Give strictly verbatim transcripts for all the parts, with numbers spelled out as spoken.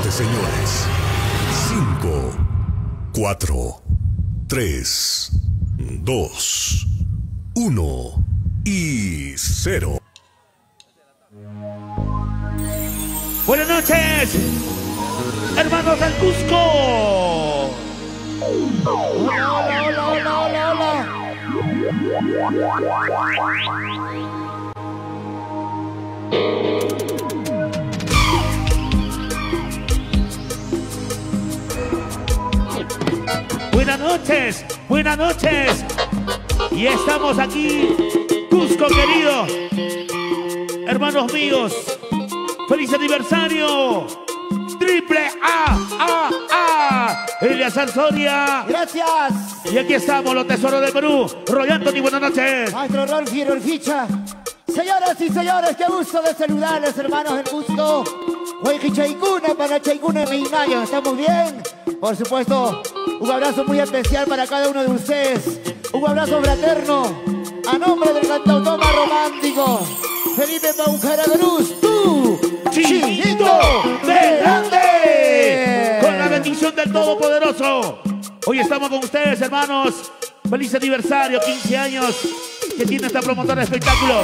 noches, señores. Cinco, cuatro, tres, dos, uno y cero. Buenas noches, hermanos del Cusco. Hola, hola, hola, hola, hola, hola. Buenas noches, buenas noches. Y estamos aquí, Cusco querido. Hermanos míos, feliz aniversario. Triple A, A, A. Eleazar Soria. Gracias. Y aquí estamos, los tesoros de Perú. Roy Anthony, buenas noches. Maestro Rolfi Rolficha. Señoras y señores, qué gusto de saludarles, hermanos del Cusco. Huayquichaicuna para Chaicuna y Meinayo. ¿Estamos bien? Por supuesto, un abrazo muy especial para cada uno de ustedes. Un abrazo fraterno a nombre del cantautor más romántico, Felipe Paujara Cruz. ¡Tú, Chinito de Grande! Con la bendición del Todopoderoso. Hoy estamos con ustedes, hermanos. Feliz aniversario, quince años que tiene esta promotora de espectáculos.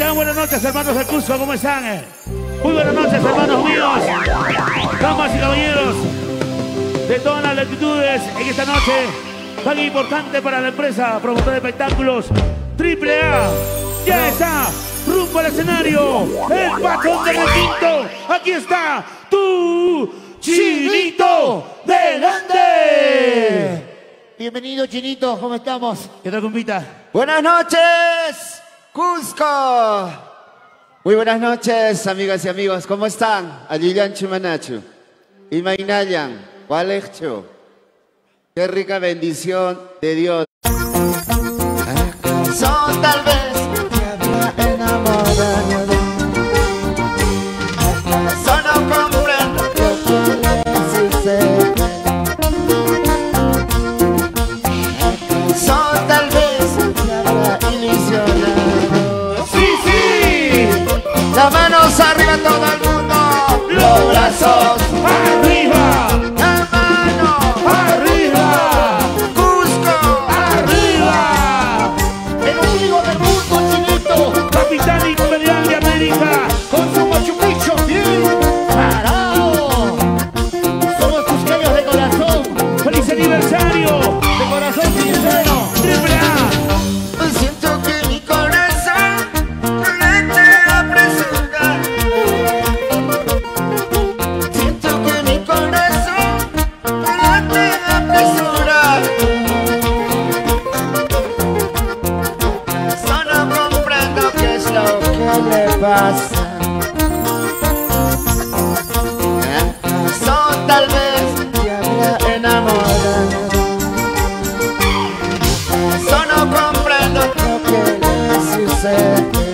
Tengan buenas noches, hermanos del Cusco, ¿cómo están? Muy buenas noches, hermanos míos, damas y caballeros de todas las latitudes en esta noche tan importante para la empresa promotora de espectáculos Triple A. Ya está rumbo al escenario el patrón del recinto. Aquí está tu Chinito del Ande. Bienvenido, Chinito, ¿cómo estamos? ¿Qué tal, compita? Buenas noches, Cusco. Muy buenas noches, amigas y amigos. ¿Cómo están? Alilian Chumanachu. Imainayan, Walechu. Qué rica bendición de Dios. ¿Acaso tal vez te había enamorado? ¿Acaso no comprendo lo que le sucede? ¿Acaso tal vez te habrá ilusionado? ¡Sí, sí! Las manos arriba todo el mundo. ¡Los brazos arriba! ¡La mano ¡Arriba! Cusco! ¡Arriba! El ombligo del mundo, Chinito, Capitán Imperial de América. con su Machu Picchu bien parado. Somos cusqueños de corazón, ¡Feliz aniversario! de corazón sincero. ¡Triple A! Siento que mi corazón late apresura. Siento que mi corazón late apresura. Solo comprendo qué es lo que le pasa. ¿Acaso tal vez te habrá enamorado? Solo comprendo lo que le sucede.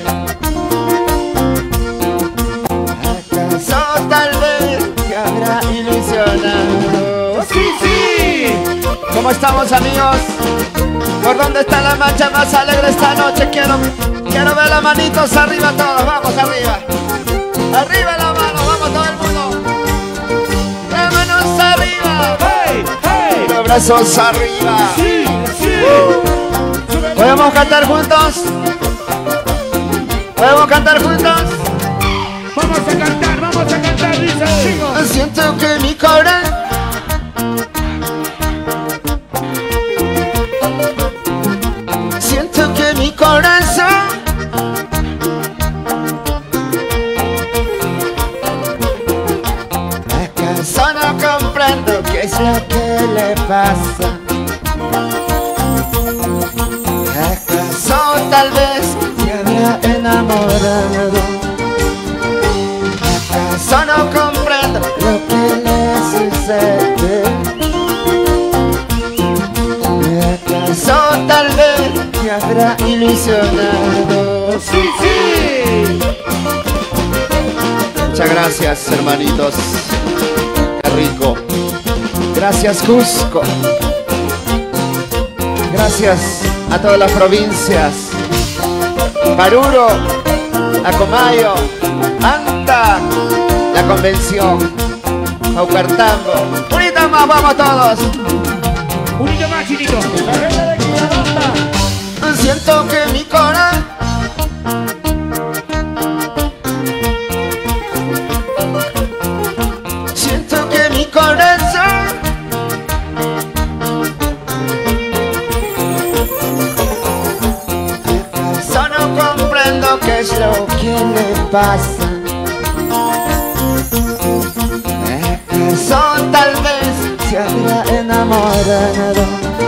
¿Acaso tal vez te habrá ilusionado? ¡Sí, sí! ¿Cómo estamos, amigos? ¿Por dónde está la mancha más alegre esta noche? Quiero, quiero ver las manitos arriba todos. Vamos, arriba. Arriba la mano, vamos todo el mundo. Las manos arriba. ¡Hey, hey! Los brazos arriba. ¡Sí, sí! ¿Podemos cantar juntos? ¿Podemos cantar juntos? Vamos a cantar, vamos a cantar, dice. Siento que mi corazón Siento que mi corazón ¿acaso no comprendo qué es lo que le pasa? ¿Acaso tal vez te habrá enamorado? ¿Acaso no comprendo lo que le sucede? ¿Acaso tal vez te habrá ilusionado? ¡Sí, sí! Muchas gracias, hermanitos. Qué rico. Gracias, Cusco. Gracias a todas las provincias. Paruro, Acomayo, Anta, la Convención, Paucartambo. Unita más, vamos todos. Unito más, Chinito. La gente de Quilabamba, Siento que mi corazón Siento que mi corazón ¿acaso no comprendo qué es lo que le pasa? ¿Acaso tal vez se habrá enamorado?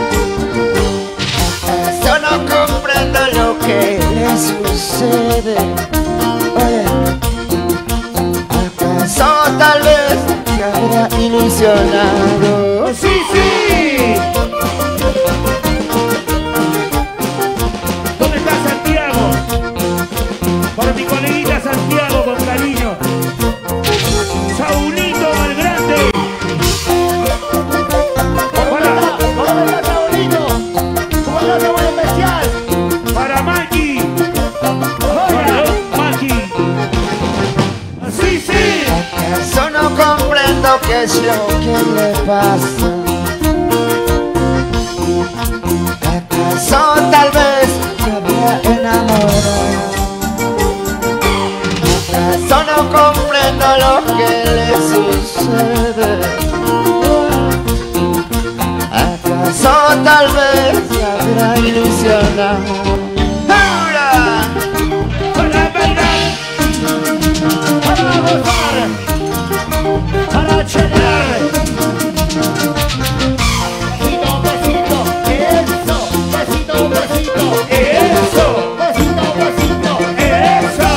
¿Acaso no comprendo lo que le sucede? Oye, ¿acaso tal vez se habrá ilusionado? ¡Sí, sí! ¿Dónde está Santiago? Para mi coleguita Santiago, con cariño. Saulito el Grande. Para, ¿dónde está Saulito? ¿Cómo está muy especial? para Maki. Para Maki. ¡Sí, sí! ¿Acaso no comprendo qué es lo que le pasa? ¿Acaso tal vez se habrá enamorado? lo que le sucede. ¿Acaso tal vez se habrá ilusionado? ¡Ahora! Para bailar, para gozar, para chelear. Besito, besito, eso, besito, besito, Eso, besito, besito, eso.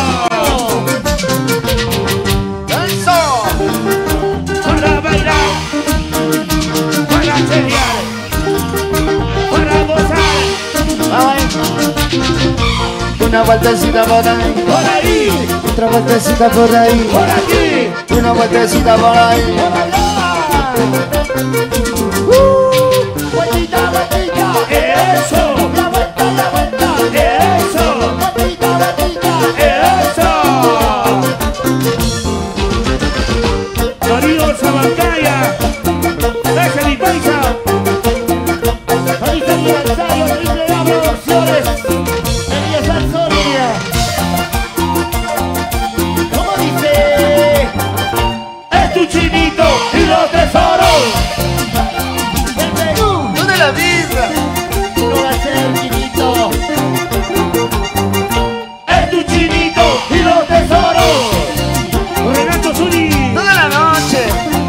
¡Eso! Para bailar, para chelear, para gozar. Ay. Una vueltecita por ahí, Por ahí, otra vueltecita por ahí, por aquí. una vueltecita por ahí. vueltita, vueltita, Eso, la vuelta, la vuelta, eso, vueltita, vueltita, eso. Sonido Sabancaya, ese mi paisa. feliz aniversario, Triple A Producciones, Elías Soria. ¿Cómo dice? Es tu chinito y los tesoros. El Perú ¡No de la vida! no va a ser finito. Es tu chinito y los tesoros. Renato Zuni. ¡No de la noche!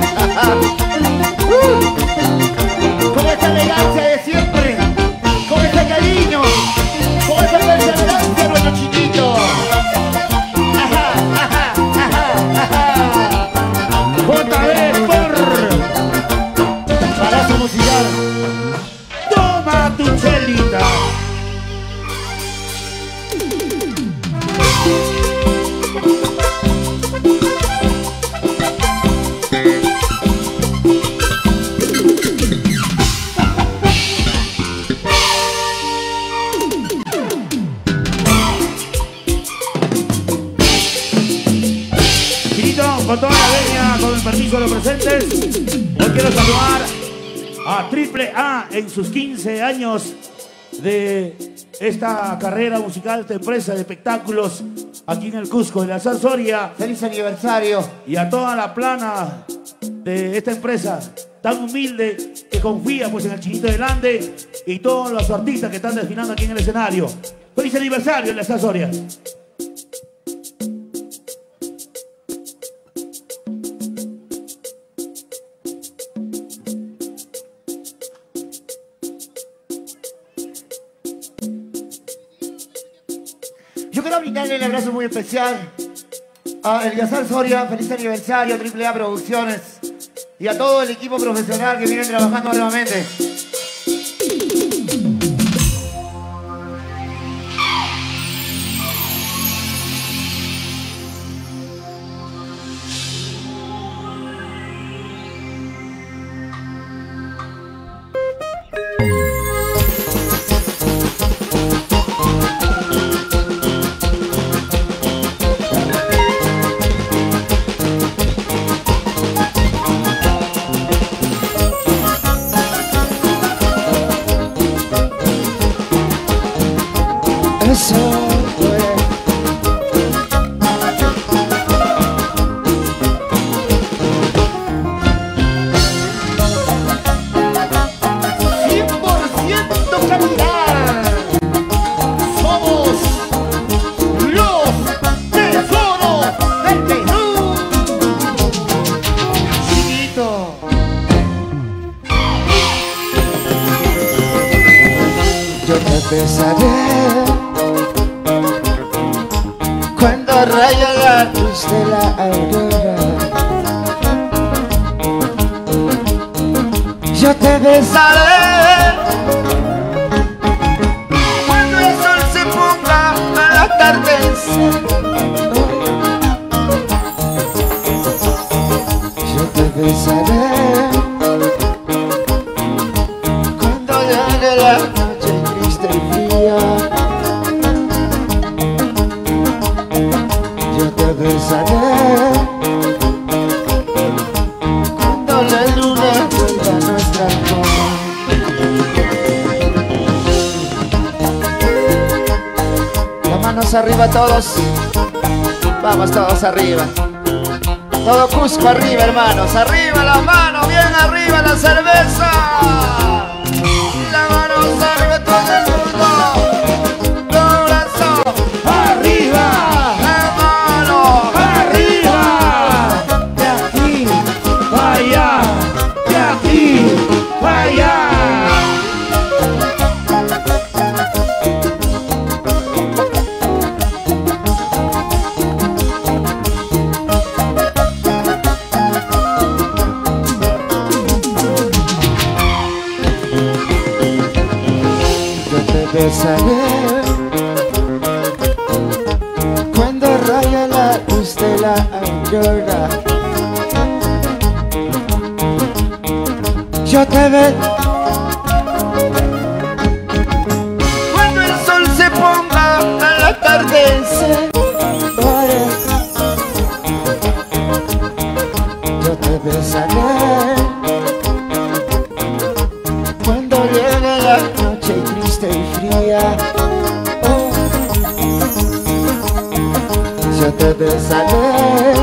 Con esa elegancia de siempre, con ese cariño, con esa perseverancia, nuestro chiquito. Ajá, ajá, ajá, ajá. J B por. Balazo musical. Toma tu chelita. Chinito, con toda la venia, con el permiso de los presentes, hoy quiero saludar a Triple A en sus quince años de esta carrera musical, esta empresa de espectáculos aquí en el Cusco, en la Soria, Feliz aniversario. y a toda la plana de esta empresa tan humilde que confía pues en el Chinito del Ande y todos los artistas que están desfilando aquí en el escenario. Feliz aniversario en la Soria. Yo quiero brindarle un abrazo muy especial a Eliazar Soria, feliz aniversario, Triple A Producciones, y a todo el equipo profesional que viene trabajando nuevamente. Eso fue. cien por ciento calidad. Somos los tesoros del Perú. Chiquito. Yo te besaré cuando raya la luz de la aurora. Yo te besaré cuando el sol se ponga al atardecer. Yo te besaré cuando llegue la noche triste y fría. Yo te besaré cuando la luna vuelva a nuestra cama. Las manos arriba todos. Vamos todos arriba. Todo Cusco arriba, hermanos. Arriba la mano, bien arriba la cerveza. La mano arriba todo el mundo. Todo brazo. Arriba. La mano. Arriba. De aquí. Pa' allá. De aquí. Pa' allá. Besaré cuando raya la luz de la aurora. Yo te veré Cuando el sol se ponga al atardecer. yo te besaré cuando llegue la noche triste y fría. Oh. Yo te besaré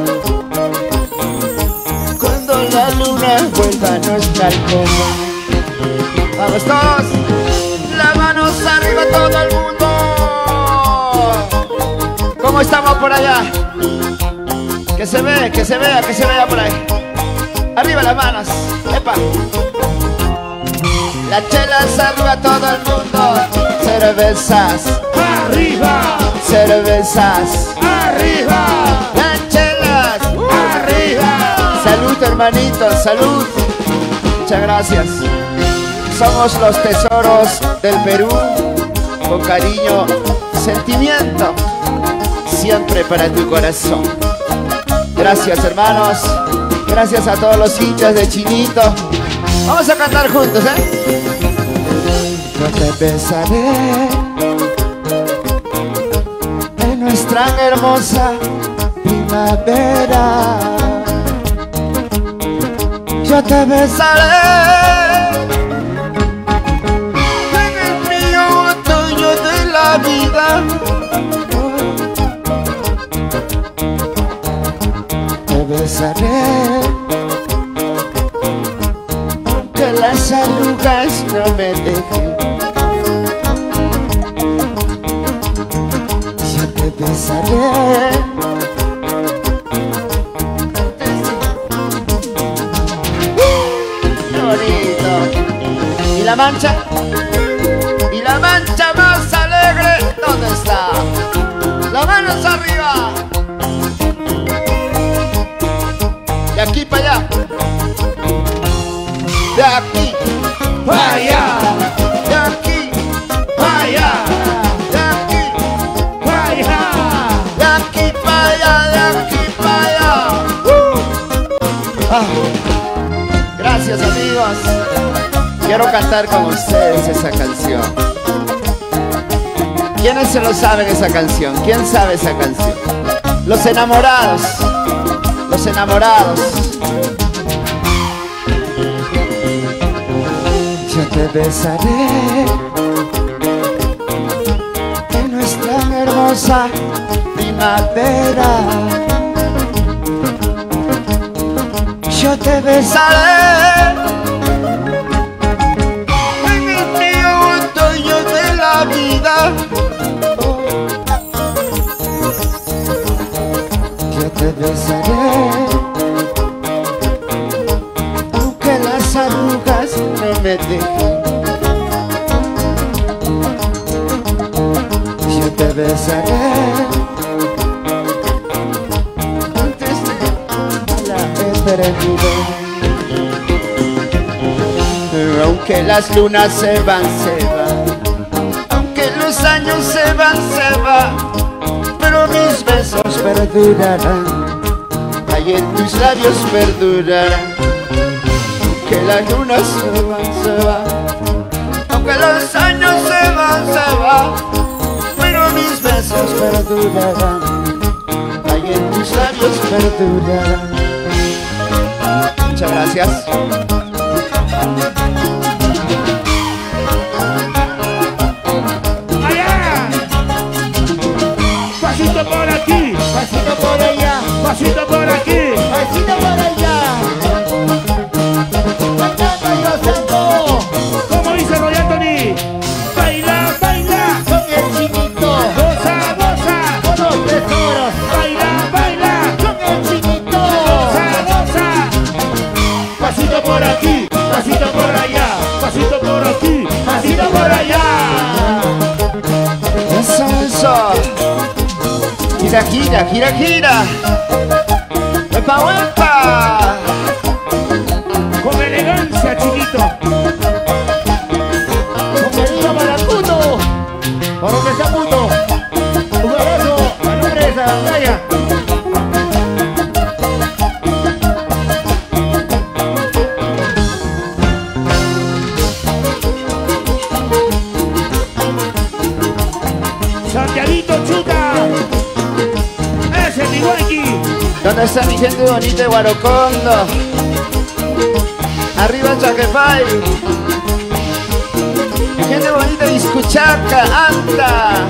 cuando la luna vuelva a nuestra alcoba. Vamos todos. Las manos arriba todo el mundo. ¿Cómo estamos por allá? Que se ve, que se vea, que se vea por ahí. Arriba las manos. Epa. Las chelas arriba todo el mundo. Cervezas. Arriba. Cervezas. Arriba. Las chelas. Arriba. Salud, hermanitos, salud. Muchas gracias. Somos los tesoros del Perú. Con cariño, sentimiento. Siempre para tu corazón. Gracias, hermanos. Gracias a todos los hinchas de Chinito. Vamos a cantar juntos, ¿eh? Yo te besaré en nuestra hermosa primavera. Yo te besaré En el frío otoño de la vida. te besaré aunque las arrugas no me dejen. Yo te besaré Qué bonito. ¿Y la mancha? ¿Y la mancha más alegre? ¿Dónde está? Las manos arriba. De aquí para allá. De aquí Pa' allá. de aquí Pa' allá. de aquí Pa' allá. de aquí para allá, de aquí para allá. Ah, gracias, amigos. Quiero cantar con ustedes esa canción. ¿Quiénes se lo saben esa canción? ¿Quién sabe esa canción? Los enamorados. Los enamorados. Yo te besaré en nuestra hermosa primavera. Yo te besaré En el frío otoño de la vida. yo te besaré aunque las arrugas no me dejen. Yo te besaré antes de la eternidad. Aunque las lunas se van, se van. Aunque los años se van, se van. Pero mis besos Perdurarán, ahí en tus labios perdurarán. Aunque las lunas se van, se van. Aunque los años se van, se van. Pero mis besos perdurarán, ahí en tus labios perdurarán. Muchas gracias. Allá. Pasito por aquí. Pasito por allá, Pasito por aquí. gira, gira, gira. ¡Huepa, huepa! Con elegancia, chiquito. Con cariño para puto. Por lo que sea puto. Un abrazo a nombre de esa batalla. Santiaguito Chuta. Ese es mi Guayqui. ¿Dónde está mi gente bonita de Guarocondo? Arriba el Chaquefay. Mi gente bonita de Iscuchaca, anda.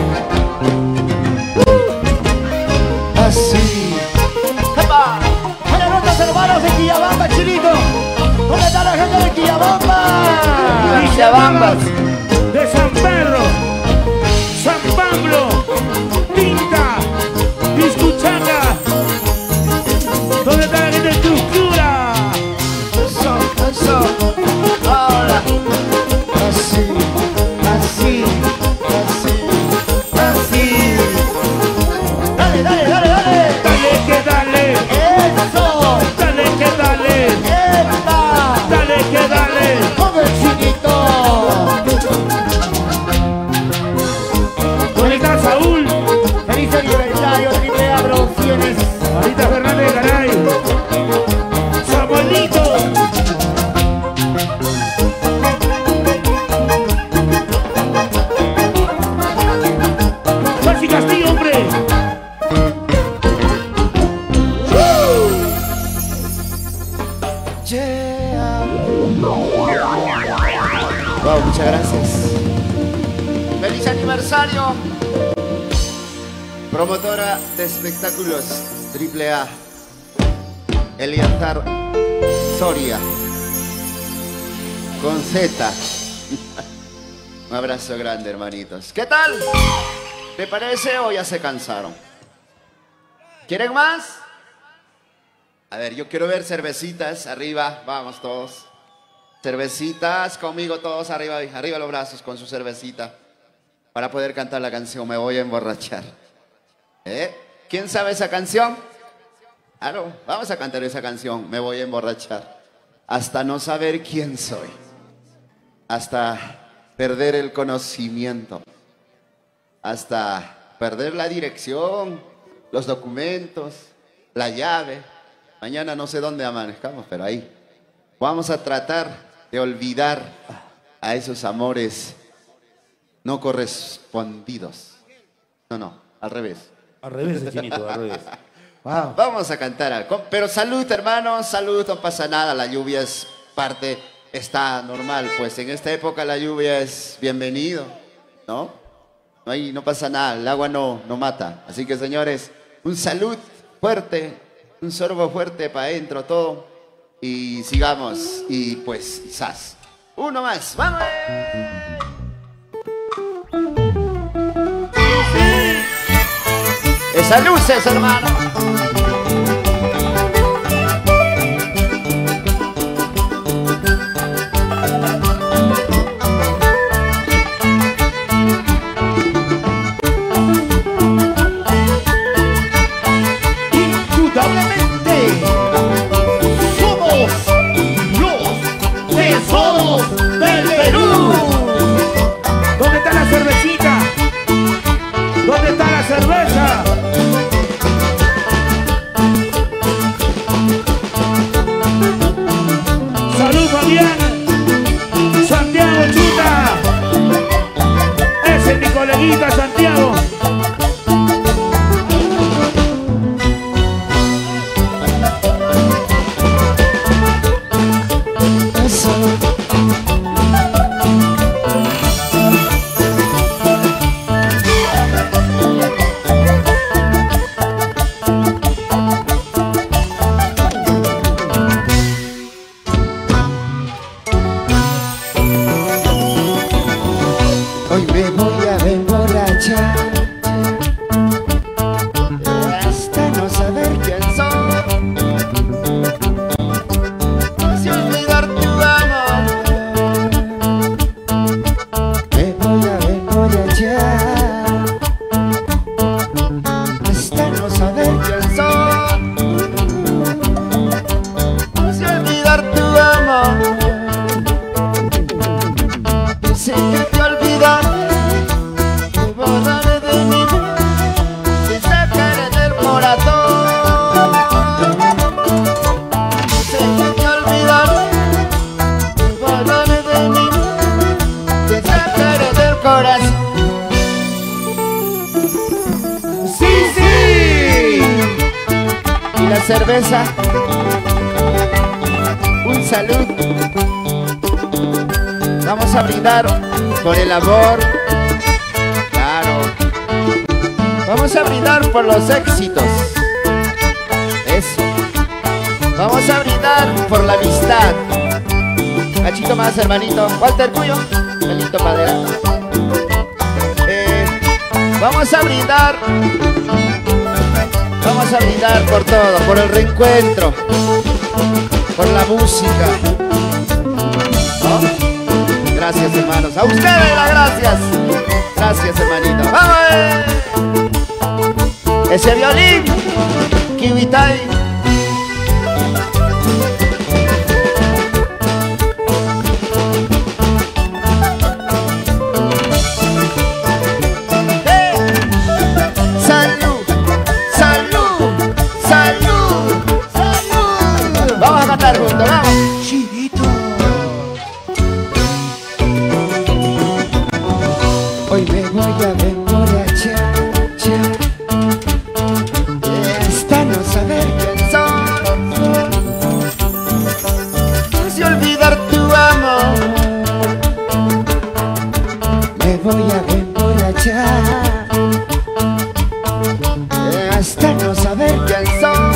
Así. ¡Epa! Buenas noches, hermanos de Quillabamba, Chilito. ¿Dónde está la gente de Quillabamba? Quillabambas. De San Pedro, San Pablo, Pinta, Iscuchaca. ¿Dónde está la gente de Trucura? Eso, eso. Ahora. Así, así, así, así. Dale, dale, dale, dale. Dale que dale, Eso. dale que dale, ¡Epa! dale que dale. Con el chinito. ¿Dónde está Saúl? Feliz aniversario, Triple A Producciones. Ahorita Fernández Garay. Samuelito. Maxi Castillo, hombre. Yeah. Wow, muchas gracias. ¡Feliz aniversario! Promotora de espectáculos Triple A, Eliazar Soria, con Z. Un abrazo grande, hermanitos. ¿Qué tal? ¿Te parece o ya se cansaron? ¿Quieren más? A ver, yo quiero ver cervecitas arriba. Vamos todos. Cervecitas conmigo todos arriba. Arriba los brazos con su cervecita. Para poder cantar la canción Me Voy a Emborrachar. ¿Eh? ¿Quién sabe esa canción? Claro, vamos a cantar esa canción Me Voy a Emborrachar. Hasta no saber quién soy. Hasta perder el conocimiento. Hasta perder la dirección, los documentos, la llave. Mañana no sé dónde amanezcamos, pero ahí. Vamos a tratar de olvidar a esos amores no correspondidos. No, no, al revés. Al revés, chinito, al revés. Wow. Vamos a cantar algo. Pero salud, hermanos, salud, no pasa nada. La lluvia es parte, está normal. Pues en esta época la lluvia es bienvenido, ¿no? No, hay, no pasa nada, el agua no, no mata. Así que, señores, un salud fuerte, un sorbo fuerte para adentro todo. Y sigamos. Y pues, quizás. Uno más, ¡vamos! Esas luces, hermano. Indudablemente somos los tesoros del Perú. ¿Dónde está la cervecita? ¿Dónde está la cerveza? cerveza. Un salud. Vamos a brindar por el amor. Claro. Vamos a brindar por los éxitos. Eso. Vamos a brindar por la amistad. Cachito más, hermanito. Walter Cuyo. Pelito Madera. Eh, vamos a brindar. Vamos a brindar por todo. Por el reencuentro. Por la música. ¿No? Gracias, hermanos. A ustedes las gracias. Gracias, hermanito. ¡Vamos! Ese violín. Kiwitai. Salud, salud, salud, salud. Vamos a cantar juntos, vamos. Chinito. Hoy me voy a emborrachar, ya, hasta no saber quién soy, si olvidar tu amor. Me voy a emborrachar hasta no saber quién soy,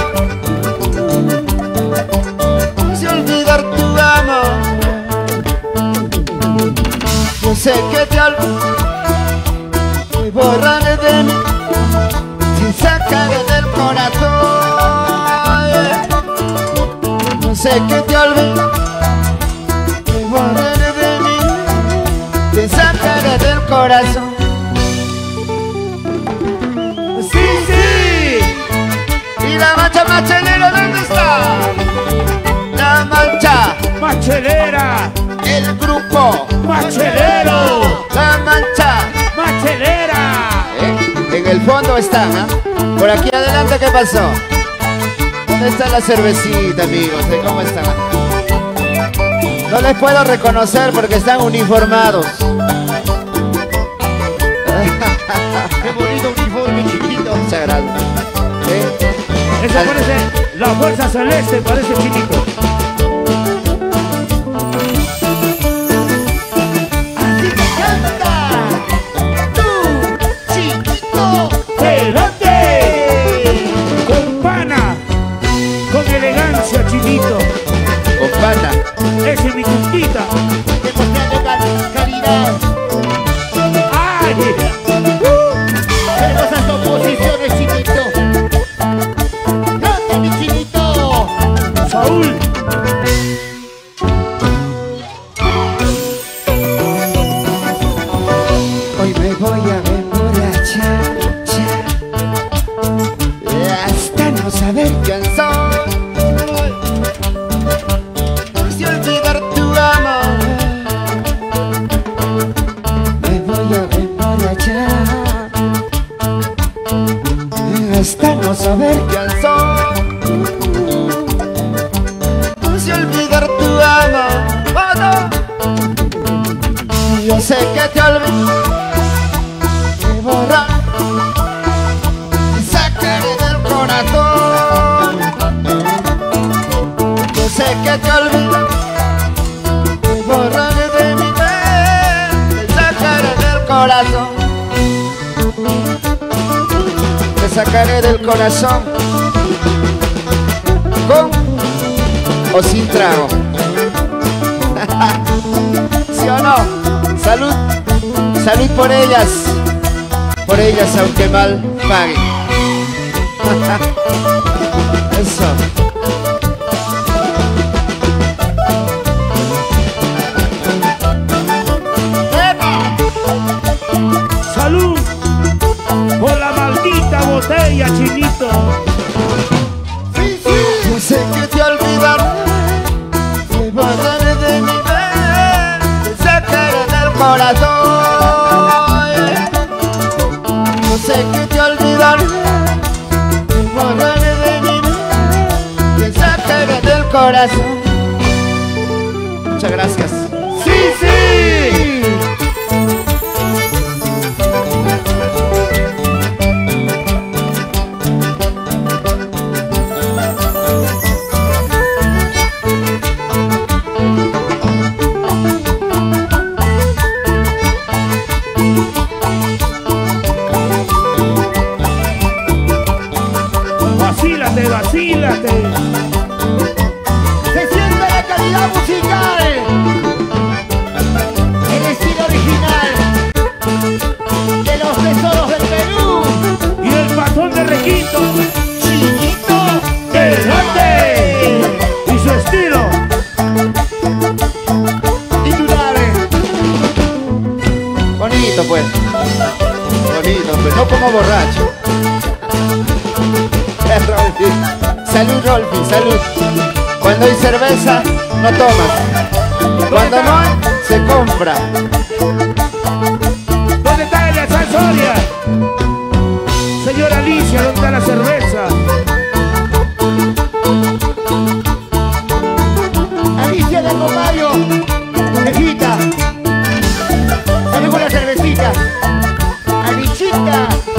si olvidar tu amor. Yo sé que te olvido. Borraré de mí, sin sacaré del corazón. No sé qué te olvido. Me borraré de mí, sin sacaré del corazón. ¡Sí, sí! ¿Y la mancha machelera dónde está? La mancha ¡Machelera! el grupo ¡Machelero! La mancha ¡Machelera! ¿Eh? En el fondo están, ¿ah? Por aquí adelante, ¿qué pasó? ¿Dónde está la cervecita, amigos? ¿Eh? ¿Cómo están? No les puedo reconocer porque están uniformados. Qué bonito uniforme, chiquito. Muchas gracias. ¿Eh? Eso Al- parece la fuerza celeste, parece Chinito. Así me canta. Tú, chiquito. ¡Delante! Con pana, con elegancia, Chinito. Con pana. Ese es mi conquista. Demostrando cal- calidad. ¡Ay! Hermosas composiciones, chiquito. Grande, mi chiquito. Saúl. Hoy me voy a emborrachar, ya, hasta no saber quién soy, si olvidar tu amor. Me voy a emborrachar, hasta no saber quién soy, si olvidar tu amor. ¡Vamos! Yo sé que te olvido, me borrar, me sacaré del corazón. Yo sé que te olvido, me borraré de mi mente, me sacaré del corazón. Me sacaré del corazón, con o sin trago. ¿Sí o no? Salud, salud por ellas, por ellas aunque mal paguen. Eso. ¡Salud! Por la maldita botella, Chinito. Yo sé que te olvidaré, me borraré de mi mente, te sacaré del corazón. Yo sé que te olvidaré, me borraré de mi mente, te sacaré del corazón. Muchas gracias. ¡Sí, sí! vacílate, vacílate. Se siente la calidad musical, el estilo original de los tesoros del Perú. Y el patrón de Requinto, Chinito el grande. Y su estilo. titulares. Bonito pues. Bonito pues. No como borracho. Es Rolfi. Salud, Rolfi, salud. Cuando hay cerveza, no tomas. Cuando no hay, se compra. ¿Dónde está el Soria? Señora Alicia, ¿dónde está la cerveza? Alicia de Romario, Tejita. Sale con la cervecita. Alichita.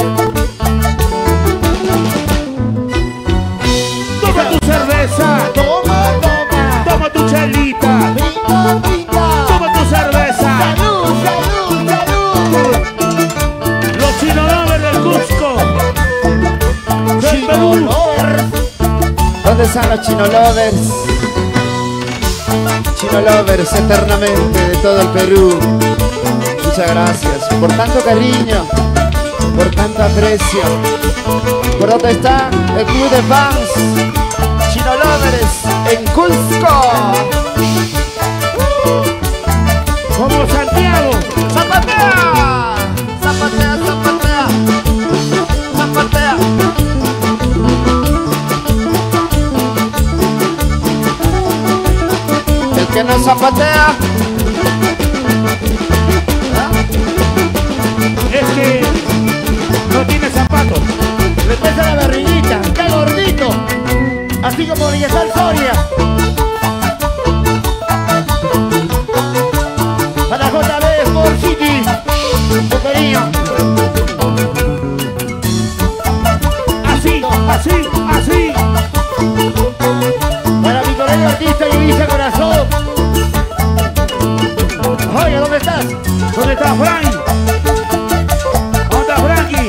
Toma tu cerveza. Toma, toma. Toma tu chelita. Brinda, brinda. Toma tu cerveza. Salud, salud, salud. Los chinoloves del Cusco. Del Perú. Chinolovers. ¿Dónde están los Chino Lovers? Chino Lovers eternamente de todo el Perú. Muchas gracias por tanto cariño, por tanto aprecio. ¿Por dónde está el club de fans? Chino Lovers en Cusco. Como Santiago. ¡Zapatea! ¡Zapatea, zapatea! ¡Zapatea! El que no zapatea. Es que no tiene zapatos. Le pesa la barriguita, está gordito. Así como Villasal Soria. Para J B Sport City. Su cariño. Así, así, así. Para mi colega artista y Villa Corazón. Oye, ¿dónde estás? ¿Dónde está Frank? ¿Dónde está Frankie?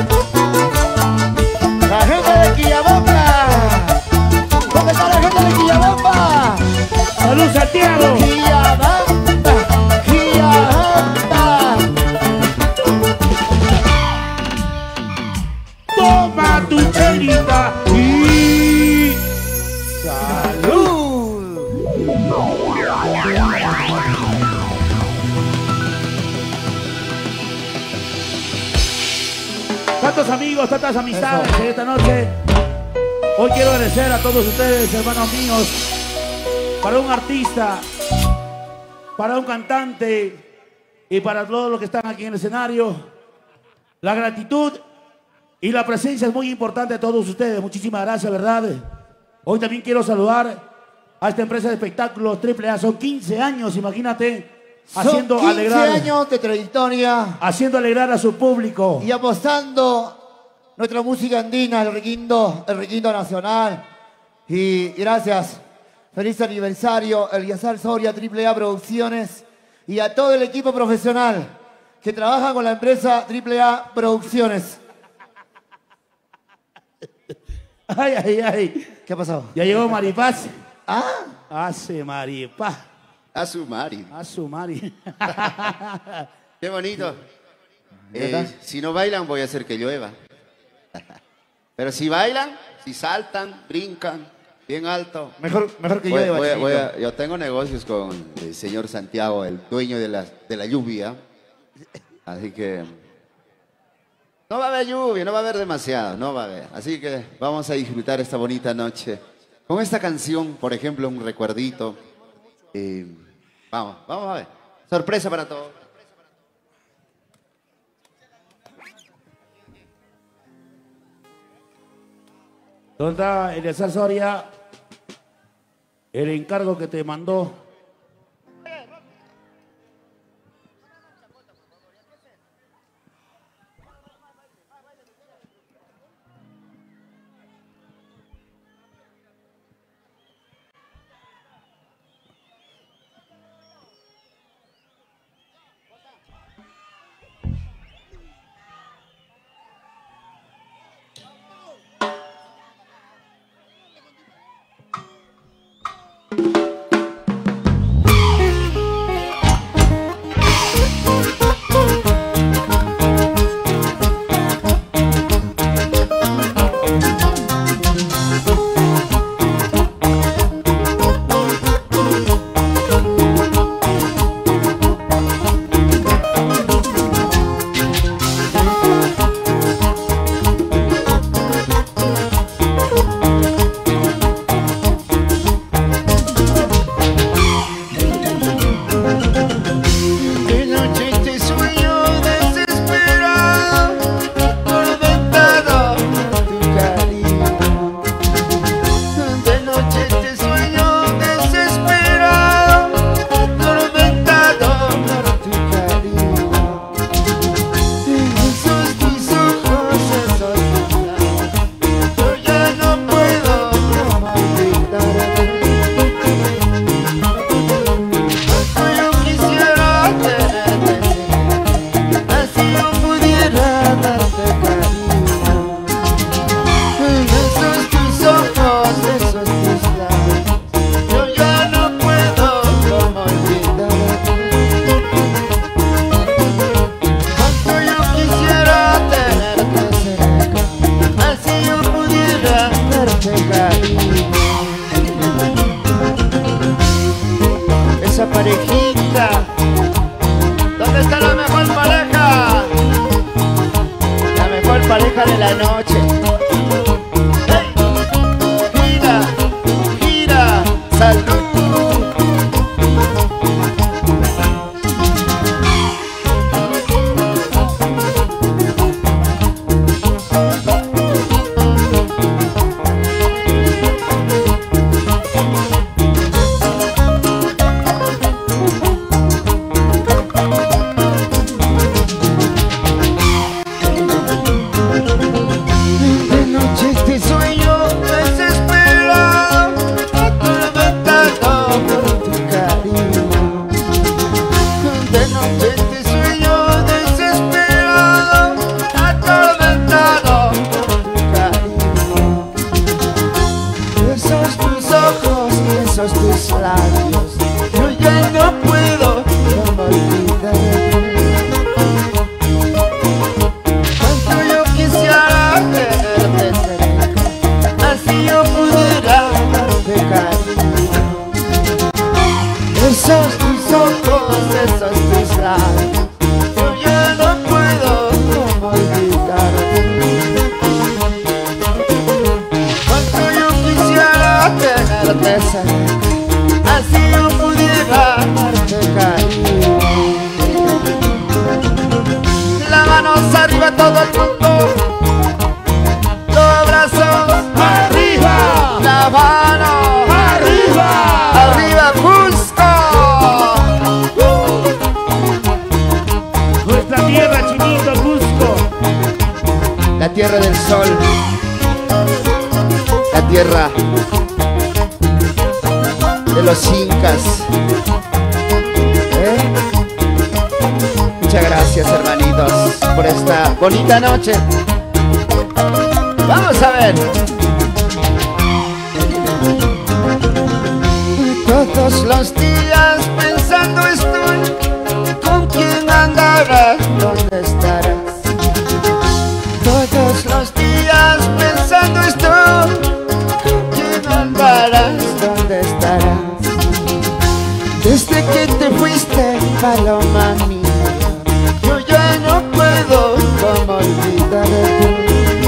La gente de Quillabamba. ¿Dónde está la gente de Quillabamba? Salud, Santiago. Quillabamba, Quillabamba. Toma tu chelita y ¡Salud! tantos amigos, tantas amistades en esta noche. Hoy quiero agradecer a todos ustedes, hermanos míos, para un artista, para un cantante y para todos los que están aquí en el escenario. La gratitud y la presencia es muy importante de todos ustedes. Muchísimas gracias, ¿verdad? Hoy también quiero saludar a esta empresa de espectáculos Triple A. Son quince años, imagínate, haciendo Son quince alegrar, años de trayectoria haciendo alegrar a su público. y apostando nuestra música andina, el requinto, el requinto nacional. Y gracias, feliz aniversario, Elíasar Soria, Triple A Producciones y a todo el equipo profesional que trabaja con la empresa Triple A Producciones. Ay, ay, ay. ¿Qué ha pasado? Ya llegó Maripaz. Ah, Hace Maripaz. A su Mari. A su Mari. Qué bonito. Eh, ¿Verdad? si no bailan, voy a hacer que llueva. Pero si bailan, si saltan, brincan, bien alto. mejor, mejor que yo Voy- de voy a- voy bachillito. a- yo tengo negocios con el señor Santiago, el dueño de la, de la lluvia. Así que no va a haber lluvia, no va a haber demasiado, no va a haber. Así que vamos a disfrutar esta bonita noche con esta canción, por ejemplo, un recuerdito. Eh, vamos, vamos a ver. Sorpresa para todos. ¿Dónde está Elíasar Soria? El encargo que te mandó. tus labios. Yo ya no puedo como olvidarte. Cuanto yo quisiera tenerte cerca, así yo pudiera darte cariño. Esos tus ojos, esos tus labios, yo ya no puedo como olvidarte. Cuanto yo quisiera tenerte cerca, así yo pudiera darte cariño. Las manos arriba todo el mundo, los brazos ¡Arriba! la mano ¡Arriba! arriba, Cusco. Nuestra tierra, Chinito, Cusco. La tierra del sol, la tierra de los incas. ¿Eh? Muchas gracias, hermanitos, por esta bonita noche. Vamos a ver. Todos los días pensando estoy, ¿con quién andarás? ¿Dónde estarás? Todos los días pensando estoy, ¿con quién andarás? ¿Dónde estarás? Desde que te fuiste, paloma mía, yo ya no puedo como olvidarte.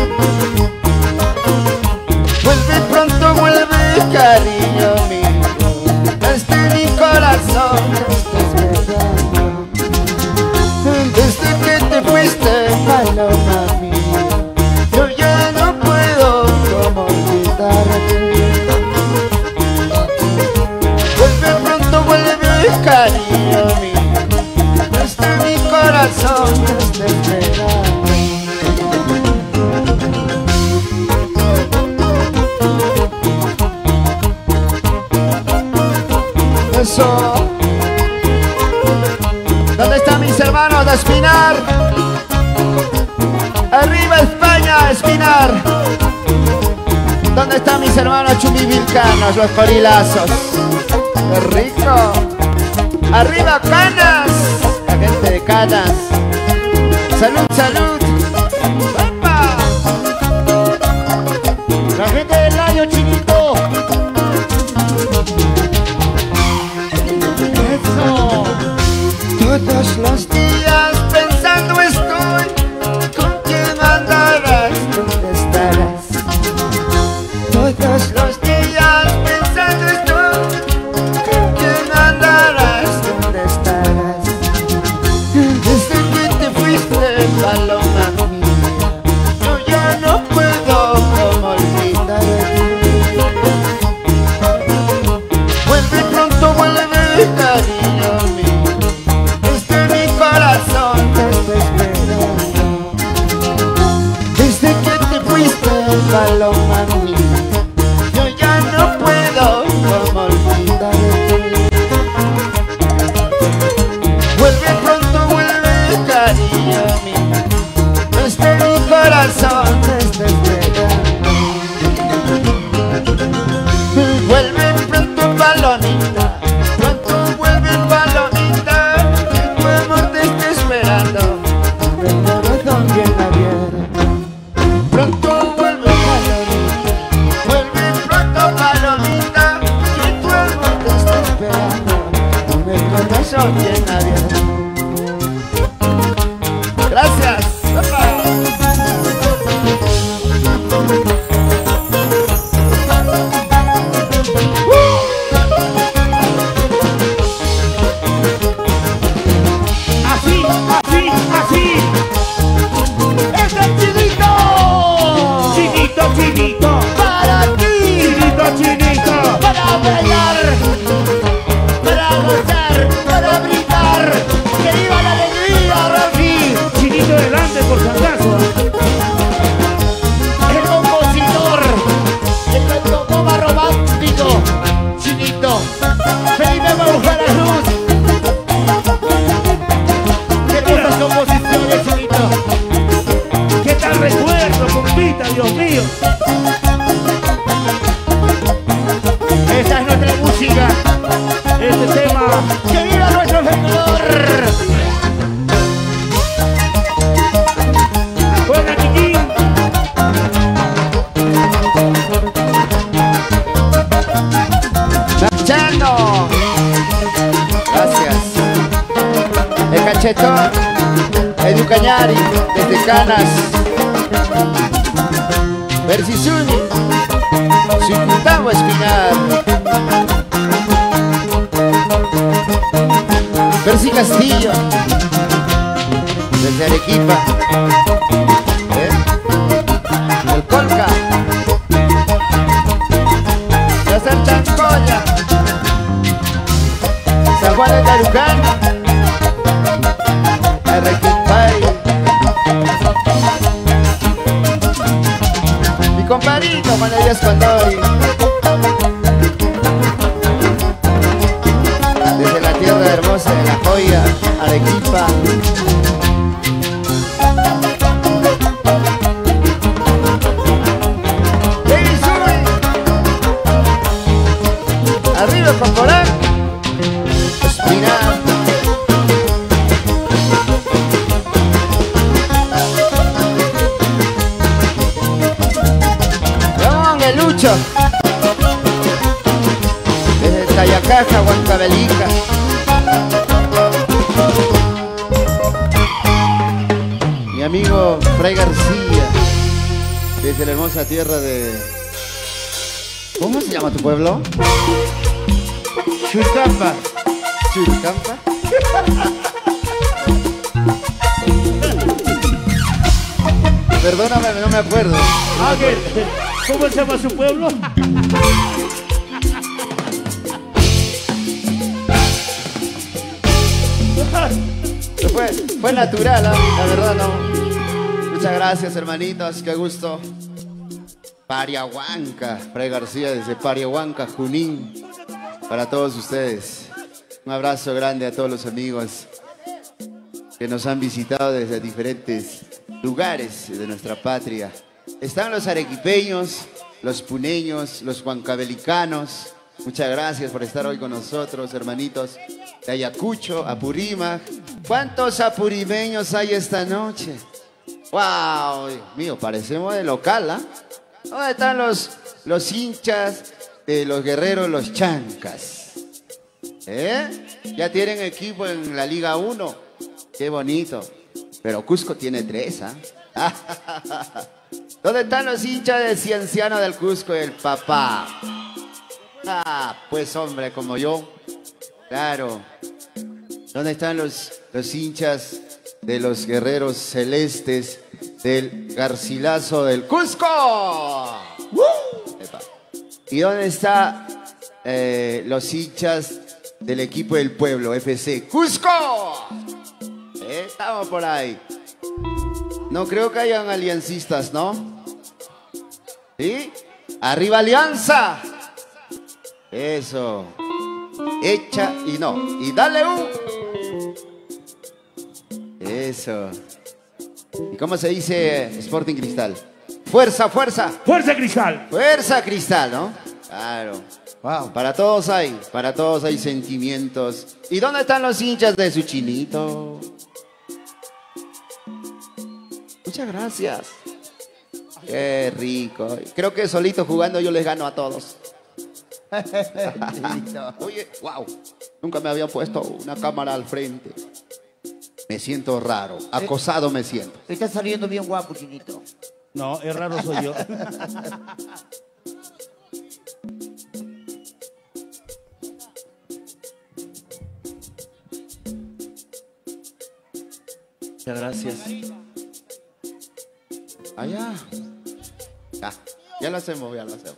Vuelve pronto, vuelve, cariño mío, desde mi corazón te esperando. Desde que te fuiste, paloma mía, yo ya no puedo como olvidarte. Vuelve pronto, vuelve, cariño mío, desde mi corazón te esperando. Eso. ¿Dónde están mis hermanos de Espinar? Arriba España, Espinar. ¿Dónde están mis hermanos chumivilcanos, los corilazos? ¡Qué rico! Arriba Canas, la gente de Canas. Salud, salud. ¡Epa! La gente del Layo, Chinito. Eso. Todos los días pensando estoy, ¿con quién andarás? ¿Dónde estarás? Todos los días pensando estoy, ¿con quién andarás? ¿Dónde estarás? Desde que te fuiste, paloma mía, yo ya no puedo como olvidarte. Vuelve pronto, vuelve, cariño mío, desde mi corazón te estoy esperando. Desde que te fuiste, paloma mía, yo ya no puedo como olvidarte. Vuelve pronto, vuelve, cariño mío, desde mi corazón te estoy esperando. Vuelve pronto, palomita, pronto vuelve, palomita, que tu amor te está esperando. El corazón bien abierto. Pronto vuelve, palomita, Cachetón, Edu Cañari, desde Canas, Versizuni, Sucutagua Espinar, Percy Castillo, desde Arequipa, ¿eh? El Colca, César Chancoya, San Juan de Tarucana, mi compadrito Juan Elías Condori, desde la tierra hermosa de La Joya, Arequipa. ¡Hey, sube! Arriba, Paporán, Espinar. Lucho, desde Tayacaja, Huancavelica. Mi amigo Fray García, desde la hermosa tierra de... ¿Cómo se llama tu pueblo? Churcampa. Churcampa. Perdóname, no me acuerdo. Ah, ¿cómo se llama su pueblo? Fue, fue natural, ¿eh? La verdad no. Muchas gracias, hermanitos, qué gusto. Pariahuanca, Fray García desde Pariahuanca, Junín, para todos ustedes. Un abrazo grande a todos los amigos que nos han visitado desde diferentes lugares de nuestra patria. Están los arequipeños, los puneños, los huancavelicanos. Muchas gracias por estar hoy con nosotros, hermanitos de Ayacucho, Apurímac. ¿Cuántos apurimeños hay esta noche? ¡Wow! Dios mío, parecemos de local, ¿ah? ¿eh? ¿Dónde están los, los hinchas de los guerreros, los chancas? ¿Eh? Ya tienen equipo en la Liga uno. ¡Qué bonito! Pero Cusco tiene tres, ¿ah? ¿eh? ¿Dónde están los hinchas de Cienciano del Cusco y el papá? Ah, pues hombre, como yo. Claro. ¿Dónde están los, los hinchas de los guerreros celestes del Garcilaso del Cusco? ¡Uh! ¿Y dónde están eh, los hinchas del equipo del pueblo, F C Cusco? Eh, estamos por ahí. No creo que hayan aliancistas, ¿no? ¿Sí? ¡Arriba Alianza! Eso. Echa y no. Y dale un. Eso. ¿Y cómo se dice Sporting Cristal? ¡Fuerza, fuerza! ¡Fuerza Cristal! ¡Fuerza Cristal!, ¿no? Claro. Wow. Para todos hay, para todos hay sentimientos. ¿Y dónde están los hinchas de su chinito? Muchas gracias. Qué rico. Creo que solito jugando yo les gano a todos. Oye, wow. Nunca me había puesto una cámara al frente. Me siento raro. Acosado me siento. Te está saliendo bien guapo, chinito. No, es raro soy yo. Muchas gracias. Allá. Ya, ya lo hacemos, ya lo hacemos.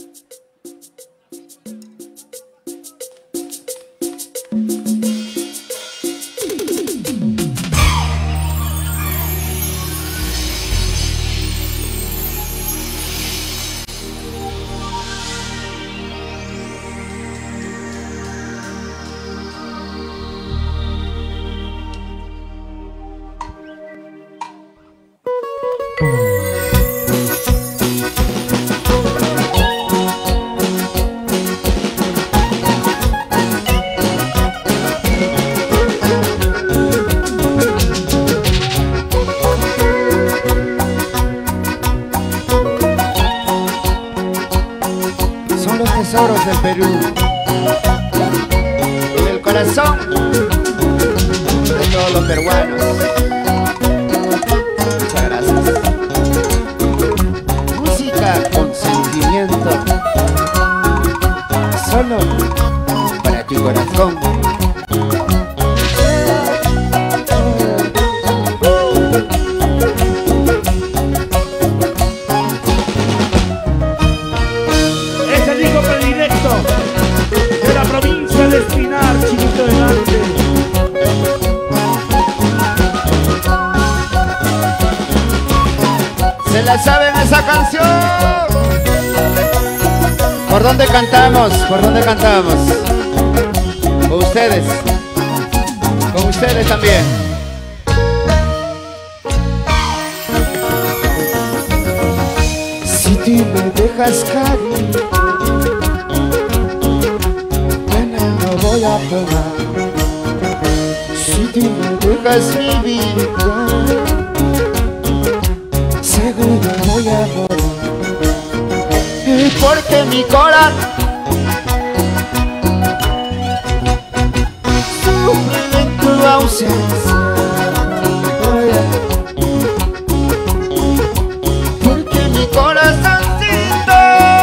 Tesoros del Perú, en el corazón de todos los peruanos. Muchas gracias. Música con sentimiento, solo para tu corazón. Es el hijo predilecto de la provincia de Espinar, Chinito delante. ¿Se la saben esa canción? ¿Por dónde cantamos? ¿Por dónde cantamos? Con ustedes. Con ustedes también. Si tú me dejas caer, bueno, no voy a probar. Si tú me dejas mi vida, seguro voy a morir. Porque mi corazón sufre en tu ausencia. Porque mi corazoncito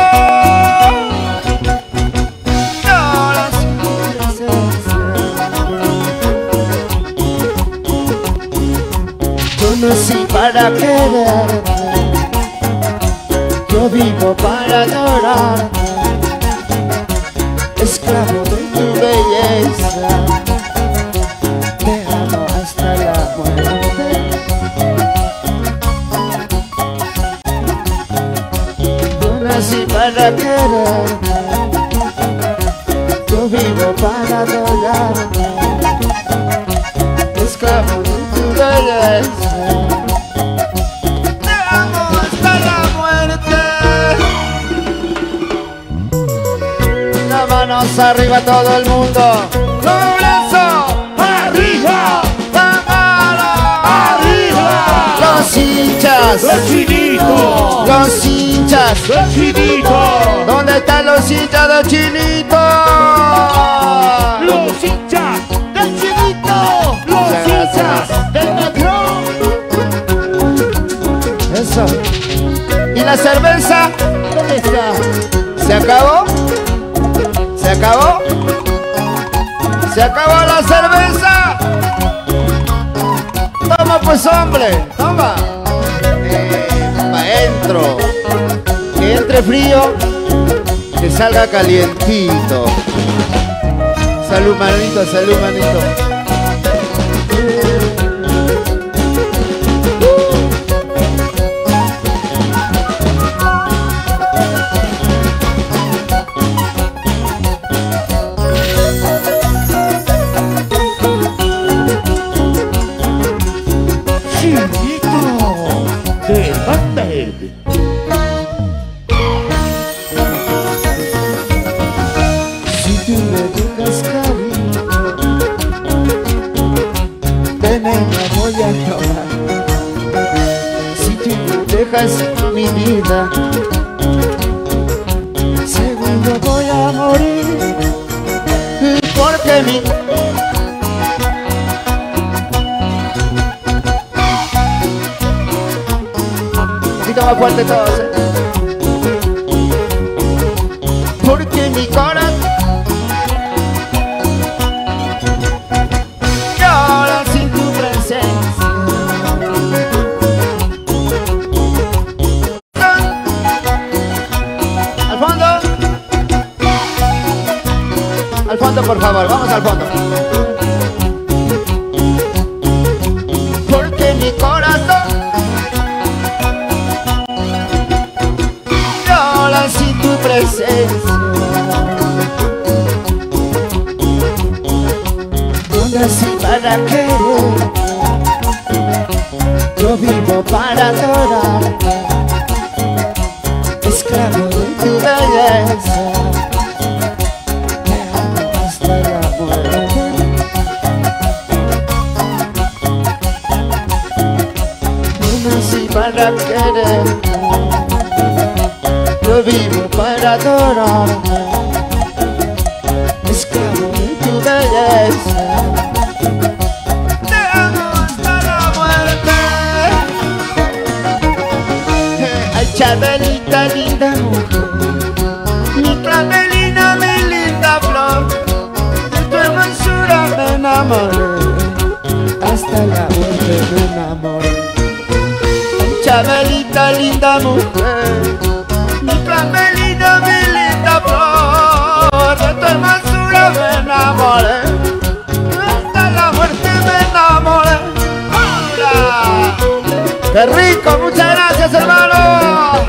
llora sin tu presencia. Yo nací para quererte, yo vivo para adorarte, esclavo de tu belleza, te amo hasta la muerte. Yo nací para quererte, yo vivo para adorarte, esclavo de tu belleza. Manos arriba todo el mundo. ¡Lorenzo! ¡Arriba! ¡La mano! ¡Arriba! Los hinchas. ¡Los chinitos! Los hinchas. ¡Los chinitos! ¿Dónde están los hinchas de Chinito? ¡Los hinchas ¡Del Chinito! ¡Los Muchas hinchas ¡Del Metro! Eso. ¿Y la cerveza? ¿Dónde está? ¿Se acabó? ¿Se acabó? ¿Se acabó la cerveza? Toma pues, hombre, toma. Eh, pa' adentro. Que entre frío, que salga calientito. Salud, manito, salud, manito. del Bandhead. Si tú me dejas cariño, veneno voy a tomar. Si tú me dejas mi vida, seguro voy a morir. Porque mi más fuerte todos, ¿eh? Porque mi corazón llora sin tu presencia. Al fondo, al fondo por favor, vamos al fondo. Porque mi corazón sin tu presencia, yo nací para querer, yo vivo para adorar, esclavo de tu belleza, te amo hasta la muerte. Yo nací para querer, yo vivo para adorarte, esclavo de tu belleza, te amo Chabelita, linda mujer, mi Clavelina, mi linda flor, de tu hermosura me enamoré, hasta la muerte me enamoré. Chabelita, linda mujer, mi Clavelina, mi linda flor, de tu hermosura me enamoré, hasta la muerte me enamoré. ¡Hola! ¡Qué rico! Muchas gracias, hermano.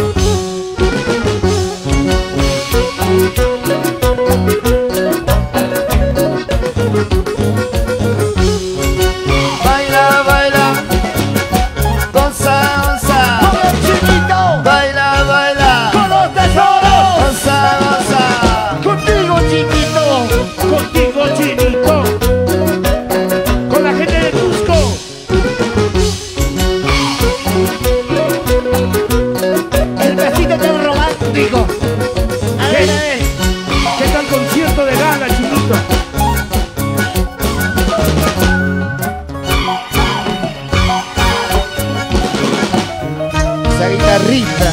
Baila, baila, goza, goza. Con el chiquito, Baila, baila, con los tesoros. goza, goza. Contigo, chiquito. Contigo, chinito. Con la gente de Cusco. El besito tan romántico. A ver, a ver. ¿Qué tal concierto de gala, chinito? Esa guitarrita.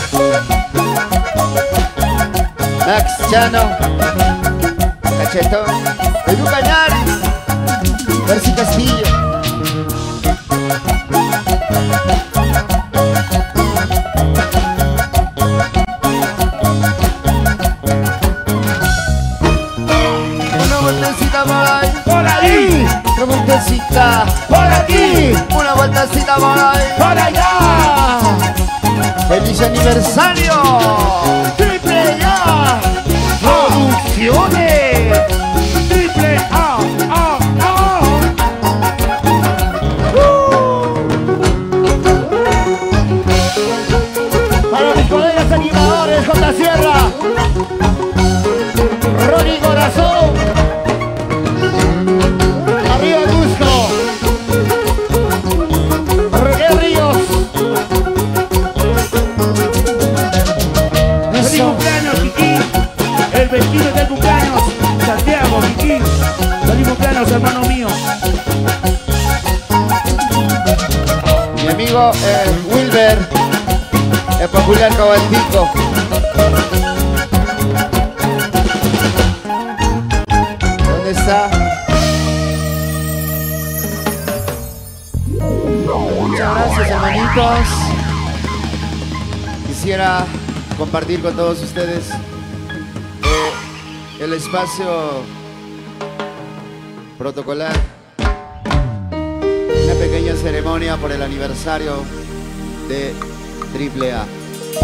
Max Chano, Cachetón, Perú Cañares, Percy Castillo. Una vueltecita por ahí, Por ahí, otra vueltecita, por aquí, una vueltecita por ahí. por allá. ¡Feliz aniversario! Triple A. Producciones. Triple A, A, A. Para mis colegas animadores, J. Sierra, Ronnie Corazón, arriba Cusco, René Ríos. Feliz cumpleaños, Kiki. El veintiuno de cumpleaños. Santiago, Kiki. Feliz cumpleaños, hermano mío. Mi amigo eh, Wilber, el popular Cabaltico. ¿Dónde está? Muchas gracias, hermanitos. Quisiera compartir con todos ustedes eh, el espacio protocolar. Una pequeña ceremonia por el aniversario de Triple A.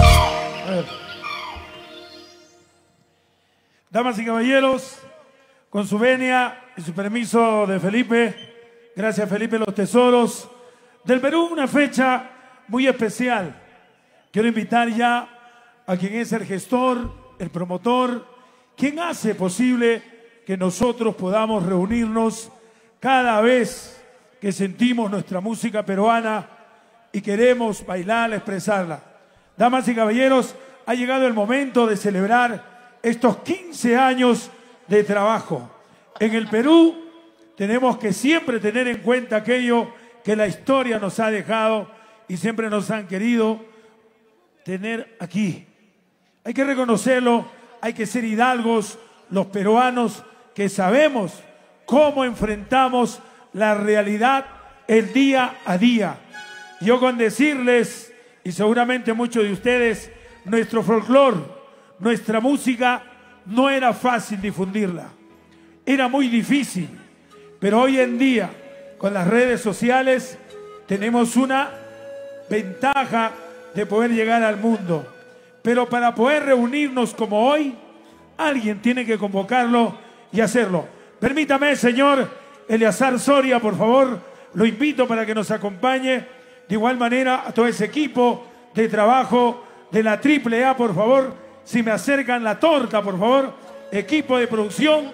Damas y caballeros, con su venia y su permiso de Felipe, gracias Felipe Los Tesoros del Perú, una fecha muy especial. Quiero invitar ya a quien es el gestor, el promotor, quien hace posible que nosotros podamos reunirnos cada vez que sentimos nuestra música peruana y queremos bailarla, expresarla. Damas y caballeros, ha llegado el momento de celebrar estos quince años de trabajo. En el Perú tenemos que siempre tener en cuenta aquello que la historia nos ha dejado y siempre nos han querido tener aquí. Hay que reconocerlo, hay que ser hidalgos, los peruanos que sabemos cómo enfrentamos la realidad el día a día. Yo con decirles, y seguramente muchos de ustedes, nuestro folclore, nuestra música, no era fácil difundirla. Era muy difícil, pero hoy en día, con las redes sociales, tenemos una ventaja de poder llegar al mundo. Pero para poder reunirnos como hoy, alguien tiene que convocarlo y hacerlo. Permítame, señor Eleazar Soria, por favor, lo invito para que nos acompañe. De igual manera, a todo ese equipo de trabajo de la Triple A, por favor, si me acercan la torta, por favor. Equipo de producción.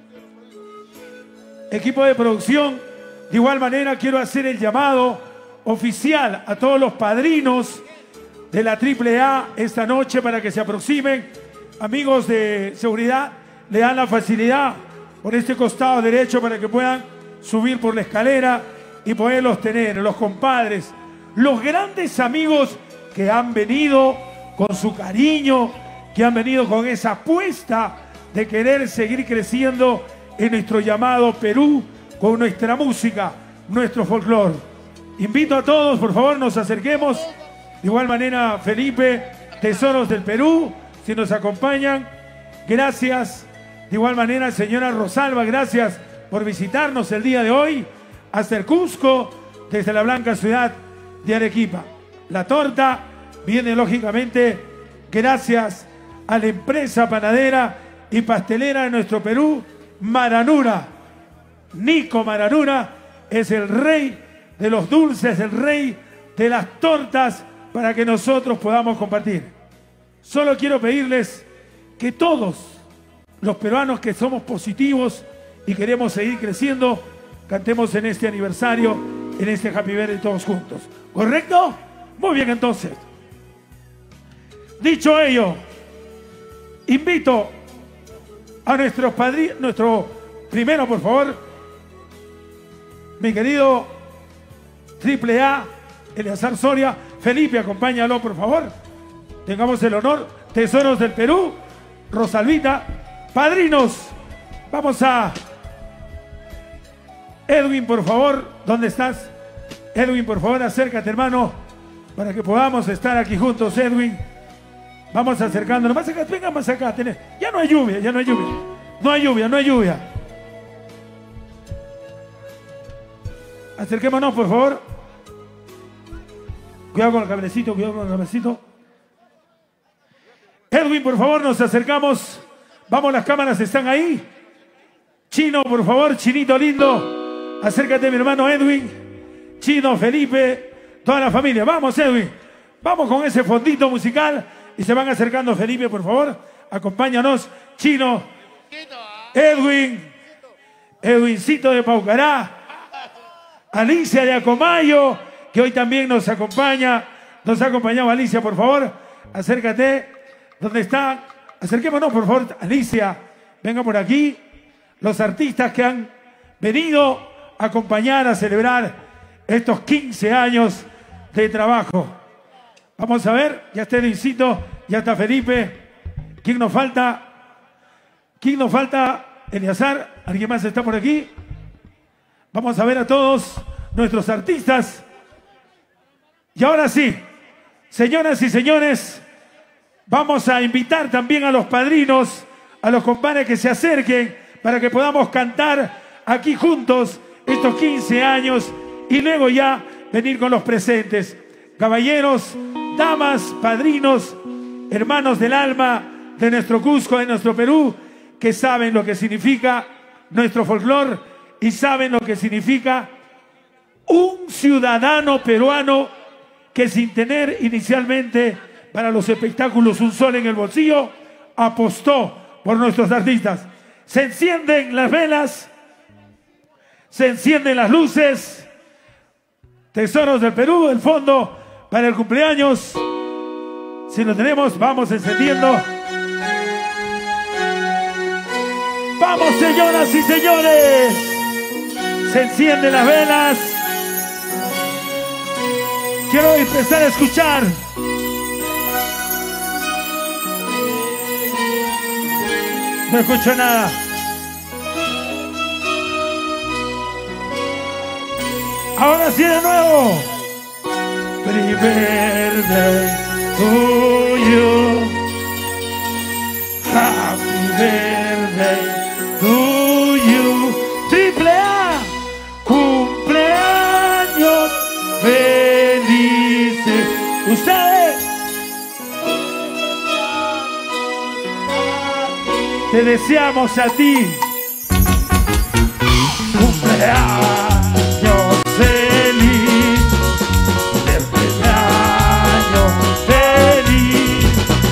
Equipo de producción. De igual manera, quiero hacer el llamado oficial a todos los padrinos de la Triple A esta noche para que se aproximen. Amigos de seguridad, le dan la facilidad por este costado derecho para que puedan subir por la escalera y poderlos tener, los compadres, los grandes amigos que han venido con su cariño, que han venido con esa apuesta de querer seguir creciendo en nuestro llamado Perú, con nuestra música, nuestro folclore. Invito a todos, por favor, nos acerquemos. De igual manera, Felipe, Tesoros del Perú, si nos acompañan. Gracias. De igual manera, señora Rosalba, gracias por visitarnos el día de hoy hasta el Cusco, desde la blanca ciudad de Arequipa. La torta viene, lógicamente, gracias a la empresa panadera y pastelera de nuestro Perú, Maranura. Nico Maranura es el rey de los dulces, el rey de las tortas, para que nosotros podamos compartir. Solo quiero pedirles que todos los peruanos que somos positivos y queremos seguir creciendo, cantemos en este aniversario, en este Happy Birthday todos juntos. ¿Correcto? Muy bien, entonces. Dicho ello, invito a nuestros padrinos, nuestro primero, por favor, mi querido Triple A, Eleazar Soria. Felipe, acompáñalo, por favor. Tengamos el honor. Tesoros del Perú, Rosalvita. Padrinos, vamos a... Edwin, por favor, ¿dónde estás? Edwin, por favor, acércate, hermano, para que podamos estar aquí juntos, Edwin. Vamos acercándonos. Más acá, venga más acá. Tenés. Ya no hay lluvia, ya no hay lluvia. No hay lluvia, no hay lluvia. Acerquémonos, por favor. Cuidado con el cablecito, cuidado con el cablecito. Edwin, por favor, nos acercamos. Vamos, las cámaras están ahí. Chino, por favor, Chinito lindo. Acércate, mi hermano Edwin. Chino, Felipe, toda la familia. Vamos, Edwin. Vamos con ese fondito musical. Y se van acercando, Felipe, por favor. Acompáñanos. Chino. Edwin. Edwincito de Paucará. Alicia de Acomayo, que hoy también nos acompaña. Nos ha acompañado Alicia, por favor. Acércate. ¿Dónde está? Acerquémonos, por favor, Alicia. Venga por aquí. Los artistas que han venido a acompañar, a celebrar estos quince años de trabajo. Vamos a ver. Ya está Edwincito, ya está Felipe. ¿Quién nos falta? ¿Quién nos falta? Eleazar. ¿Alguien más está por aquí? Vamos a ver a todos nuestros artistas. Y ahora sí, señoras y señores, vamos a invitar también a los padrinos, a los compadres que se acerquen para que podamos cantar aquí juntos estos quince años y luego ya venir con los presentes. Caballeros, damas, padrinos, hermanos del alma de nuestro Cusco, de nuestro Perú, que saben lo que significa nuestro folclore y saben lo que significa un ciudadano peruano que sin tener inicialmente para los espectáculos un sol en el bolsillo, apostó por nuestros artistas. Se encienden las velas, se encienden las luces. Tesoros del Perú, el fondo para el cumpleaños. Si lo tenemos, vamos encendiendo. ¡Vamos, señoras y señores! Se encienden las velas. Quiero empezar a escuchar. No escucho nada. Ahora sí de nuevo. Primer day to you. Happy birthday to you. Triple A. Cumpleaños felices. Ustedes. Te deseamos a ti. Cumpleaños feliz. Cumpleaños feliz.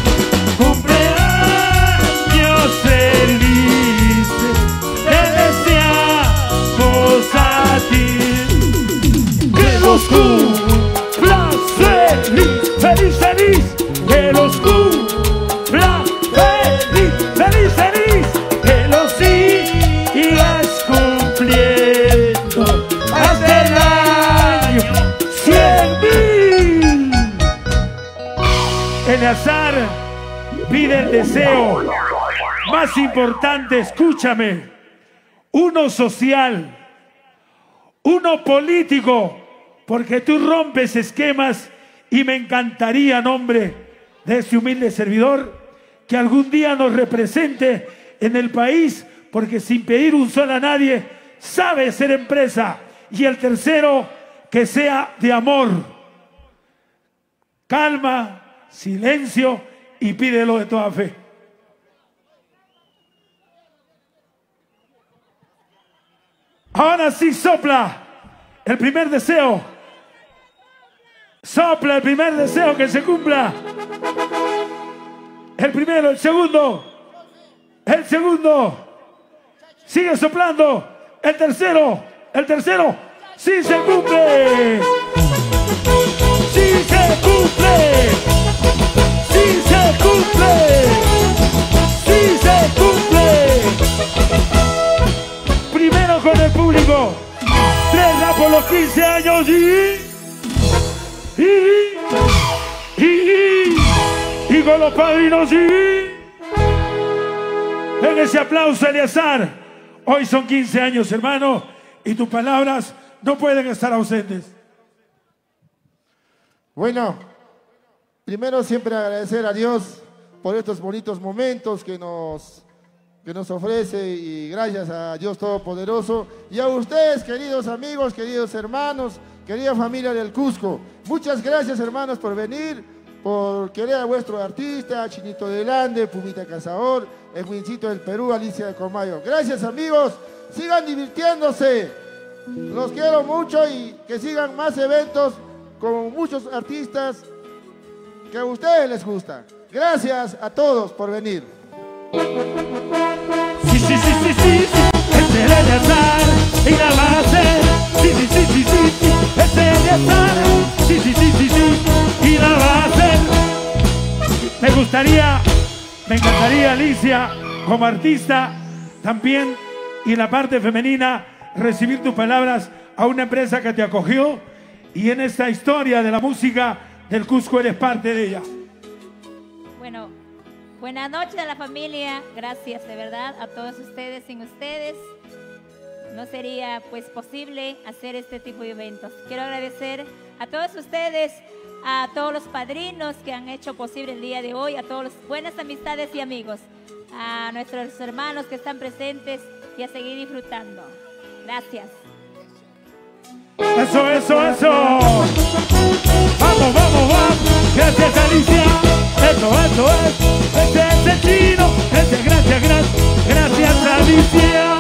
Cumpleaños felices. Te deseamos a ti. Que los cumplas feliz. Feliz, feliz. Que los cumplas feliz. Feliz, feliz. Que los sigas cumpliendo. deseo más importante, escúchame, uno social, uno político, porque tú rompes esquemas y me encantaría, en nombre de este humilde servidor, que algún día nos represente en el país, porque sin pedir un sol a nadie, sabe ser empresa. Y el tercero, que sea de amor. Calma, silencio y pídelo de toda fe. Ahora sí sopla el primer deseo. Sopla el primer deseo, que se cumpla. El primero, el segundo. El segundo. Sigue soplando. El tercero. El tercero. ¡Sí se cumple! ¡Sí se cumple! ¡Sí se cumple! ¡Sí se cumple! Primero con el público. Tres da por los quince años y... Y... Y... Y, y con los padrinos y... En ese aplauso, Eleazar. Hoy son quince años, hermano, y tus palabras no pueden estar ausentes. Bueno, primero siempre agradecer a Dios por estos bonitos momentos que nos, que nos ofrece, y gracias a Dios Todopoderoso y a ustedes, queridos amigos, queridos hermanos, querida familia del Cusco. Muchas gracias, hermanos, por venir, por querer a vuestro artista, Chinito del Ande, Pumita Cazador, el Wincito del Perú, Alicia de Comayo. Gracias, amigos, sigan divirtiéndose. Los quiero mucho y que sigan más eventos con muchos artistas que a ustedes les gusta. Gracias a todos por venir. Sí, sí, sí, sí, sí, sí. Es el Eleazar y la va a hacer. Sí, sí, sí, sí, sí, sí. Es el Eleazar. Sí, sí, sí, sí, sí. Y la va a hacer. Me gustaría, me encantaría, Alicia, como artista, también, y en la parte femenina, recibir tus palabras a una empresa que te acogió, y en esta historia de la música del Cusco eres parte de ella. Bueno, buenas noches a la familia, gracias de verdad a todos ustedes. Sin ustedes no sería pues posible hacer este tipo de eventos. Quiero agradecer a todos ustedes, a todos los padrinos que han hecho posible el día de hoy, a todas las buenas amistades y amigos, a nuestros hermanos que están presentes, y a seguir disfrutando. Gracias. Eso, eso, eso. Vamos, vamos, vamos. Gracias, Alicia. Eso, eso es. Este es el chino. Este, gracias, gracias. Gracias, Alicia.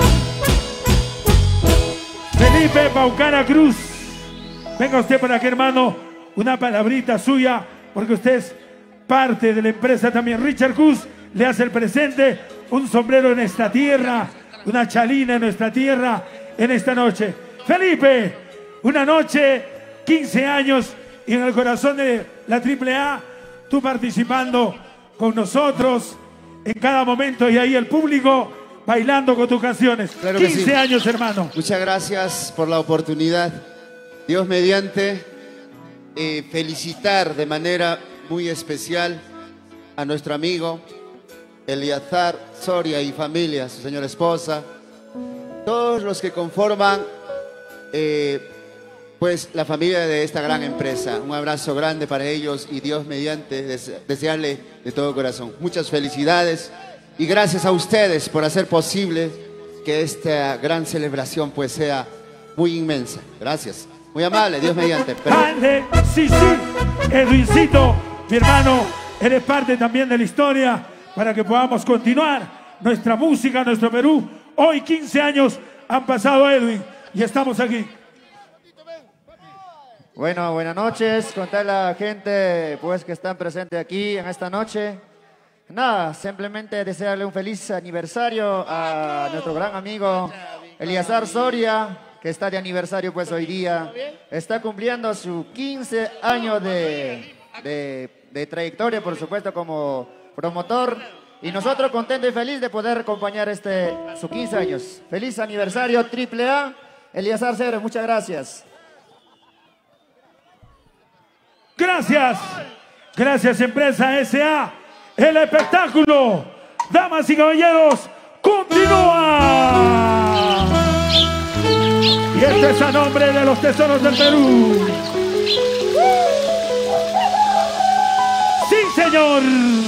Felipe Paucara Cruz. Venga usted por aquí, hermano. Una palabrita suya, porque usted es parte de la empresa también. Richard Cruz le hace el presente. Un sombrero en esta tierra. Una chalina en nuestra tierra en esta noche. Felipe, una noche, quince años, y en el corazón de la triple A, tú participando con nosotros en cada momento, y ahí el público bailando con tus canciones. Claro que quince sí. años, hermano. Muchas gracias por la oportunidad. Dios mediante, eh, felicitar de manera muy especial a nuestro amigo Eleazar Soria y familia, su señora esposa, todos los que conforman eh, pues la familia de esta gran empresa. Un abrazo grande para ellos, y Dios mediante dese desearle de todo corazón muchas felicidades, y gracias a ustedes por hacer posible que esta gran celebración pues sea muy inmensa. Gracias, muy amable, Dios mediante. Ande, sí, sí, Edwincito, mi hermano, eres parte también de la historia, para que podamos continuar nuestra música, nuestro Perú. Hoy quince años han pasado, Edwin, y estamos aquí. Bueno, buenas noches, con toda la gente pues que están presentes aquí en esta noche. Nada, simplemente desearle un feliz aniversario a nuestro gran amigo Eleazar Soria, que está de aniversario pues hoy día. Está cumpliendo sus quince años de, de, de trayectoria, por supuesto, como promotor. Y nosotros contentos y felices de poder acompañar este, sus quince años. Feliz aniversario triple A, Eleazar Soria, muchas gracias. Gracias, gracias empresa S A, El espectáculo, damas y caballeros, continúa. Y este es a nombre de los tesoros del Perú. ¡Sí, señor!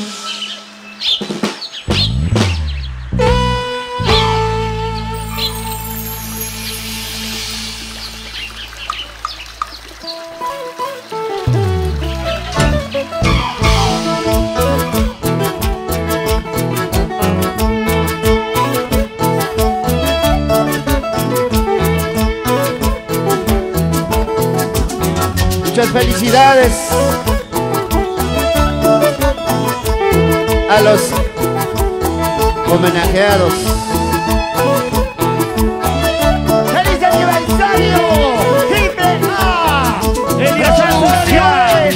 Muchas felicidades a los homenajeados. ¡Feliz aniversario! ¡Triple A! Eliazar Soria.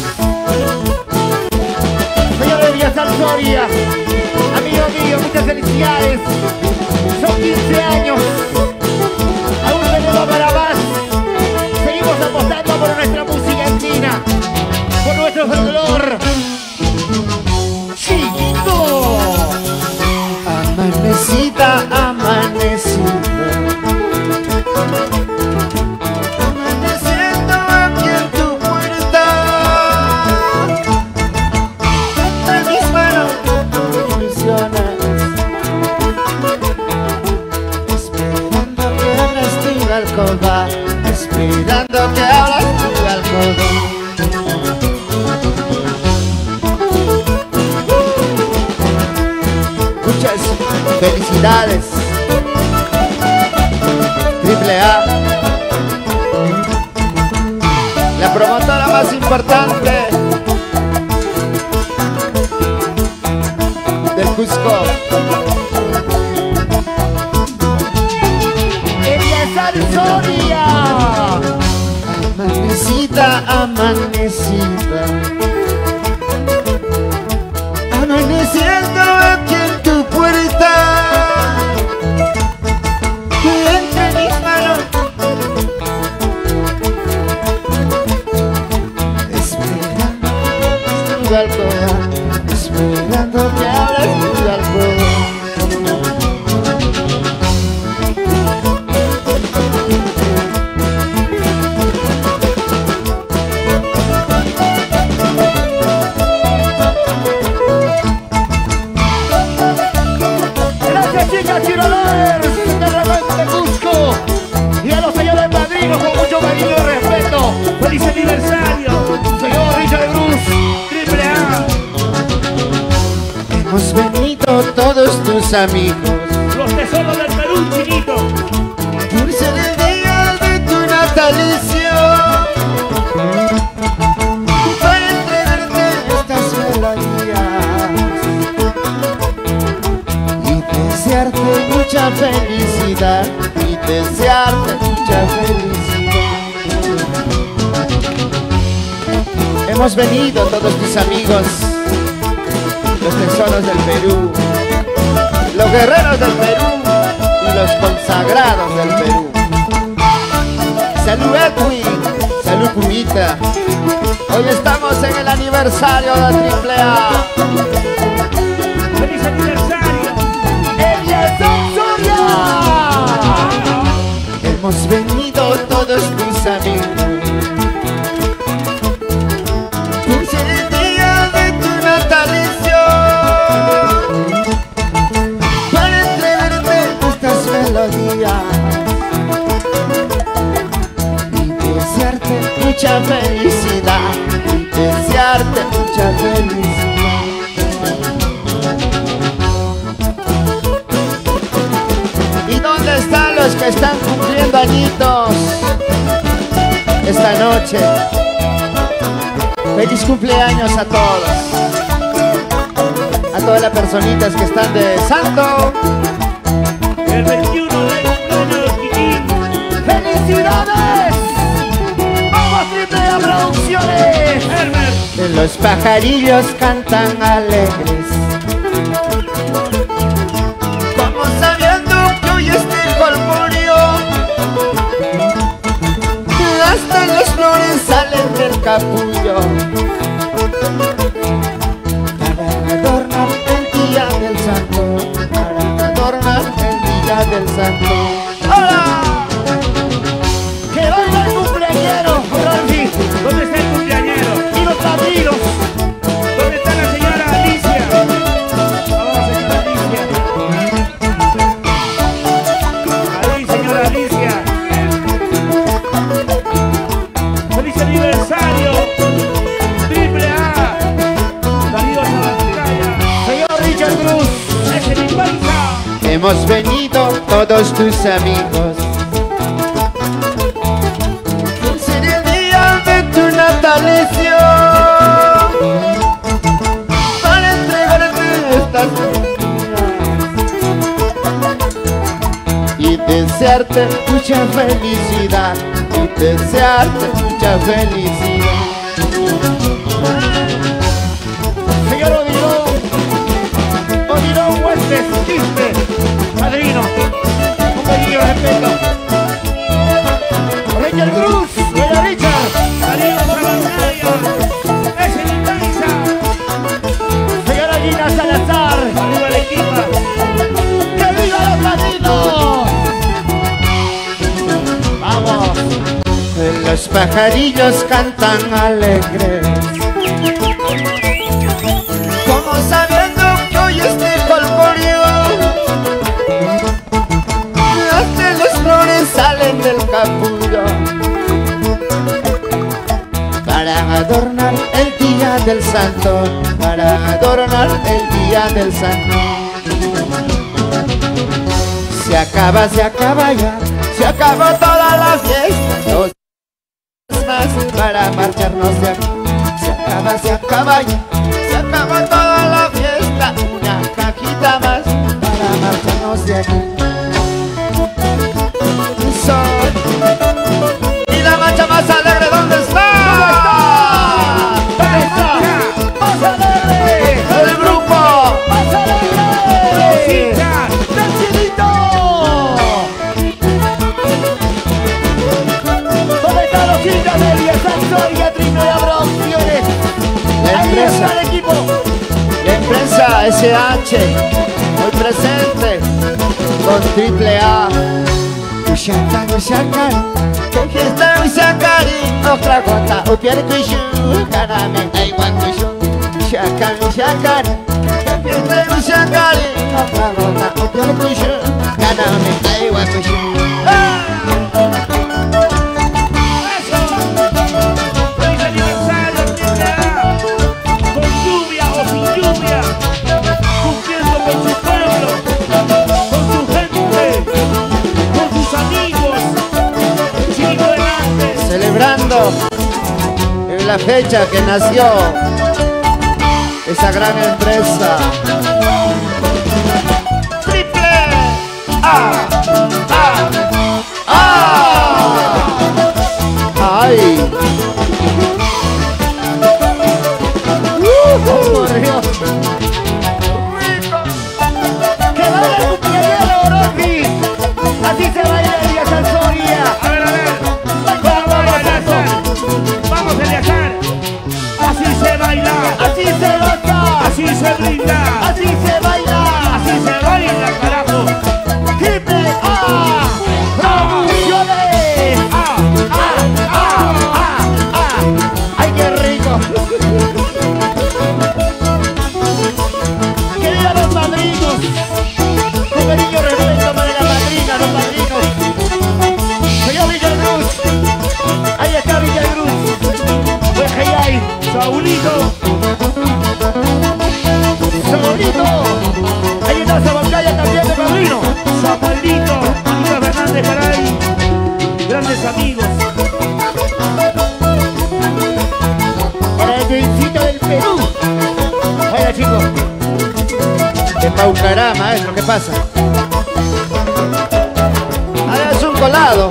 Señor Eliazar Soria, amigo mío, muchas felicidades. Son quince años. Aún tenemos para más. Seguimos apostando por nuestra música andina, por nuestro folclor. ¡Chiquito! Amanecida, amanecida, amaneciendo aquí en tu puerta. En mis manos ilusiones, esperando que abras tu alcoba, esperando que abras tu alcoba. Muchas felicidades, Triple A, la promotora más importante del Cusco. Eliazar Soria. Amanecida, amanecida, amaneciendo aquí en tu puerta. Que entre mis manos, esperando tu alcoba, esperando que abras tu alcoba. Gracias, chicas tiradores de repente de Cusco. Y a los señores padrinos con mucho cariño y respeto. ¡Feliz aniversario! Señor Richard Bruce. ¡Triple A! Hemos venido todos tus amigos ¡Los tesoros del Perú, chiquito! por ser el día de tu natalicio, para entregarte estas melodías y desearte mucha felicidad, y desearte mucha felicidad. Hemos venido todos tus amigos, los tesoros del Perú, los guerreros del Perú y los consagrados del Perú. Salud Edwin, salud Pumita. Hoy estamos en el aniversario de Triple A. ¡Feliz aniversario! Eliazar Soria. Hemos venido todos tus amigos por ser el día de tu natalicio, para entregarte estas melodías y desearte mucha felicidad, y desearte mucha felicidad. ¿Y dónde están los que están cumpliendo añitos esta noche? Feliz cumpleaños a todos, a todas las personitas que están de santo. El veintiuno de cumpleaños, Kikín. ¡Felicidades! ¡Vamos, Triple A Producciones! Herbert. Los pajarillos cantan alegres, como sabiendo que hoy es el colmorio. Hasta las flores salen del capullo, cada santo, para adornar el día del santo. ¡Hola! ¡Que baila el cumpleañero, Rolfi! ¿Dónde está el cumpleañero? ¡Y los padrinos! ¿Dónde está la señora Alicia? Vamos, señora Alicia. Ahí, señora Alicia. ¡Feliz aniversario! ¡Triple A! ¡Darío Sabancaya! ¡Señor Richard Cruz! ¡Ese mi paisa! Hemos venido todos tus amigos. En el día de tu natalicio, para entregarte estas y desearte mucha felicidad, y desearte mucha felicidad. Señor Odilón, Odilón Huestes, Quispe, padrino, un pequeño respeto. Richard Cruz, buena Richard. ¡Darío Sabancaya! ¡Ese mi paisa! Señora Gina Salazar, ¡Arriba la equipa! ¡que viva los latinos! Vamos. Los pajarillos cantan alegres, como sabiendo que hoy es de colgorio. Las de las flores salen del capullo para adornar el día del santo, para adornar el día del santo. Se acaba, se acaba ya, se acabó toda la fiesta. Dos más para marcharnos de aquí. Se acaba, se acaba ya, se acabó toda la fiesta. Una cajita más para marcharnos de aquí. Sol. Y la marcha más alegre, ¿dónde está? ¿Dónde está? ¡Más alegre! El grupo. ¡Más alegre! ¡Tranquilito! ¿Dónde están los hinchas de Eliezer y Trino de Producciones? La Ahí empresa, está el equipo. la empresa S H, hoy presente con Triple A. Ushaka, ushaka, que está ushakari, otra gota, o pierde tu shu, carame, ay guantushu. Ushaka, ushaka, que está ushakari, otra gota, o pierde tu shu, carame, ay guantushu. ¡Feliz aniversario, Triple A! Con lluvia o sin lluvia, cumpliendo con su pueblo, con su gente, con sus amigos. Chico delante. Celebrando en la fecha que nació esa gran empresa. Triple A. A. A. Ay. ¡Oh, por Dios! ¡Que baila el cumpleañero, Rolfi! ¡Así se baila Eliezer Soria! A ver, a ver. ¿Cómo baila Eliezer? Vamos a viajar. Así se baila. ¡Así se goza! Así se brinda. ¡Así se baila! Así se baila, carajo. ¡Triple A! ¡Producciones! Ah, ¡Ah, ah, ah, ah! ¡Ay, qué rico! ¡Que vivan los padrinos! Con cariño y respeto para la madrina, los padrinos. Señor Richard Cruz. Ahí está Richard Cruz. Pues ahí hay. Saulito. Samuelito. Ahí está Sabancaya también de padrino. Samuelito. Anita Fernández Garay. Grandes amigos. Para el Joincito del Perú. Vaya, chicos. De Paucará, maestro, ¿qué pasa? Ah, es un colado.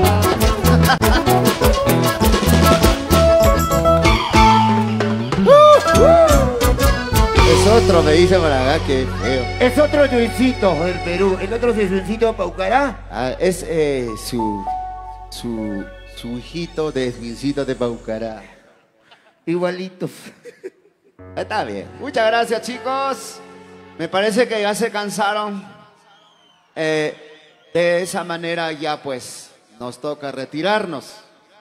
Es otro, me dice por acá, que feo. Es otro Joincito del Perú. El otro es Joincito Paucará. Ah, es eh, su, su, su hijito de Juincito de Paucará. Igualitos. Está bien. Muchas gracias, chicos. Me parece que ya se cansaron. Eh, de esa manera ya pues nos toca retirarnos.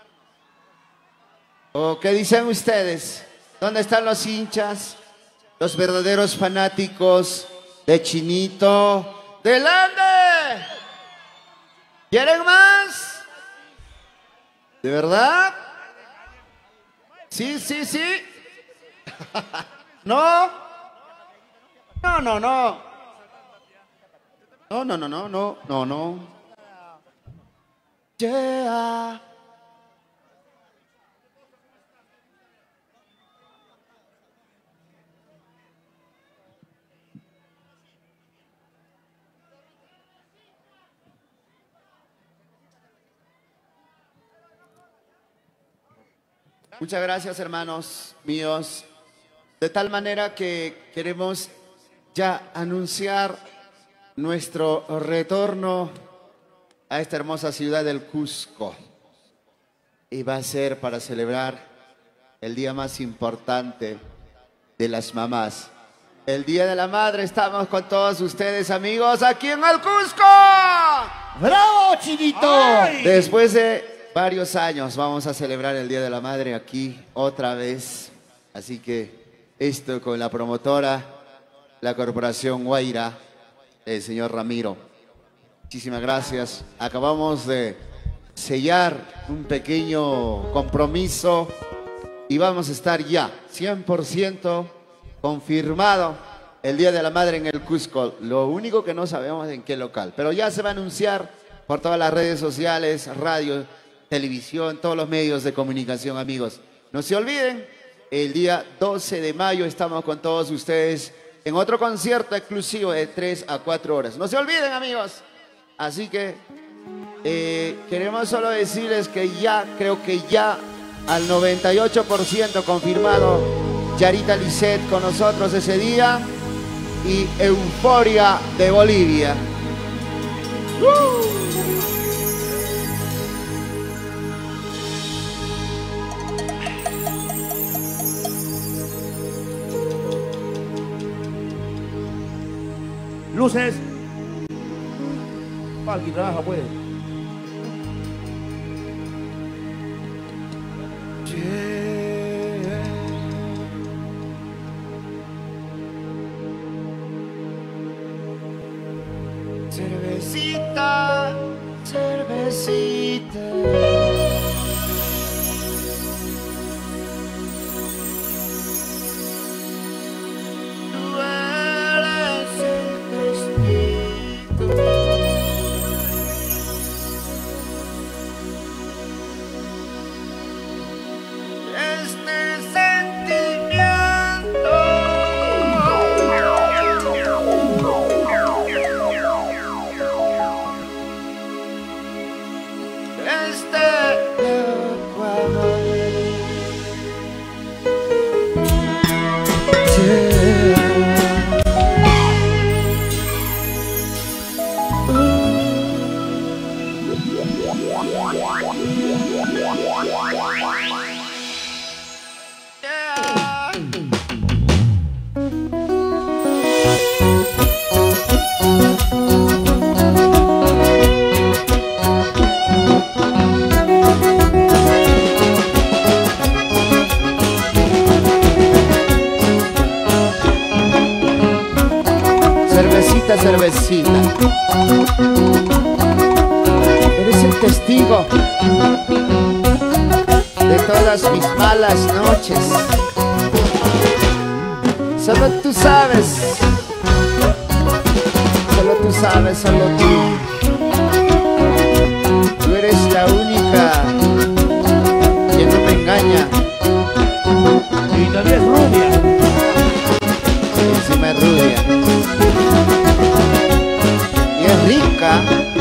¿O qué dicen ustedes? ¿Dónde están los hinchas? Los verdaderos fanáticos de Chinito. ¡Delante! ¿Quieren más? ¿De verdad? Sí, sí, sí. ¿No? No, no, no. No, no, no, no, no, no, no. Yeah. Muchas gracias, hermanos míos. De tal manera que queremos ya anunciar nuestro retorno a esta hermosa ciudad del Cusco. Y va a ser para celebrar el día más importante de las mamás. El Día de la Madre. Estamos con todos ustedes, amigos, aquí en el Cusco. ¡Bravo, Chinito! ¡Ay! Después de varios años vamos a celebrar el Día de la Madre aquí otra vez. Así que esto con la promotora, la Corporación Guaira, el señor Ramiro. Muchísimas gracias. Acabamos de sellar un pequeño compromiso y vamos a estar ya cien por ciento confirmado el Día de la Madre en el Cusco. Lo único que no sabemos en qué local, pero ya se va a anunciar por todas las redes sociales, radio, televisión, todos los medios de comunicación, amigos. No se olviden, el día doce de mayo estamos con todos ustedes en otro concierto exclusivo de tres a cuatro horas. No se olviden, amigos. Así que eh, queremos solo decirles que ya, creo que ya al noventa y ocho por ciento confirmado Yarita Lisset con nosotros ese día y Euforia de Bolivia. ¡Uh! Luces. Alguien trabaja, pues. Cervecita, cervecita. Cervecita, cervecita, eres el testigo de todas mis malas noches. Solo tú sabes, solo tú sabes, solo tú. Tú eres la única que no me engaña. Y también es rubia. Encima es rubia. Y es rica.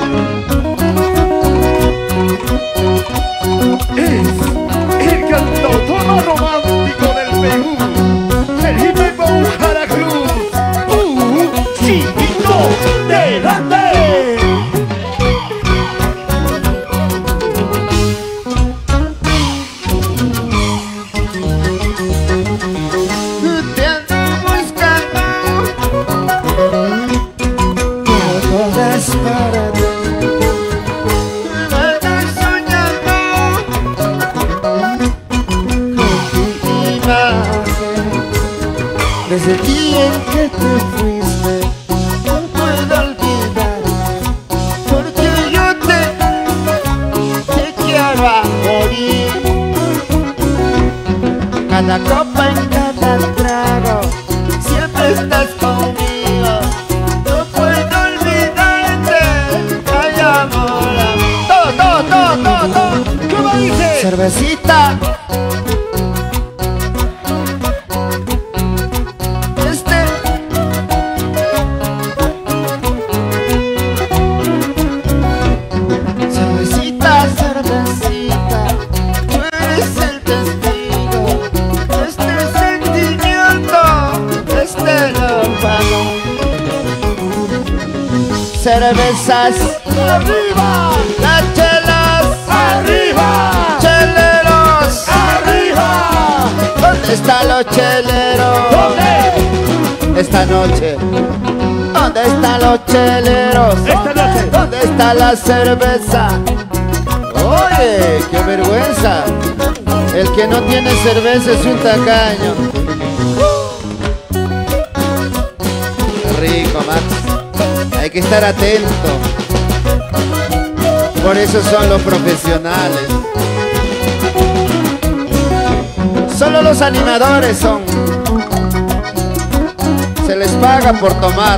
Es el cantautor más romántico del Perú. El Jipe Bujara Cruz. ¡Uh! ¡Chinito! ¡Delante! cada copa, en cada trago, siempre estás conmigo. No puedo olvidarte, ay amor. Todo, todo, todo, todo, todo. ¿Cómo dice? Cervecita. Este. Cervecita, cervecita, tú eres el testigo. Este sentimiento, este lo pago. Cervezas ¡Arriba! las chelas, ¡Arriba! cheleros, ¡Arriba! ¿dónde están los cheleros? ¿Dónde? Esta noche, ¿dónde están los cheleros? Esta noche. ¿Dónde está la cerveza? Oye, qué vergüenza. El que no tiene cerveza es un tacaño. Qué rico, Max. Hay que estar atento. Por eso son los profesionales. Solo los animadores son. Se les paga por tomar.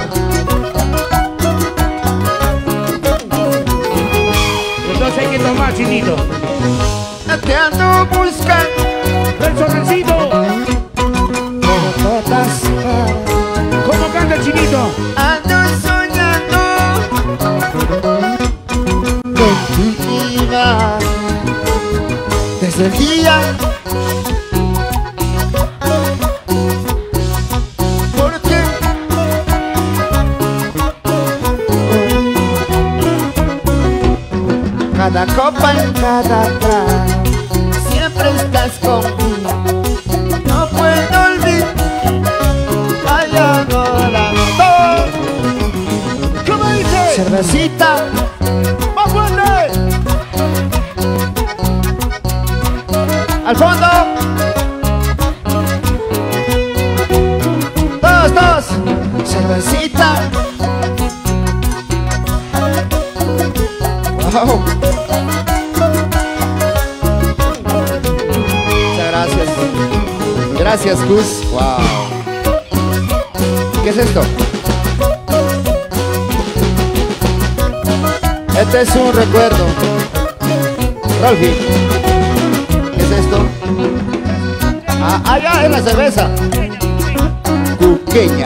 Entonces hay que tomar, Chinito. Te ando buscando. El sorrecito. ¿Cómo canta el Chinito? Ando soñando contigo desde el día porque cada copa, en cada trago, siempre estás conmigo. No puedo olvidar. Ay, ahora no. ¿Cómo dice? Cervecita. ¡Más fuerte! Al fondo. Dos, dos. Cervecita. Wow. Muchas gracias. Gracias, Gus. Wow. ¿Qué es esto? Este es un recuerdo. Rolfi. ¿Qué es esto? Ah, allá es la cerveza. Cuqueña.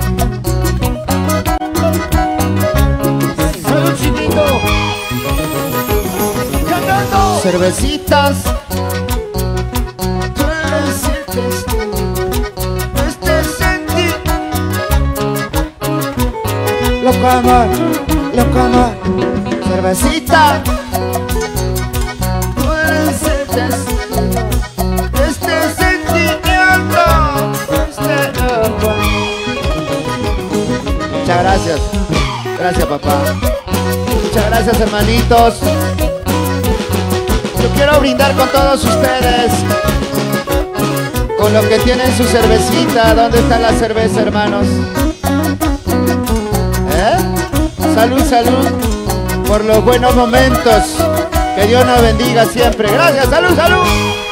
¡Salud, Chinito! ¡Cantando! Cervecitas. Tú eres el testigo de este sentimiento. Loco amor, loco amor. Cervecita. Tú eres el testigo de este sentimiento. Este loco amor. Muchas gracias. Gracias, papá. Muchas gracias, hermanitos. Yo quiero brindar con todos ustedes, con lo que tienen su cervecita. ¿Dónde está la cerveza, hermanos? ¿Eh? Salud, salud, por los buenos momentos. Que Dios nos bendiga siempre. Gracias, salud, salud.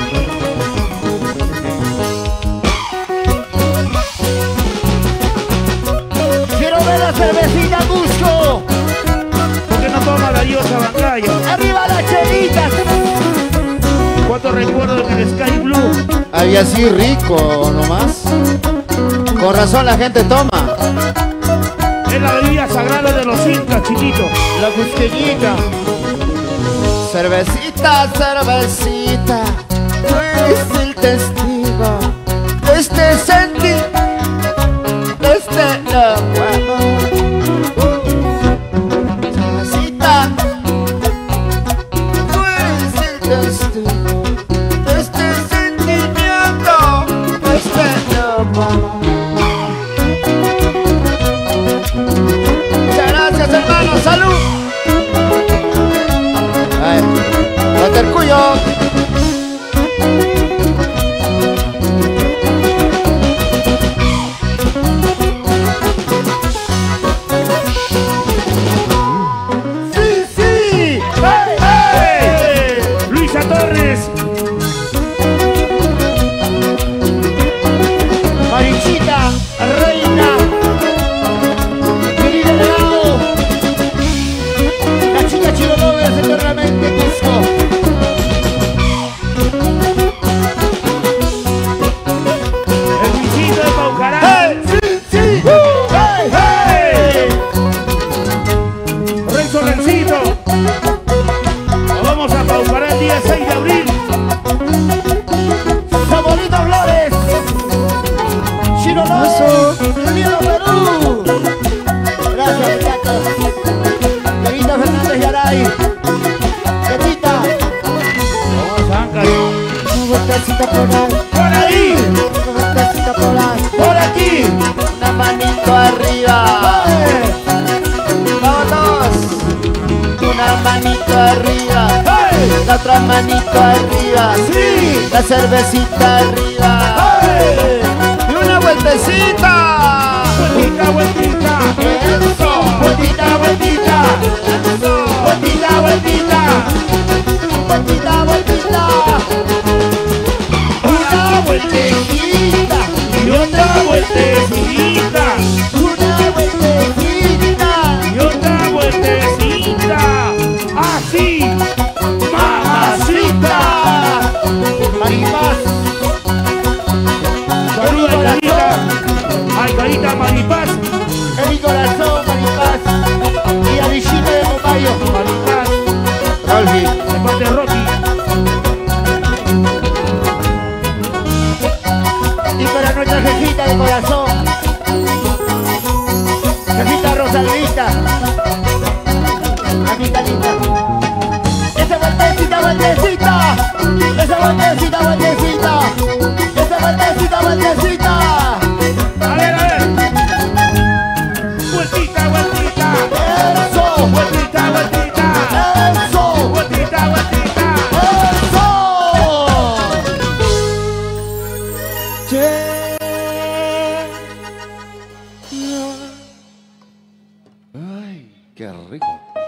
¡Quiero ver la cervecita, Cusco! ¿Por qué no toma la diosa Bancayo? ¡Arriba las chelitas! ¿Cuántos recuerdos en el Sky Blue? Había así rico nomás. Con razón la gente toma. Es la bebida sagrada de los incas, Chinito. La cusqueñita. Cervecita, cervecita, tú eres el testigo de este sentir, de este loco amor. Cervecita, tú eres el testigo de este sentimiento, de este loco amor. Muchas gracias, hermanos, salud. Watercuyo. ¡Sí, sí! ¡Hey, ¡Hey! Luisa Torres. la otra manito arriba, Sí. la cervecita arriba, ¡Hey! y una vueltecita. Vueltita, vueltita. Eso. Vueltita, vueltita. Eso. Vueltita, vueltita. Vueltita, vueltita. Una vueltecita. Y otra vueltecita. Una vueltecita. Y otra vueltecita. Así. Mamacita. Maripaz. Saluda a Carita. Ay, Carita Maripaz. En mi corazón, Maripaz. Y a Vicente de Momayo. Maripaz. Rolfi. De parte de Rocky. Y para nuestra jefita de corazón. Jefita Rosalvita. Amita linda. Esa vueltecita, vueltecita. Esa vueltecita, vueltecita. Esa vueltecita, vueltecita. A ver, a ver. Vueltita, vueltita. Eso. Vueltita, vueltita. Eso. Vueltita, vueltita. Eso. Ay, qué rico.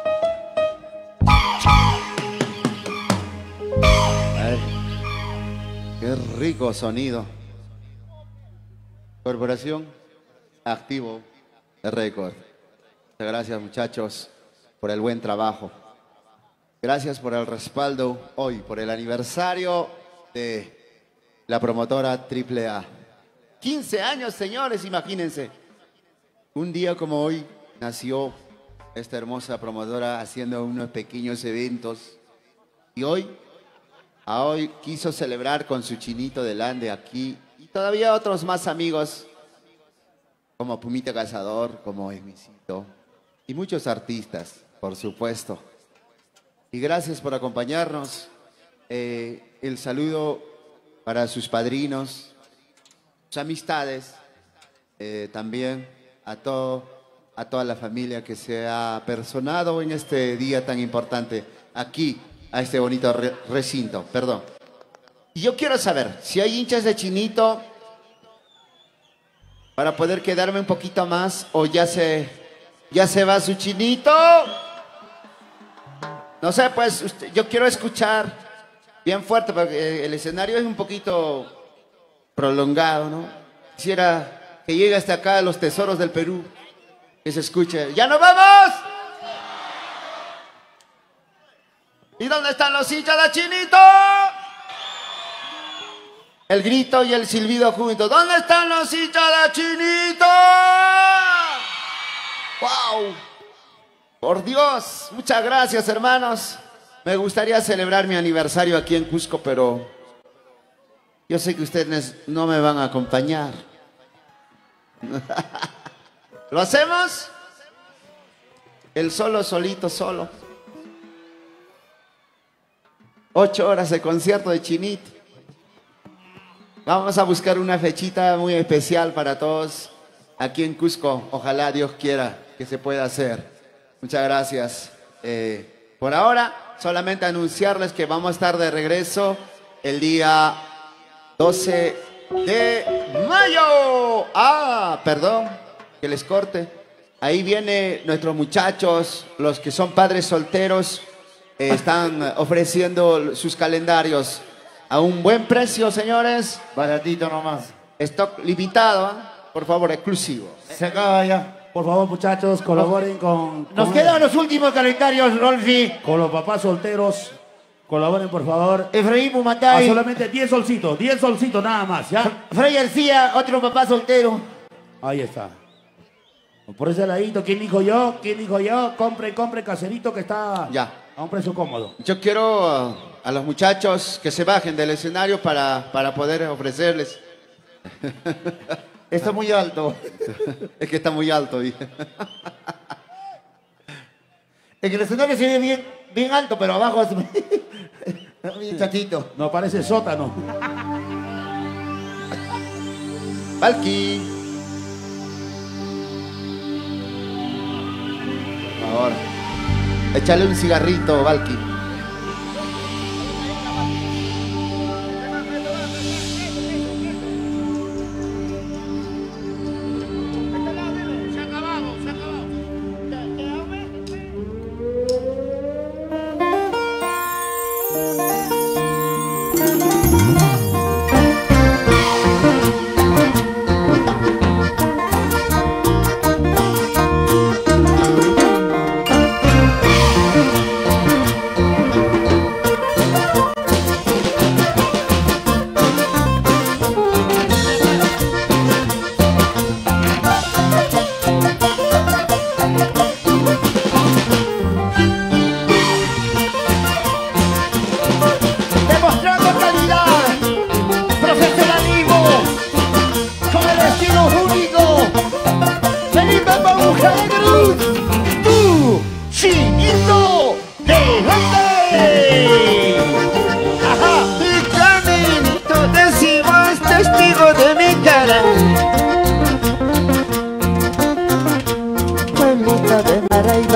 Ay, qué rico sonido. Corporación Activo Record. Muchas gracias, muchachos, por el buen trabajo. Gracias por el respaldo hoy, por el aniversario de la promotora Triple A. quince años, señores, imagínense. Un día como hoy nació esta hermosa promotora haciendo unos pequeños eventos. Y hoy, a hoy quiso celebrar con su chinito delante aquí. Y todavía otros más amigos, como Pumita Cazador, como Esmisito. Y muchos artistas, por supuesto. Y gracias por acompañarnos. Eh, el saludo para sus padrinos, sus amistades, eh, también a, todo, a toda la familia que se ha personado en este día tan importante, aquí, a este bonito re recinto, perdón. Y yo quiero saber, si hay hinchas de Chinito, para poder quedarme un poquito más, o ya se, ya se va su Chinito. No sé, pues, usted, yo quiero escuchar bien fuerte, porque el escenario es un poquito prolongado, ¿no? Quisiera que llegue hasta acá los tesoros del Perú, que se escuche. ¡Ya nos vamos! ¿Y dónde están los hinchas de Chinito? El grito y el silbido juntos. ¿Dónde están los hinchas de Chinito? ¡Wow! Por Dios, muchas gracias, hermanos. Me gustaría celebrar mi aniversario aquí en Cusco, pero yo sé que ustedes no me van a acompañar. ¿Lo hacemos? El solo, solito, solo. Ocho horas de concierto de Chinito. Vamos a buscar una fechita muy especial para todos aquí en Cusco. Ojalá Dios quiera que se pueda hacer. Muchas gracias. Eh, por ahora, solamente anunciarles que vamos a estar de regreso el día doce de mayo. Ah, perdón, que les corte. Ahí vienen nuestros muchachos, los que son padres solteros, eh, están ofreciendo sus calendarios a un buen precio, señores. Baratito nomás. Stock limitado, ¿eh? Por favor, exclusivo. Se acaba ya. Por favor, muchachos, colaboren con, Nos con, quedan los últimos calendarios, Rolfi. con los papás solteros. Colaboren, por favor. Efraín A Pumatay. solamente diez solcitos, diez solcitos nada más, ¿ya? Fray García, otro papá soltero. Ahí está. Por ese ladito, ¿quién dijo yo? ¿Quién dijo yo? Compre, compre caserito que está Ya. a un precio cómodo. Yo quiero uh, a los muchachos que se bajen del escenario para, para poder ofrecerles. Está muy alto. Es que está muy alto. ¿sí? En el escenario se ve bien, bien alto, pero abajo es bien chatito. No parece sótano. Valky. Por favor. Échale un cigarrito, Valky.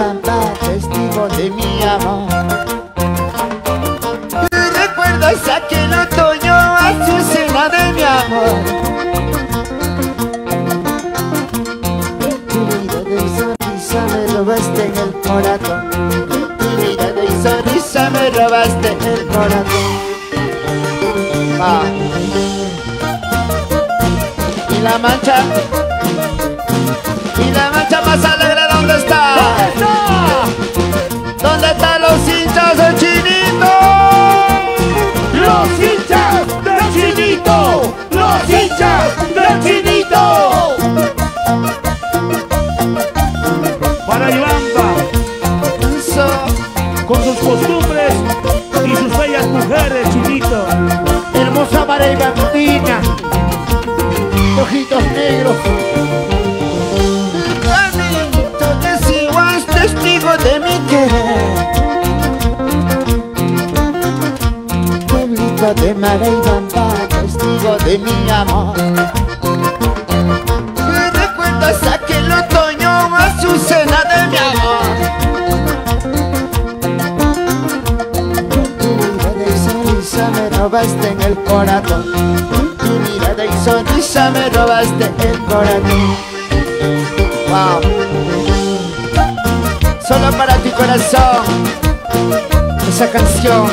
Bamba, testigo de mi amor. ¿Recuerdas aquel otoño, Azucena de mi amor? Tu mirada y sonrisa me robaste en el corazón. Tu mirada y sonrisa me robaste en el corazón. Ah. Y la mancha, y la mancha más alegre, ¿dónde está? ¿Dónde está? ¿Dónde están los hinchas del Chinito? Los hinchas del Chinito, los hinchas del Chinito. Para Ibamba, con sus costumbres y sus bellas mujeres, Chinito. Hermosa María Ibambina, ojitos negros. Juanito de Sihuas, testigo de mi querer. Pueblito de María Ibamba, testigo de mi amor. ¿Recuerdas aquel otoño, Azucena de mi amor? Tu mirada y sonrisa me robaste en el corazón. Tu mirada y sonrisa me robaste el corazón. Wow. Solo para tu corazón esa canción.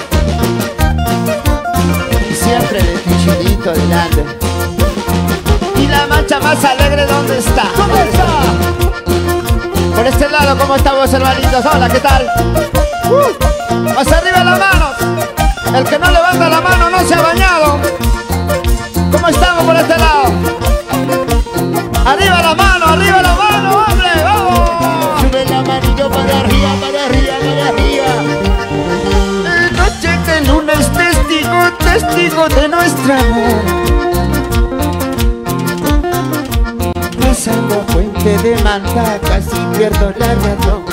Y siempre de tu Chinito delante. Y la mancha más alegre, ¿dónde está? ¿Dónde está? Por este lado, ¿cómo estamos, hermanitos? Hola, ¿qué tal? Uh, más arriba las manos. El que no levanta la mano no se ha bañado. ¿Cómo estamos por este lado? Arriba la mano, arriba la mano, hombre, vamos. Sube la manito para arriba, para arriba, para arriba. Noche de luna es testigo, testigo de nuestra amor. Pasando puente de Manta, casi pierdo la razón.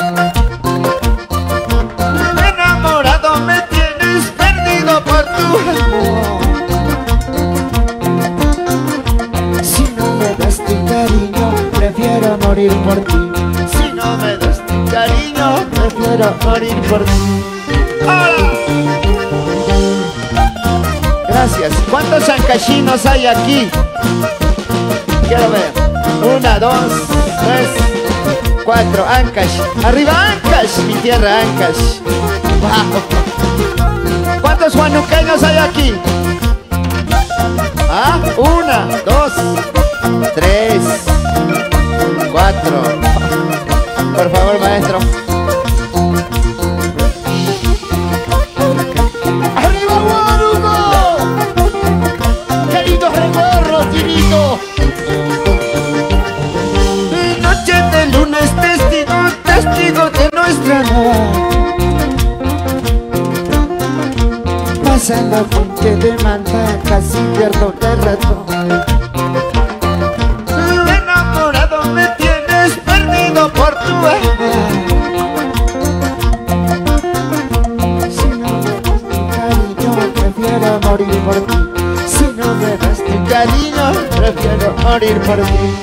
Enamorado me tienes, perdido por tu amor. Si no me das tu cariño, prefiero morir por ti. Si no me das tu cariño, prefiero morir por ti. ¡Hola! Gracias. ¿Cuántos ancachinos hay aquí? Quiero ver. Una, dos, tres, cuatro. Ancash. Arriba Ancash, mi tierra Ancash. Wow. ¿Cuántos huanuqueños hay aquí? Ah, una, dos, tres, cuatro. Por favor, maestro. ¡Arriba, Guaruco! ¡Qué lindos recuerdos, Chinito! Noche de luna es testigo, testigo de nuestra amor. Pasando puente de Manta, casi pierdo el razón. Enamorado me tienes, perdido por tu amor. Si no me das tu cariño, prefiero morir por ti. Si no me das tu cariño, prefiero morir por ti.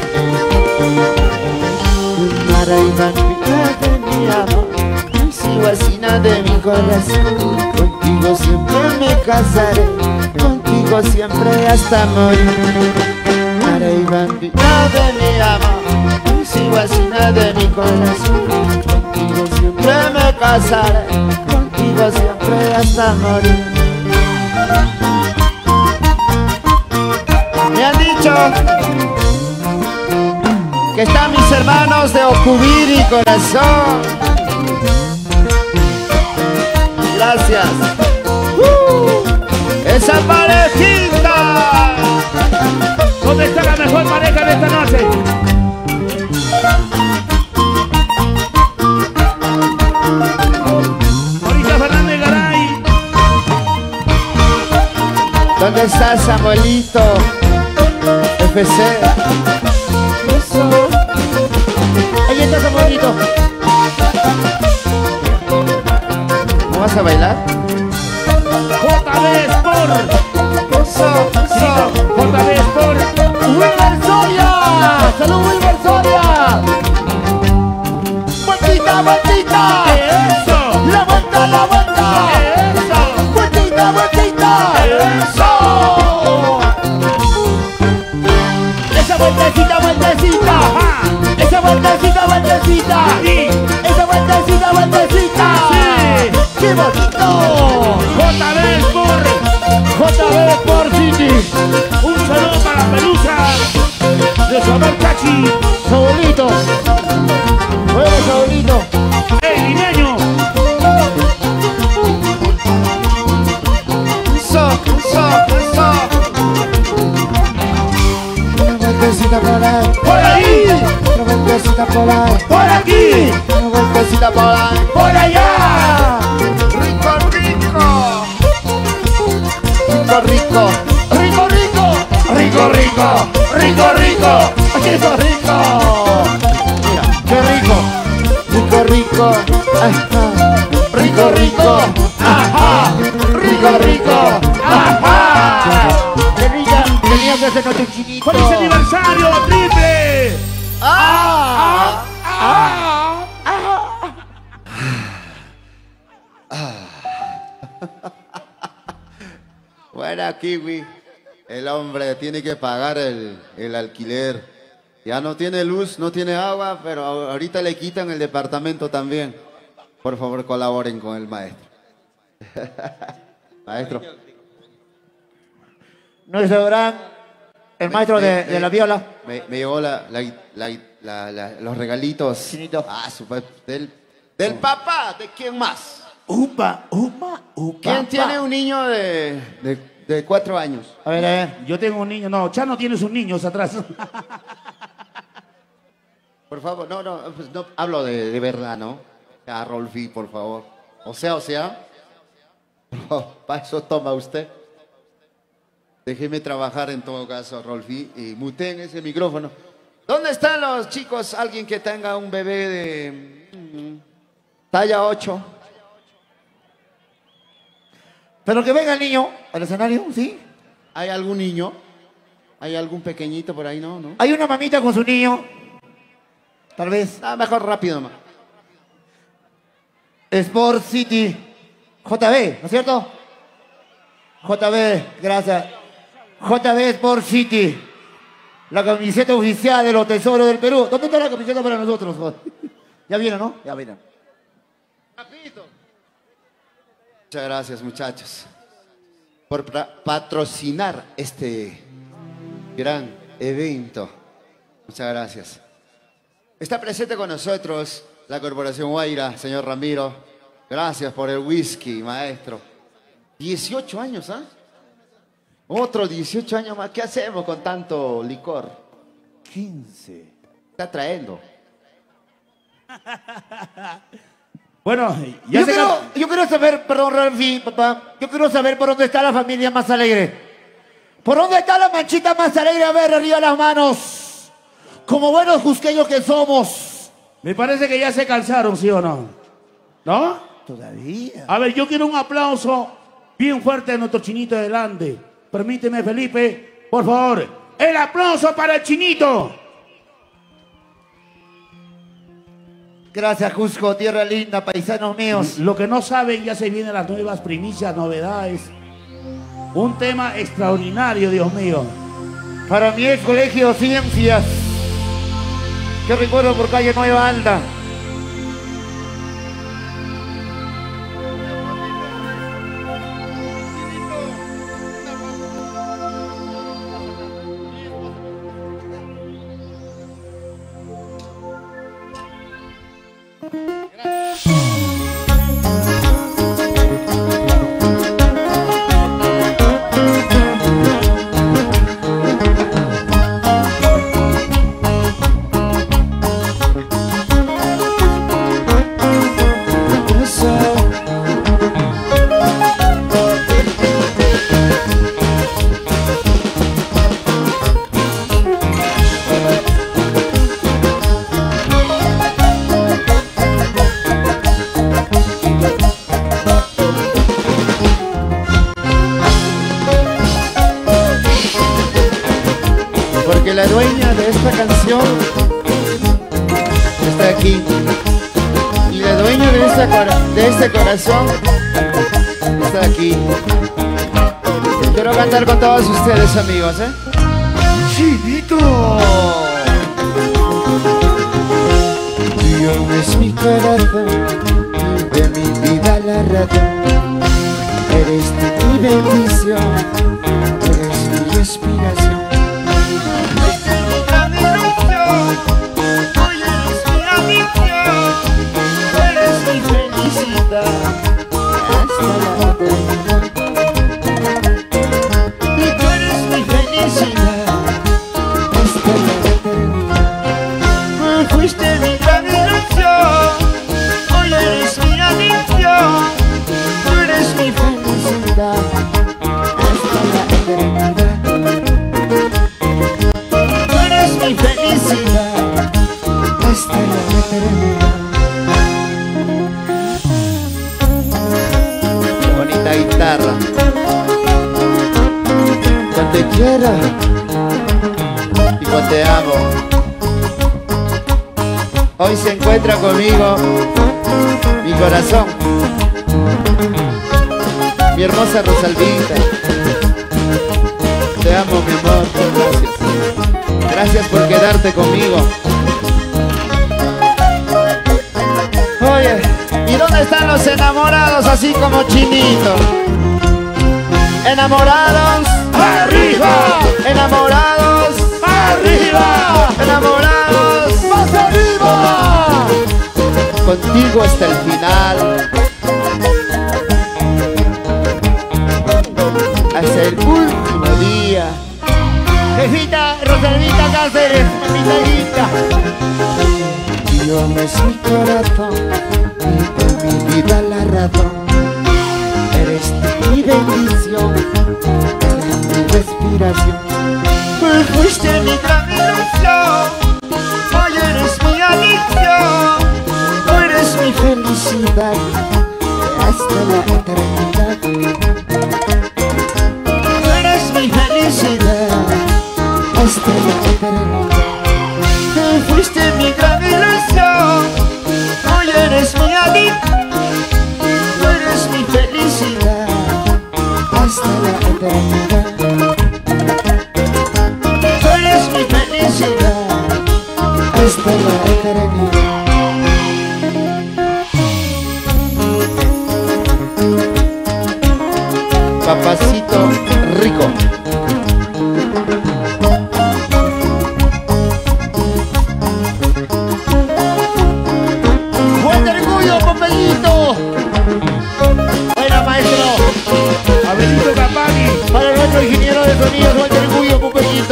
Mara Ibambina de mi amor, Sihuasina de mi corazón. Contigo siempre me casaré, contigo siempre hasta morir. Mara Ibambina de mi amor, Sihuasina de mi corazón. Contigo siempre me casaré, contigo siempre hasta morir. Me han dicho que están mis hermanos de Ocubiri, corazón. Gracias. Uh, esa parejita. ¿Dónde está la mejor pareja de esta noche? Ahorita Fernández Garay. ¿Dónde está Samuelito? F C. Ahí está Samuelito. ¿No vas a bailar? J B Sport. Eso, Sí, eso. J B Sport. ¡Wilmer Soria! ¡Salud, Wilmer Soria! ¡Vueltita! vueltita, vueltita. Eso. La vuelta, la vuelta. Eso. Vueltita, vueltita. Eso. Esa vueltecita, vueltecita. Ajá. Esa vueltecita, vueltecita. Sí. Esa vueltecita, vueltecita. Sí. ¡Qué bonito! J B Sport. J B Sport City. Un saludo para la pelusa de su amor Cachi. Sabolito. Bueno, Sabolito. ¡Ey, limeño! Eso, eso, eso. Una vueltecita por ahí. ¡Por ahí! Una vueltecita por ahí. ¡Por aquí! Una vueltecita por ahí. ¡Por allá! Rico, rico. Rico, rico. Rico, rico. ¡Rico, rico! ¡Rico, rico! ¡Rico, rico! Mira, qué rico. Rico, rico. Ajá. Rico, rico. ¡Ajá! Rico, rico. Ajá. Tenía, tenía que hacer nuestro chinito. ¡Feliz aniversario, triple! ¡Ah! Buena, Kiwi. El hombre tiene que pagar el, el alquiler. Ya no tiene luz, no tiene agua, pero ahorita le quitan el departamento también. Por favor, colaboren con el maestro. Maestro. Nuestro gran, el maestro de, de la viola. Me, me llevó la, la, la, la, la, los regalitos. Chinito. Ah, super, del, del papá. ¿De quién más? ¡Upa, upa, upa! ¿Quién tiene un niño de, de, de cuatro años? A ver, a ver. Yo tengo un niño. No, Chano tiene sus niños atrás. Por favor, no, no, pues no hablo de, de verdad, ¿no? A Rolfi, por favor. O sea, o sea. Oh, para eso toma usted. Déjeme trabajar en todo caso, Rolfi, y muteen ese micrófono. ¿Dónde están los chicos? Alguien que tenga un bebé de mm, talla ocho. Pero que venga el niño al escenario, ¿sí? ¿Hay algún niño? ¿Hay algún pequeñito por ahí? No, ¿no? Hay una mamita con su niño. Tal vez. Ah, mejor rápido, ma. Sport City. J B, ¿no es cierto? J B, gracias. J B Sport City. La camiseta oficial de los tesoros del Perú. ¿Dónde está la camiseta para nosotros? Ya viene, ¿no? Ya viene. Muchas gracias, muchachos, por patrocinar este gran evento. Muchas gracias. Está presente con nosotros la Corporación Guaira, señor Ramiro. Gracias por el whisky, maestro. dieciocho años, ¿ah? ¿eh? Otro dieciocho años más. ¿Qué hacemos con tanto licor? quince. Está trayendo. Bueno, ya Yo se quiero, yo quiero saber, perdón, Ralfi, papá. Yo quiero saber por dónde está la familia más alegre. ¿Por dónde está la manchita más alegre? A ver, arriba las manos. Como buenos cusqueños que somos. Me parece que ya se cansaron, ¿sí o no? ¿No? Todavía. A ver, yo quiero un aplauso bien fuerte a nuestro chinito delante. Permíteme, Felipe, por favor. El aplauso para el chinito. Gracias, Cusco, tierra linda, paisanos míos. Lo que no saben, ya se vienen las nuevas primicias, novedades. Un tema extraordinario, Dios mío. Para mí es Colegio Ciencias. Que recuerdo por calle Nueva Alta. Porque la dueña de esta canción está aquí. Y dueño de, esta cora de este corazón está aquí. Quiero cantar con todos ustedes, amigos, ¿eh? ¡Chinito! Dios es mi corazón, de mi vida la razón. Eres tú mi bendición, eres mi respiración. Eres mi gran ilusión, hoy eres mi adicción. Eres mi felicidad, hasta la eternidad. Y tú eres mi felicidad, hasta la eternidad. Fuiste mi gran ilusión, hoy eres mi adicción. Tú eres mi felicidad, hasta la eternidad. Tú eres mi felicidad, hasta la eternidad. Qué bonita guitarra. Cuando te quiero y cuando te amo, hoy se encuentra conmigo mi corazón, mi hermosa Rosalvita. Te amo, mi amor, gracias. Gracias por quedarte conmigo. Oye, ¿y dónde están los enamorados así como Chinito? Enamorados, ¡arriba! Enamorados, ¡arriba! Enamorados, ¡Más arriba! contigo hasta el final, hasta el último día. Jefita Rosalvita Cáceres, mamita. Dios es mi corazón y de mi vida la razón. Eres tú mi bendición, eres mi respiración. Pues fuiste mi gran ilusión, hoy eres mi adicción. Tú eres mi felicidad, hasta la eternidad. Tú eres mi felicidad, hasta la eternidad. Tú fuiste mi gran ilusión, hoy eres mi adicción. Tú eres mi felicidad, hasta la eternidad. Tú eres mi felicidad, hasta la eternidad. Papacito rico. ¡Fuerte orgullo, Popeyito! Buena, maestro. Abelito Capani, Para nuestro ingeniero de sonido, fuerte orgullo, Popeyito.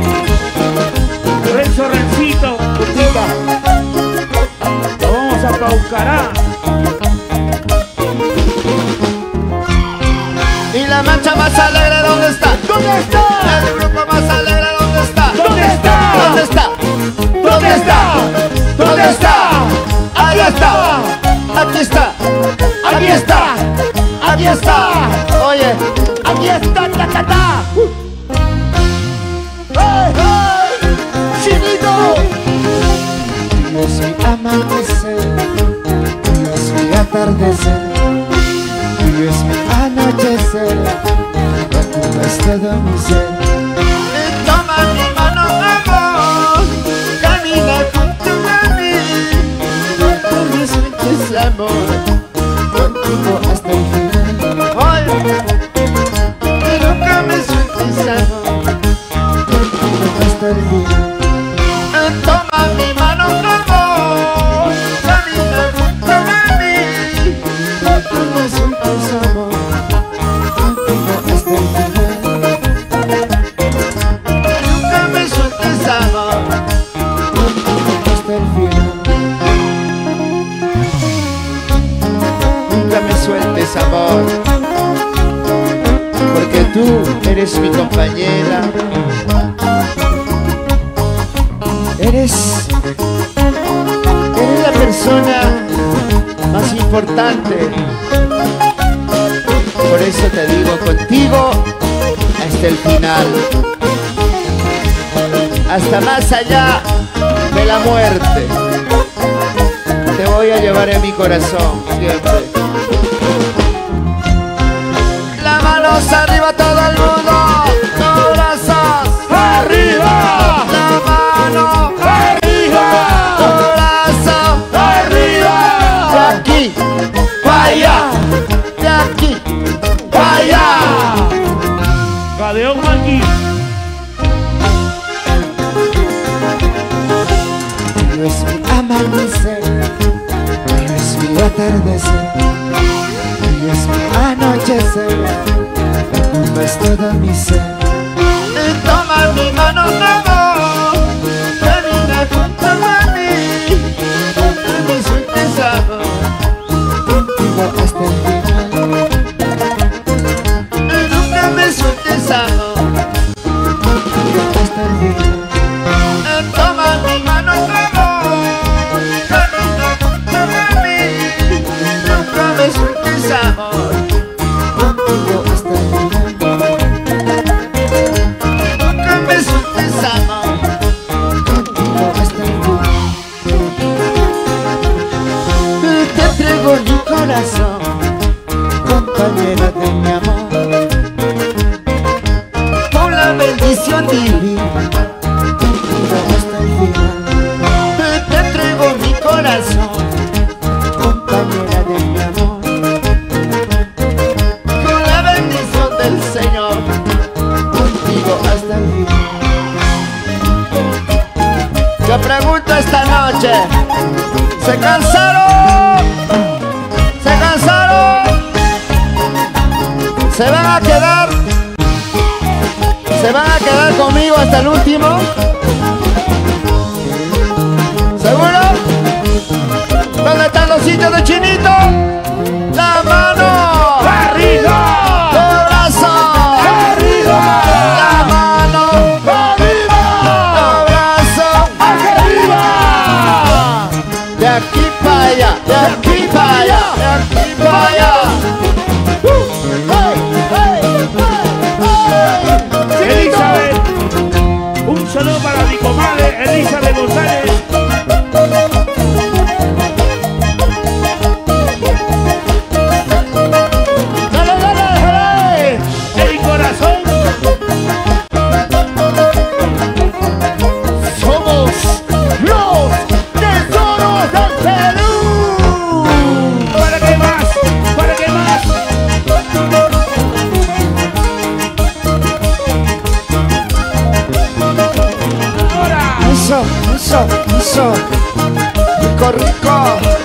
Renzo Rencito, Pupita. lo vamos a Paucará. Y la mancha más alegre, ¿dónde está? ¿Dónde está? El grupo más alegre, ¿dónde está? ¿Dónde está? ¿Dónde está? ¿Dónde está? ¿Dónde está? Ahí está. Aquí está. Aquí está. Aquí está. Oye, Aquí está, ta, ta, ta. ¡Hey, hey! ¡Chinito! tú es mi amanecer, tú es mi atardecer, tú es mi anochecer, tú es todo mi ser. Toma mi mano, amor, camina junto a mí, tú me sientes amor, contigo hasta el final. Oye, que nunca me sueltes amor, contigo hasta el final. Toma mi mano, amor, camina junto a mí, tú me sientes amor, contigo hasta el final. Nunca me sueltes amor, contigo hasta el final. Nunca me sueltes amor, porque tú eres mi compañera. Eres, eres la persona más importante. Por eso te digo, contigo hasta el final, hasta más allá de la muerte. Te voy voy a llevar en mi corazón siempre. Las manos arriba todo el mundo, corazón ¡Arriba! la mano ¡Arriba! corazón ¡Arriba! de aquí para allá, de aquí para allá. Gadeón Manqui. No es mi amanecer, no es mi atardecer, no es mi anochecer, no es todo mi ser. Toma mi mano, amor, camina junto a mí, me sueltes amor, contigo hasta el final. Nunca me sueltes amor, contigo hasta el final. Toma mi mano, amor, camina junto a mí, nunca me sueltes amor, contigo hasta el final. Mi corazón, compañera de mi amor, con la bendición divina, contigo hasta el final. Te entrego mi corazón, compañera de mi amor, con la bendición del Señor, contigo hasta el final. Yo pregunto esta noche, ¿se cansaron? ¿Se cansaron? ¿Se van a quedar? ¿Se van a quedar conmigo hasta el último? ¿Seguro? ¿Dónde están los sitios de Chinito? ¡La mano! ¡Arriba! ¡Corazón! ¡Arriba! ¡La mano! ¡Arriba! ¡Corazón! ¡Arriba! De aquí para allá, de aquí para allá, de aquí para allá. Elizabeth, un saludo para mi comadre Elizabeth González. ¡Dale, dale, dale! ¡El corazón! Somos los tesoros del Perú. ¿Para qué más? ¿Para qué más? Ahora. Eso, eso, eso. Rico, rico.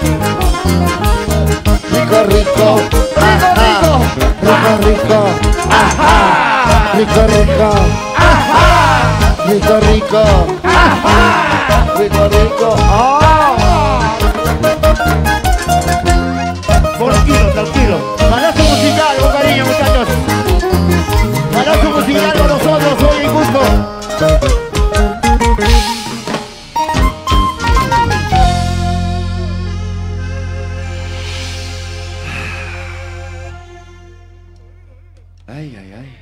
Rico, rico. Ajá. Rico, rico. Ajá. Rico, rico. Ajá. Rico, rico. Ajá. Rico, rico. Oh. Tranquilo, tranquilo. Manazo musical, con cariño, muchachos. Manazo musical con nosotros, hoy en gusto. Ay, ay, ay.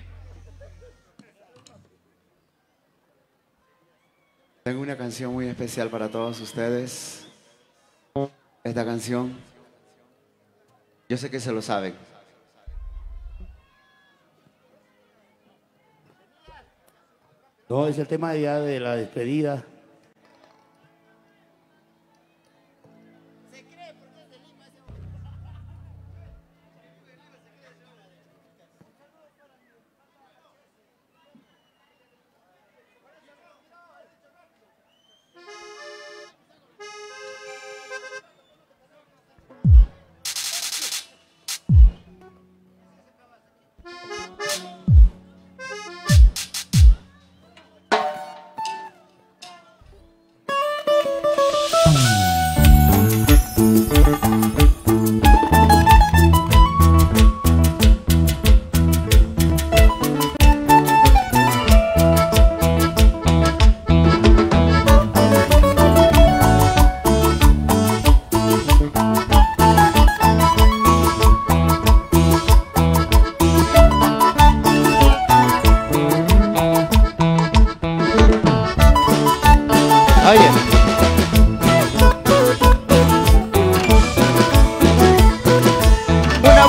Tengo una canción muy especial para todos ustedes. Esta canción, yo sé que se lo saben. No, es el tema ya de la despedida.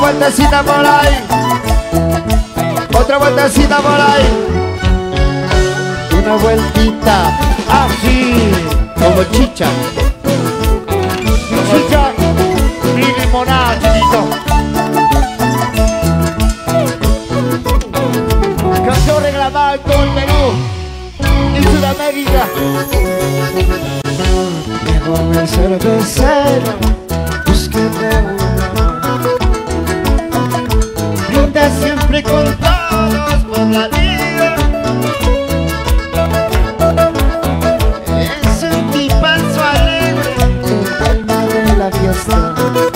vueltecita por ahí. Otra vueltecita por ahí. Una vueltita así, como chicha. Chicha y limonada, chiquito. Canción reclamada en todo el Perú y Sudamérica. Llegó el cervecero, búsqueme una. Brinda siempre con todos por la vida. Es un tipazo alegre, el alma de la fiesta.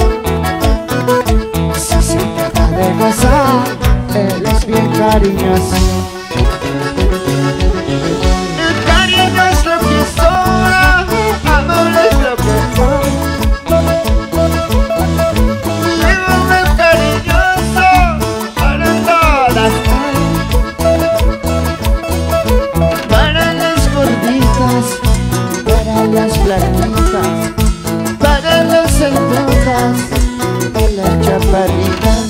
Si se trata de gozar, él es bien cariñoso. El cariño es lo que sobra, amor es lo que falta. Llévame el cariñoso para todas, para las gorditas, para las flaquitas, para las altotas, para las chaparritas,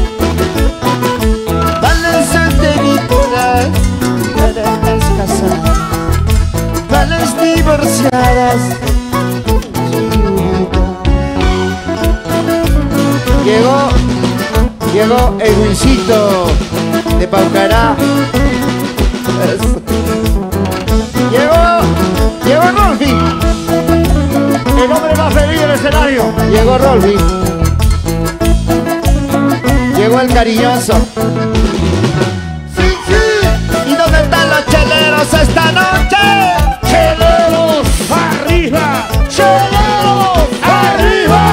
para las solteritas, para las casadas, para las divorciadas. Llegó, llegó el Luisito de Paucará. Eso. Llegó, llegó Rolfi. El hombre más feliz del escenario. Llegó Rolfi. Llegó el cariñoso. Sí, sí. ¿Y dónde están los cheleros esta noche? ¡Cheleros arriba! ¡Cheleros arriba!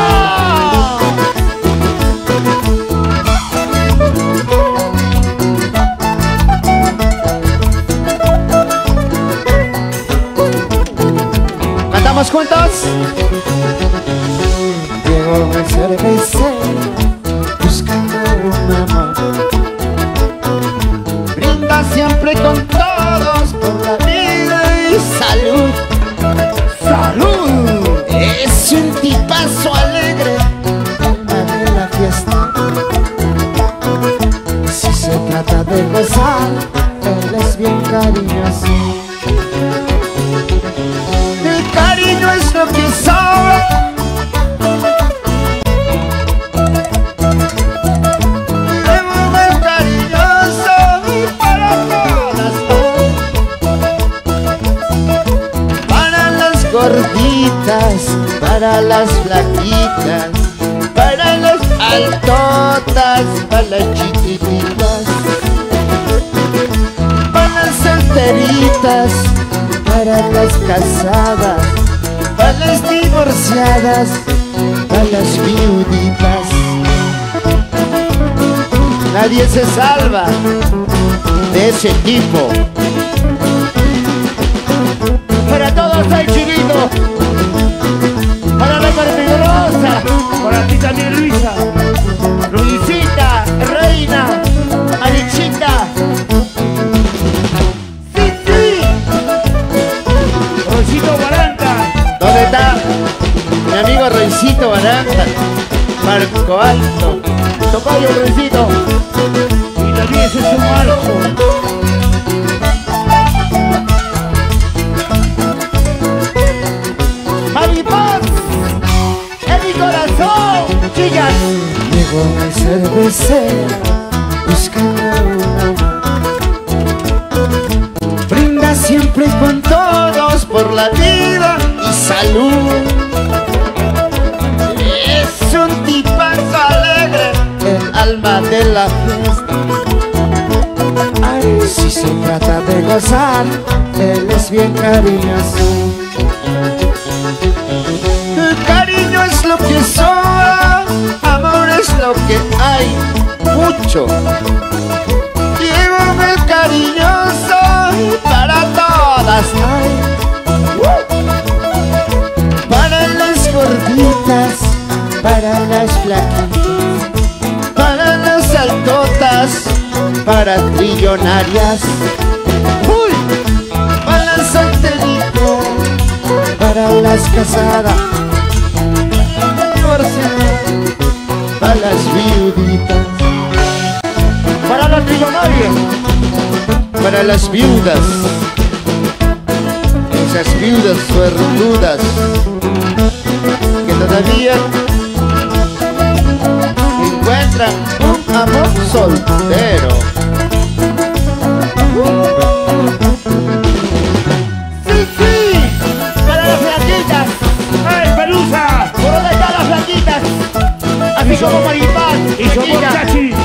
¿Cantamos juntos? Llegó el cervecero buscando un amor. Brinda siempre con todos por la vida y salud. ¡Salud! Es un tipazo alegre, alma de la fiesta. Si se trata de gozar, él es bien cariñoso. El cariño es lo que sobra. Llévame el cariñoso para todas, para las gorditas, para las flaquitas, para las altotas, para las chiquititas, para las solteritas, para las casadas, para las divorciadas, para las viuditas. Nadie se salva de ese tipo. Para todos hay chiquito. Para la peligrosa. Para ti también, Luisa. Luisita, reina, Marichita. Sí, sí. Rosito Baranta. ¿Dónde está mi amigo Roycito Baranta? Marco Alto. Tocayo, Luisito. Y también ese es un marco. Maripaz. En mi corazón. Chicas. Llegó el cervecero buscando un amor. Brinda siempre con todos por la vida y salud. Es un tipazo alegre, el alma de la fiesta. Ay, si se trata de gozar, él es bien cariñoso. El cariño es lo que sobra, amor es lo que hay, mucho. Llévame el cariñoso para todas hay. Para las gorditas, para las flaquitas, para las altotas, para trillonarias. Uy, para las solteritas, para las casadas, para las viuditas. Para los millonarios. Para las viudas. Esas viudas suertudas que todavía encuentran un amor soltero. Sí, sí. Para las flaquitas. ¡Ey, Pelusa! ¿Por dónde están las flaquitas? Así como Maripaz. Y somos flaquita. Chachi.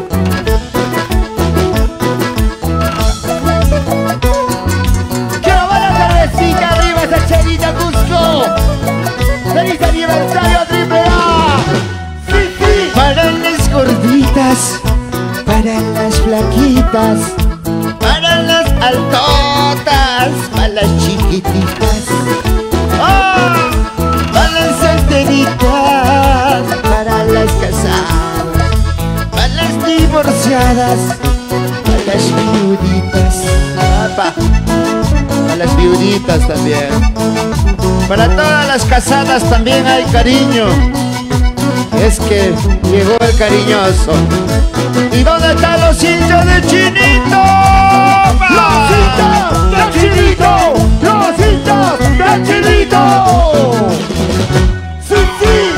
¡Quiero ver la cervecita arriba, esa chelita Cusco! ¡Feliz aniversario, triple A! ¡Sí, sí! Para las gorditas, para las flaquitas, para las altotas, para las chiquititas, ¡oh! Para las solteritas, para las casadas, para las divorciadas, para las viuditas, ¡apa! Para las viuditas también. Para todas las casadas también hay cariño. Es que llegó el cariñoso. ¿Y dónde están los hinchas de Chinito? ¡Los hinchas de Chinito! ¡Los hinchas de Chinito! ¡Sí, sí!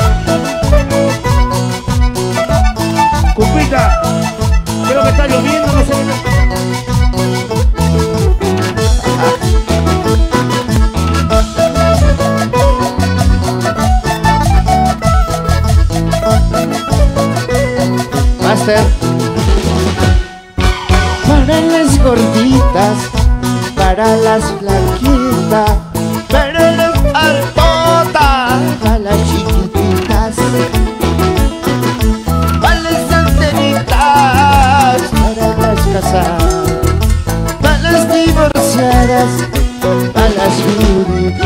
Cumpita, creo que está lloviendo, no sé qué. Master. Para las gorditas, para las flaquitas, para las altotas, para las chiquititas, para las solteritas, para las casadas, para las divorciadas, para las viuditas.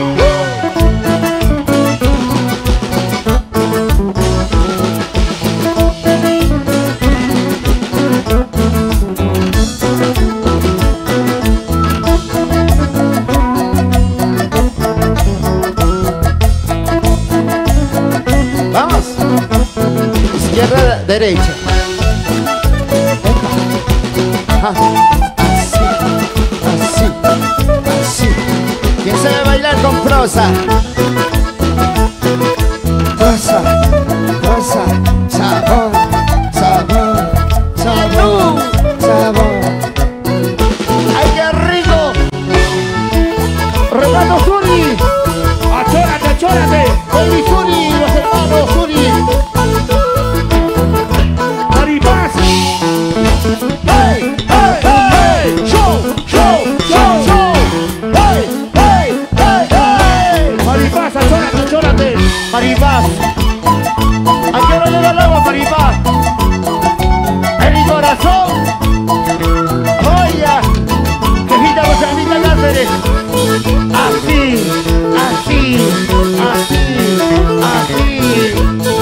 Vamos, izquierda, derecha. Ajá. Así, así, así. ¿Quién sabe bailar con prosa? Prosa, prosa, sabor, sabor, sabor, sabor. ¡Ay, qué rico! ¡Renato Zuri! ¡Achórate, achórate! ¡Baby Zuri! ¡Los hermanos Zuri! ¡Maripaz! ¡Hey! ¡Hey! ¡Hey! ¡Show! ¡Show! ¡Show! ¡Show! ¡Hey! ¡Hey! ¡Hey! ¡Hey! ¡Maripaz, achórate, achórate! Maripaz, ¿a qué hora llega el agua, Maripaz? En mi corazón. Oye, jefita Rosalita Cáceres. Así, así, así, así.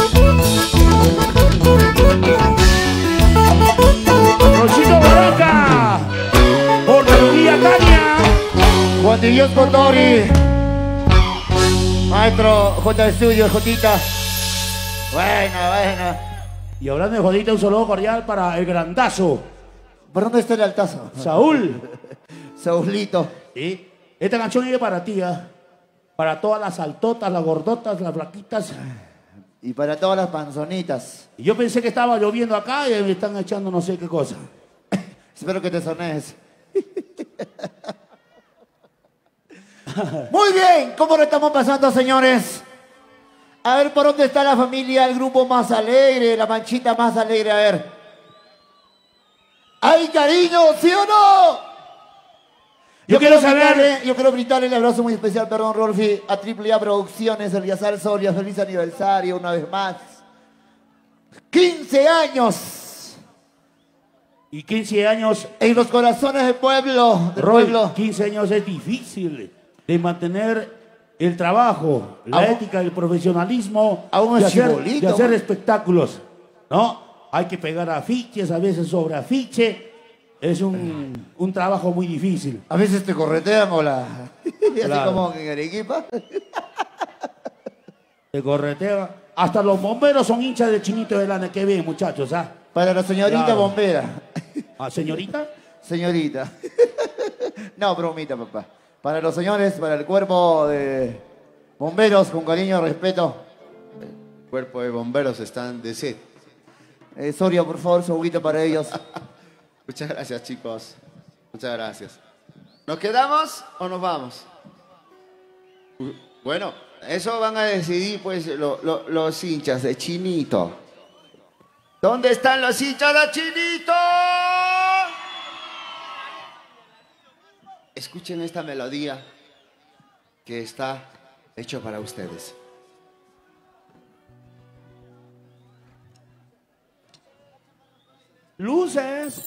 ¡Rochito Barranca! ¡Ortología Tania! Juan de Dios Condori. Maestro J Studio, Jotita. Buena, buena. Y hablando de jodita, un saludo cordial para el grandazo, ¿Por dónde está el altazo? Saúl. Saulito. ¿Sí? Esta canción es para ti, ¿eh? Para todas las altotas, las gordotas, las flaquitas. Y para todas las panzonitas. Y yo pensé que estaba lloviendo acá y me están echando no sé qué cosa. Espero que te sones. Muy bien, ¿cómo lo estamos pasando, señores? A ver, ¿por dónde está la familia, el grupo más alegre, la manchita más alegre? A ver. ¡Hay cariño, sí o no! Yo quiero saber- brindarle- Yo quiero brindarle el abrazo muy especial, perdón, Rolfi, a Triple A Producciones, Eliazar Soria, feliz aniversario una vez más. quince años Y quince años, en los corazones del pueblo, del Roy, pueblo. quince años es difícil de mantener el trabajo, la Aún- ética, el profesionalismo, aún de es hacer, chibolito, de hacer man. espectáculos, ¿no? Hay que pegar afiches, a veces sobre afiche. Es un, un trabajo muy difícil. A veces te corretean o la... Así Claro. como en Arequipa. De correteo. Hasta los bomberos son hinchas de Chinito Velázquez. Qué bien, muchachos, ¿ah? Para la señorita Claro. bombera. ¿Ah, señorita? Señorita. No, bromita, papá. Para los señores, para el cuerpo de bomberos, con cariño y respeto. Cuerpo de bomberos están de sed. Eh, Soria, por favor, su juguito para ellos. Muchas gracias, chicos. Muchas gracias. ¿Nos quedamos o nos vamos? Bueno, eso van a decidir pues lo- lo- los hinchas de Chinito. ¿Dónde están los hinchas de Chinito? Escuchen esta melodía que está hecho para ustedes. Luces.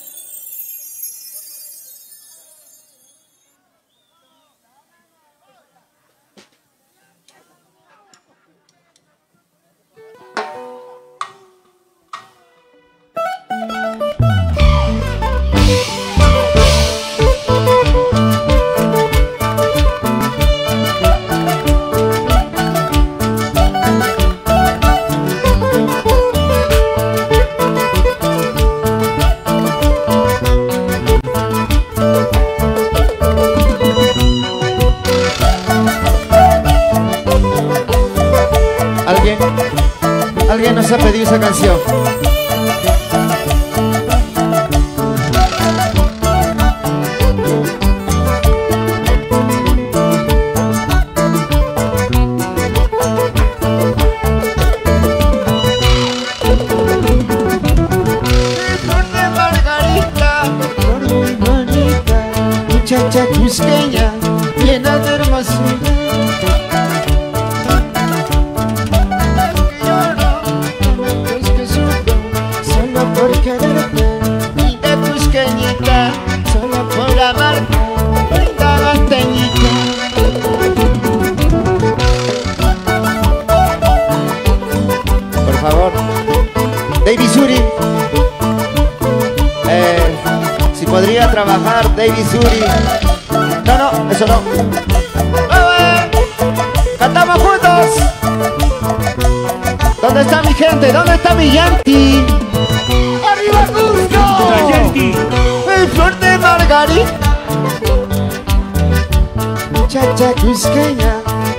¿Alguien? ¿Alguien nos ha pedido esa canción? Flor de margarita, flor muy bonita, muchacha cusqueña, llena de hermosura. Es que sufro, solo por quererte, linda cusqueñita, solo por amarte, linda galteñita. Por favor. David Suri. Eh, si podría trabajar, David Suri. No, no, eso no. Cantamos juntos. ¿Dónde está mi gente? ¿Dónde está mi Yankee? ¡Arriba Cusco! La Yankee. En flor de margarita, muchacha cusqueña.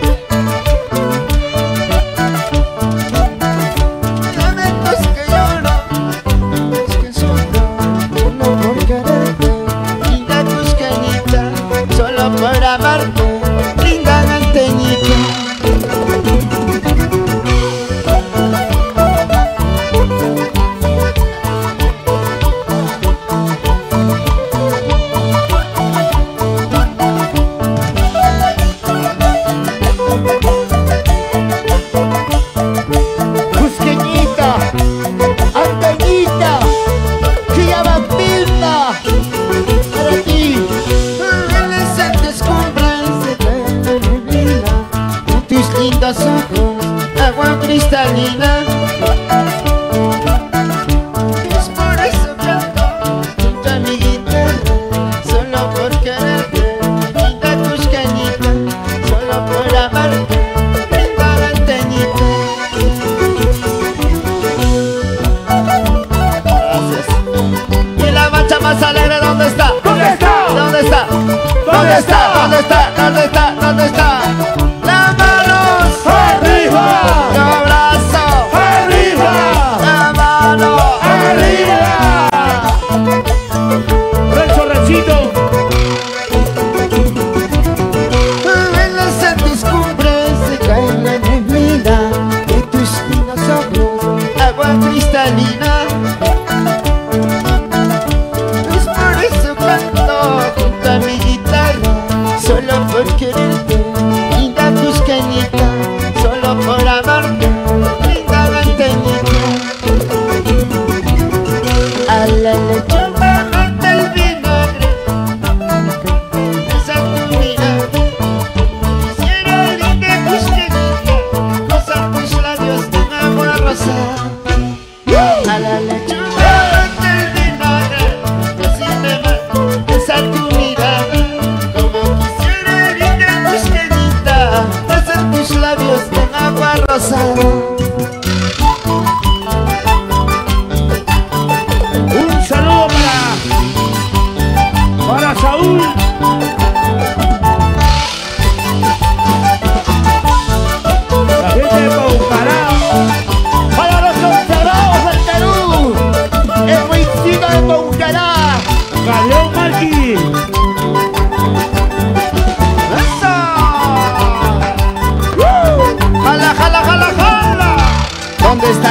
Lamentos que lloro, es que sufro, solo por quererte, linda cusqueñita, solo por amarte, linda galteñita. Cusqueñita, Anteñita, Chillabambita, para ti. Adolescentes cumbres de plena neblina, con tus lindos ojos, agua cristalina. Es por eso canto junto a mi guitarra, solo por quererte, linda cusqueñita, solo por amarte, linda galteñita. Gracias. Y la marcha más alegre, ¿dónde está? ¿Dónde está? ¿Dónde está? ¿Dónde está? ¿Dónde está? ¿Dónde está? ¿Dónde está? ¡Las manos! ¡Arriba! ¡Un abrazo! ¡Arriba! ¡La mano! ¡Arriba! Renzo Rencito. En las altas cumbres se cae la neblina de tus lindos ojos, agua cristalina. Es por eso canto junto a mi guitarra, solo porque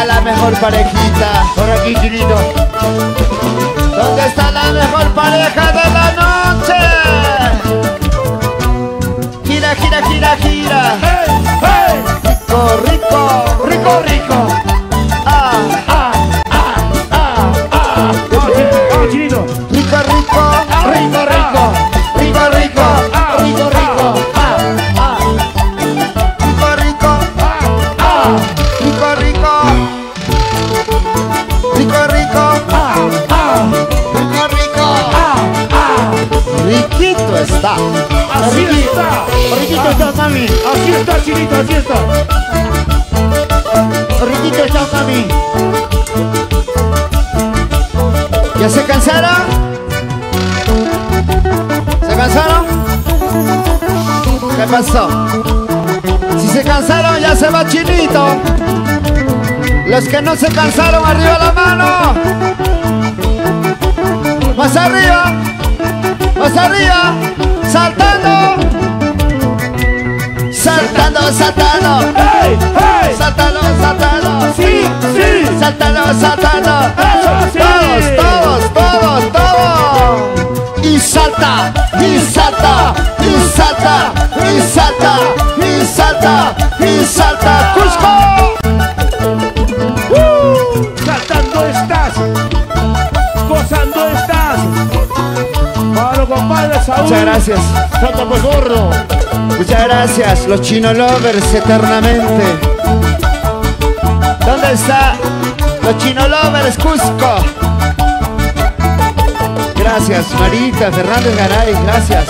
está la mejor parejita? Por aquí, Chinito. ¿Dónde está la mejor pareja de la noche? Gira, gira, gira, gira. ¡Hey, hey! Rico, rico, rico, rico. Ah, ¡Ah, ah, ah, ah! Vamos, Chinito, vamos, Chinito. rico, rico, rico, rico, rico, rico, Ah, rico, rico. ah, ah, Rico, rico, ah, ah, rico, rico. Rico, rico, ah, ah, rico, rico. ah, ah. Riquito está. Así está. Riquito está, mami. Así está, Chinito, así está. Riquito está, mami. ¿Ya se cansaron? ¿Se cansaron? ¿Qué pasó? Si se cansaron, ya se va Chinito. Los que no se cansaron, arriba la mano. Más arriba. Más arriba. Saltando. Saltando, saltando. ¡Hey, hey! Saltando, saltando. ¡Sí, sí! Saltando, saltando. ¡Eso sí! Todos, todos, todos, todos. Y salta, y salta, y salta, y salta, y salta, y salta. Cusco. Saltando estás, gozando estás. Para compadre Saúl. Muchas gracias. Salta pues, gordo. Muchas gracias, los Chino Lovers eternamente. ¿Dónde está los Chino Lovers Cusco? Gracias, Marita Fernández Garay, gracias.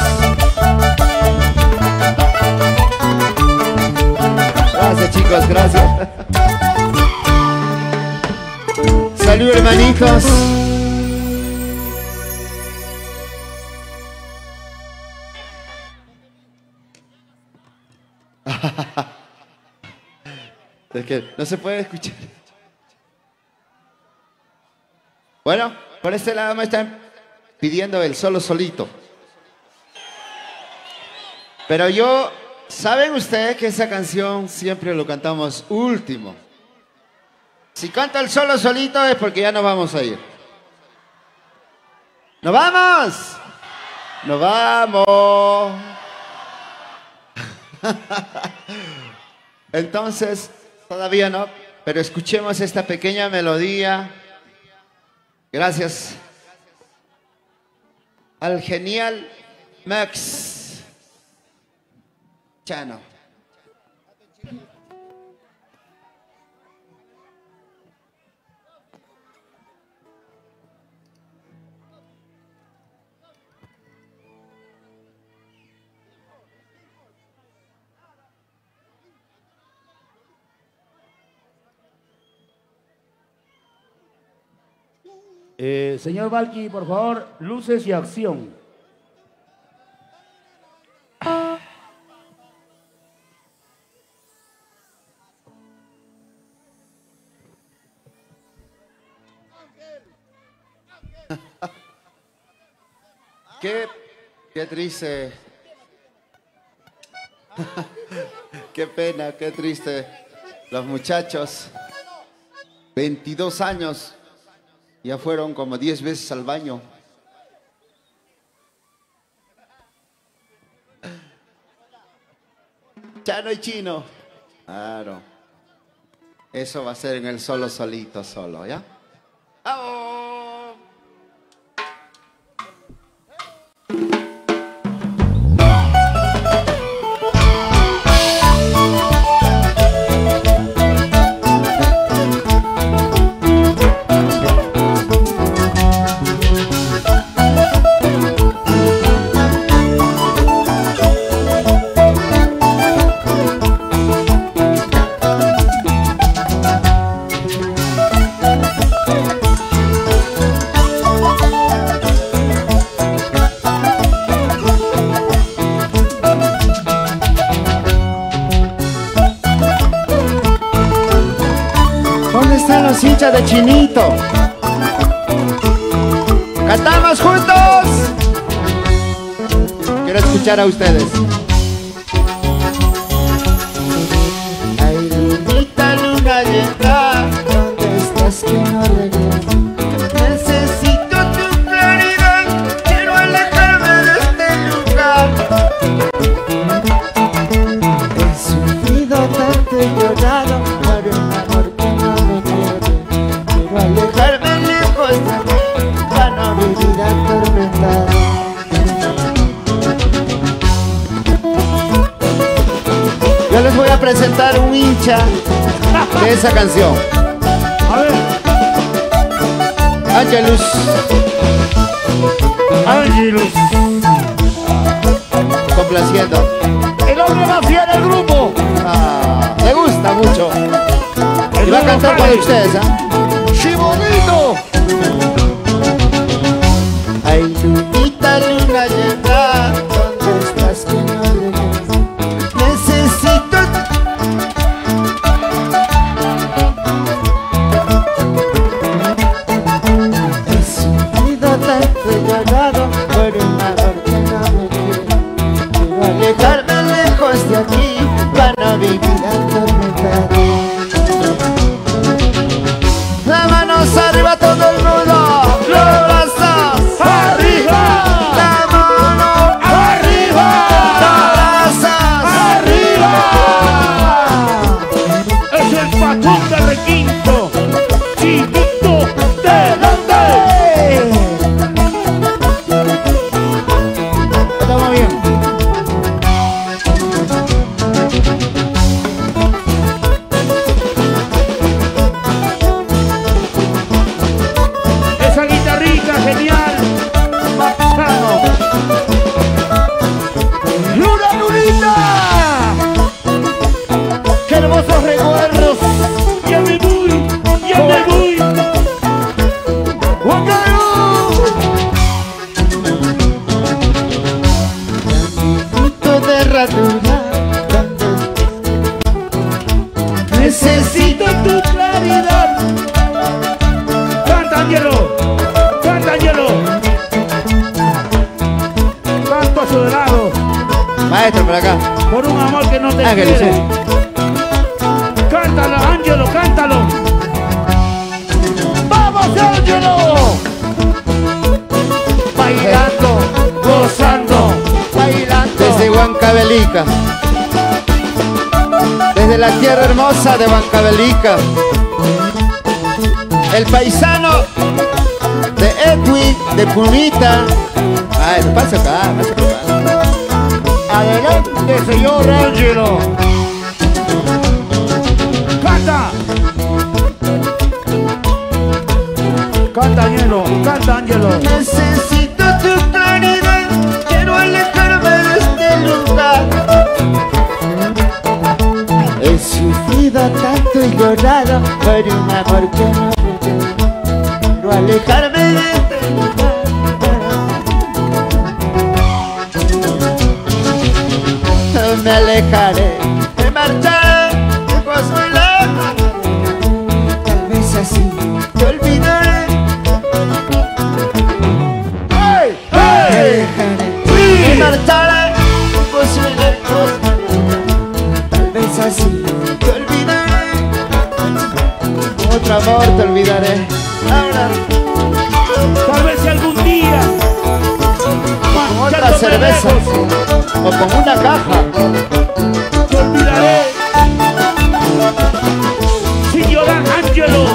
Gracias, chicos, gracias. Salud, hermanitos. Es que no se puede escuchar. Bueno, por este lado me están pidiendo el solo solito. Pero yo, ¿saben ustedes que esa canción siempre lo cantamos último? Si canta el solo solito es porque ya nos vamos a ir. ¡Nos vamos! ¡Nos vamos! Entonces, todavía no, pero escuchemos esta pequeña melodía. Gracias al genial Max Chano. Eh, señor Valky, por favor, luces y acción. Qué, qué triste. Qué pena, qué triste. Los muchachos, veintidós años, ya fueron como diez veces al baño. Chano y Chino. Claro. Eso va a ser en el solo solito solo, ¿ya? ¡Vamos! Hincha de Chinito. ¡Cantamos juntos! Quiero escuchar a ustedes. Ay, lunita, luna llena, fecha de esa canción. A ver. Angelus. Angelus. Complaciendo. El hombre más fiel del grupo. Ah, le gusta mucho. El Y va a cantar para ustedes, ¿ah? ¡Chibolito! Ay, lunita, luna llena, ¿dónde estás que no llegas? Necesito. He sufrido tanto y llorado por un amor que no me quiere. Quiero alejarme lejos de aquí para no vivir atormentado. Las manos arriba todo el mundo, los brazos arriba, la mano arriba, los brazos arriba. Es el patrón de requinto. Chinito delante. Estamos bien. Esa guitarrita genial. Bacano. ¡Luna, lunita! ¡Qué hermosos recuerdos! Ya me voy, ya me voy. ¡Juan Carlos! Fruto de herradura, Necesito tu claridad. Canta, Angelo. Canta, Angelo. Canto a su lado. maestro por acá. Por un amor que no te Ángeles, quiere. sí. Cántalo, Angelo, cántalo. ¡Vamos, Ángelo! Bailando, gozando, bailando. Desde Huancavelica, desde la tierra hermosa de Huancavelica, el paisano de Edwin de Punita. Ay, pasa acá, pasa acá. Adelante, señor Ángelo. Canta. Canta, Angelo, canta, Angelo. Necesito tu claridad, quiero alejarme de este lugar. He sufrido tanto y llorado por un amor que no me quiere. Quiero alejarme de este lugar. No me alejaré, me marcharé, pues muy lejos. Tal vez así te olvidaré. ¡Hey! Me ¡Hey! alejaré y marcharé, pues muy lejos. Tal vez así te olvidaré. Otro amor te olvidaré. Ahora Tal vez si algún día. con otra marchándote cerveza lejos, o con una caja. te olvidaré. Sin llorar, Angelo.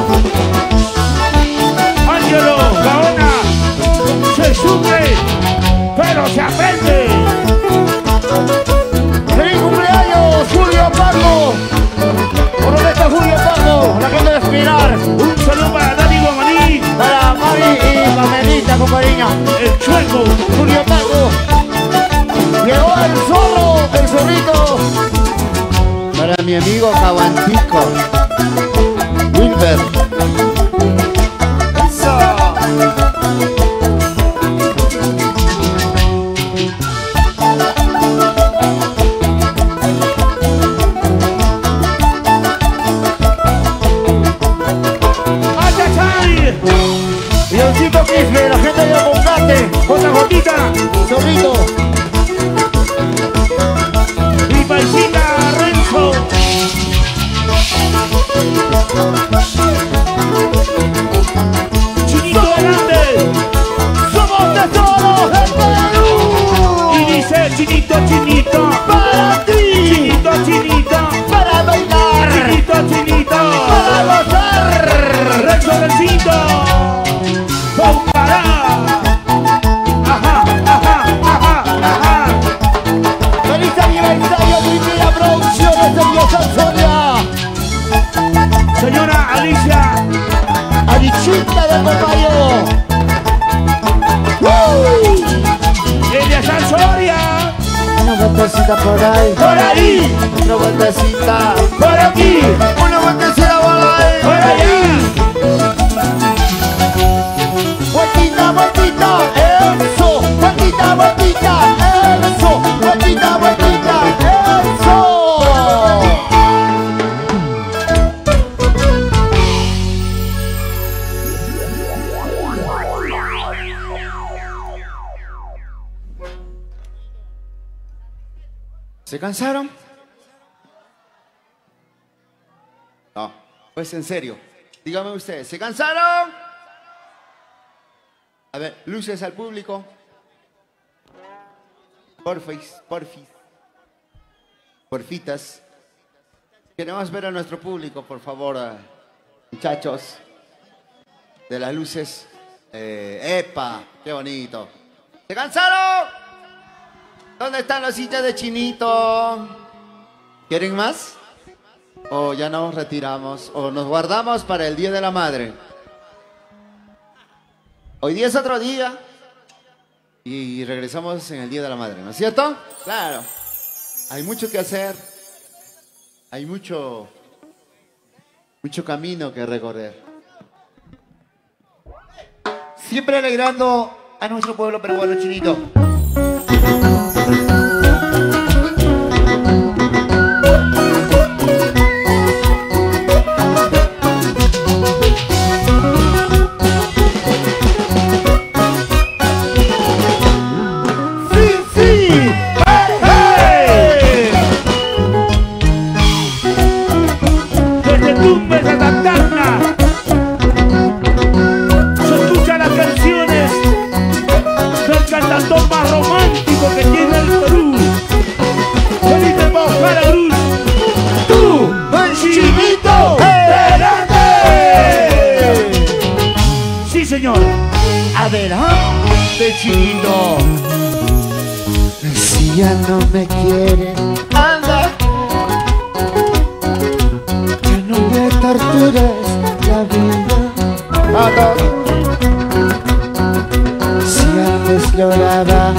Angelo, Gaona. Se sufre, pero se aprende. ¡Feliz cumpleaños, Julio Pardo! ¿Por dónde está Julio Pardo? La gente de Espinar. Un saludo para Dani Guamaní, Para Mari y Mamelita, con cariño. el chueco. Julio Pardo. Llegó el zorro, el zorrito. Para mi amigo Cabantico, Wilber. Eso. ¡Achachay! Y el chico Quisle, la gente de Abocate. Otra gotita. Zorrito. Mi paisita Renzo. Chinito grande. Somos tesoros del Perú. Y dice chinito, chinito. Para ti. Chinito, chinito. Para bailar. Chinito, chinito. Para gozar. Renzo Rencito. Pompará. Ajá, ajá, ajá, ajá. de Copayo. Elia Sansoria. Una vueltecita por ahí. Por ahí. Otra vueltecita Por aquí. una vueltecita por ahí. Por allá. Vueltita, vueltita, eso. Vueltita, vueltita, eso. Vueltita, vueltita, eso. ¿Se cansaron? No, pues en serio. Díganme ustedes, ¿se cansaron? A ver, luces al público. Porfis, porfis. Porfitas. Queremos ver a nuestro público, por favor, eh, muchachos. De las luces. Eh, ¡Epa! ¡Qué bonito! ¿Se cansaron? ¿Dónde están los hinchas de Chinito? ¿Quieren más? ¿O ya nos retiramos? ¿O nos guardamos para el Día de la Madre? Hoy día es otro día. Y regresamos en el Día de la Madre, ¿no es cierto? Claro. Hay mucho que hacer. Hay mucho, mucho camino que recorrer. Siempre alegrando a nuestro pueblo peruano, Chinito. Más romántico que tiene el Perú. Felipe Bojara Cruz. Tú, Chinito Grande. Sí, señor. Adelante, Chinito. Si ya no me quieren, anda. Que no me tortures la vida. Anda. Antes lloraba,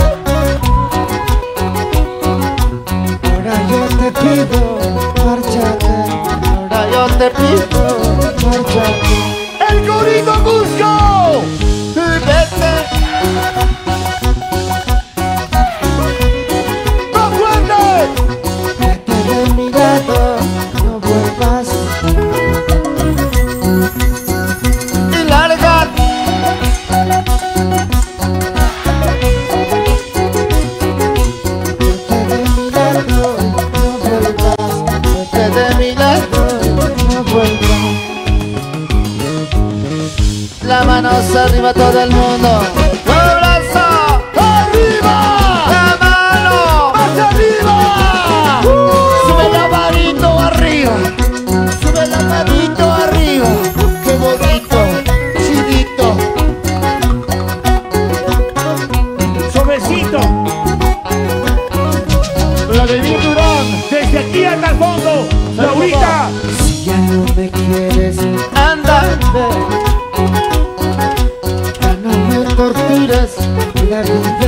ahora yo te pido, márchate, ahora yo te pido, márchate. ¡El Corito Cusco! ¡Vete! ¡No fuerte! Vete de mi lado, no vuelvas. Y larga. La mano arriba todo el mundo. ¡Un abrazo! ¡Arriba! ¡La mano! ¡Más arriba! Uh. Sube la manito arriba. Sube la manito arriba. ¡Qué bonito! Chinito. Suavecito. La de Durán. Desde aquí hasta el fondo. Laurita. Si ya no me quieres, anda. Torturas la vida.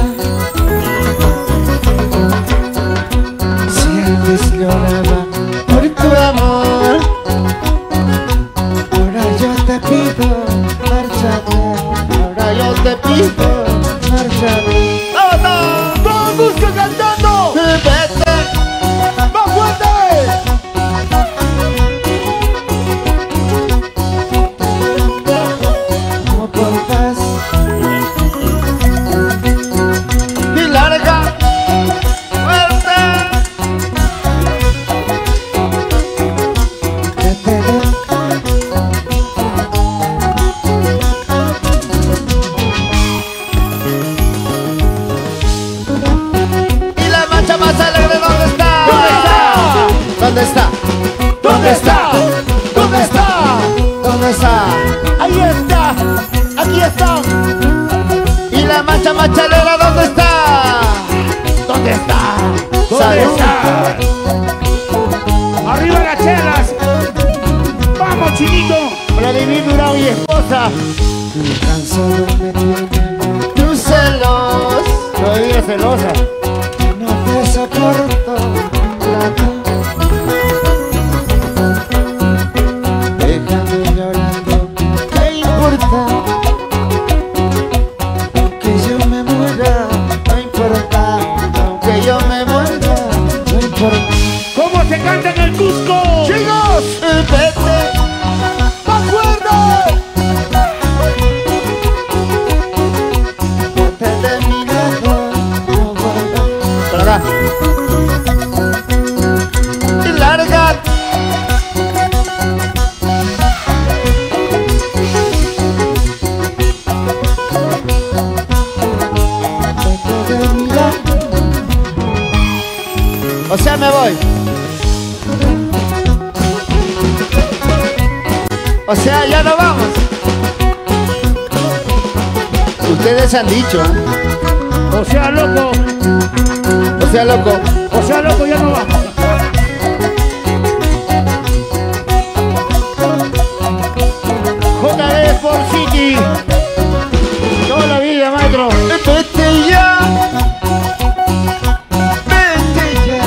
Si antes lloraba por tu amor, ahora yo te pido, márchate. Ahora yo te pido, márchate. ¡Todo! ¡Todo gusto cantando! ¡Vete! ¡Más fuerte! No vuelvas. ¿Dónde está? ¿Dónde está? ¿Dónde está? ¿Dónde está? Ahí está. Aquí está. ¿Y la mancha machalera dónde está? ¿Dónde está? ¿Dónde está? Arriba las chelas. Vamos, Chinito. Para David Durán y esposa. Tan solo me tiene tus celos. Todavía celosa. No te soporto la déjame llorando. ¿Qué importa? Que yo me muera. No importa. Aunque yo me muera. No importa. ¿Cómo se canta en el Cusco? ¡Chicos! Vete. ¡Me acuerdo! Vete de mi lado. No vuelvas. Por acá. Y larga. Vete de mi lado. O sea, me voy. O sea, ya no vamos. Ustedes han dicho. O sea, loco. O sea, loco. O sea, loco, ya no vamos. J D Sport City. Toda la vida, maestro. Vete ya. Vete ya.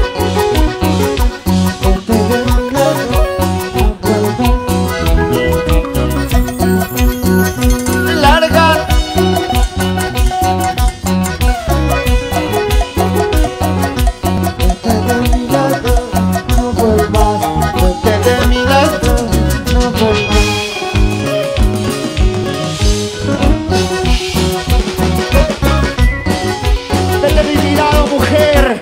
Vete de mi lado. Larga. Vete de mi lado. No vuelvas. Vete de mi lado. No vuelvas. Vete de mi lado, mujer.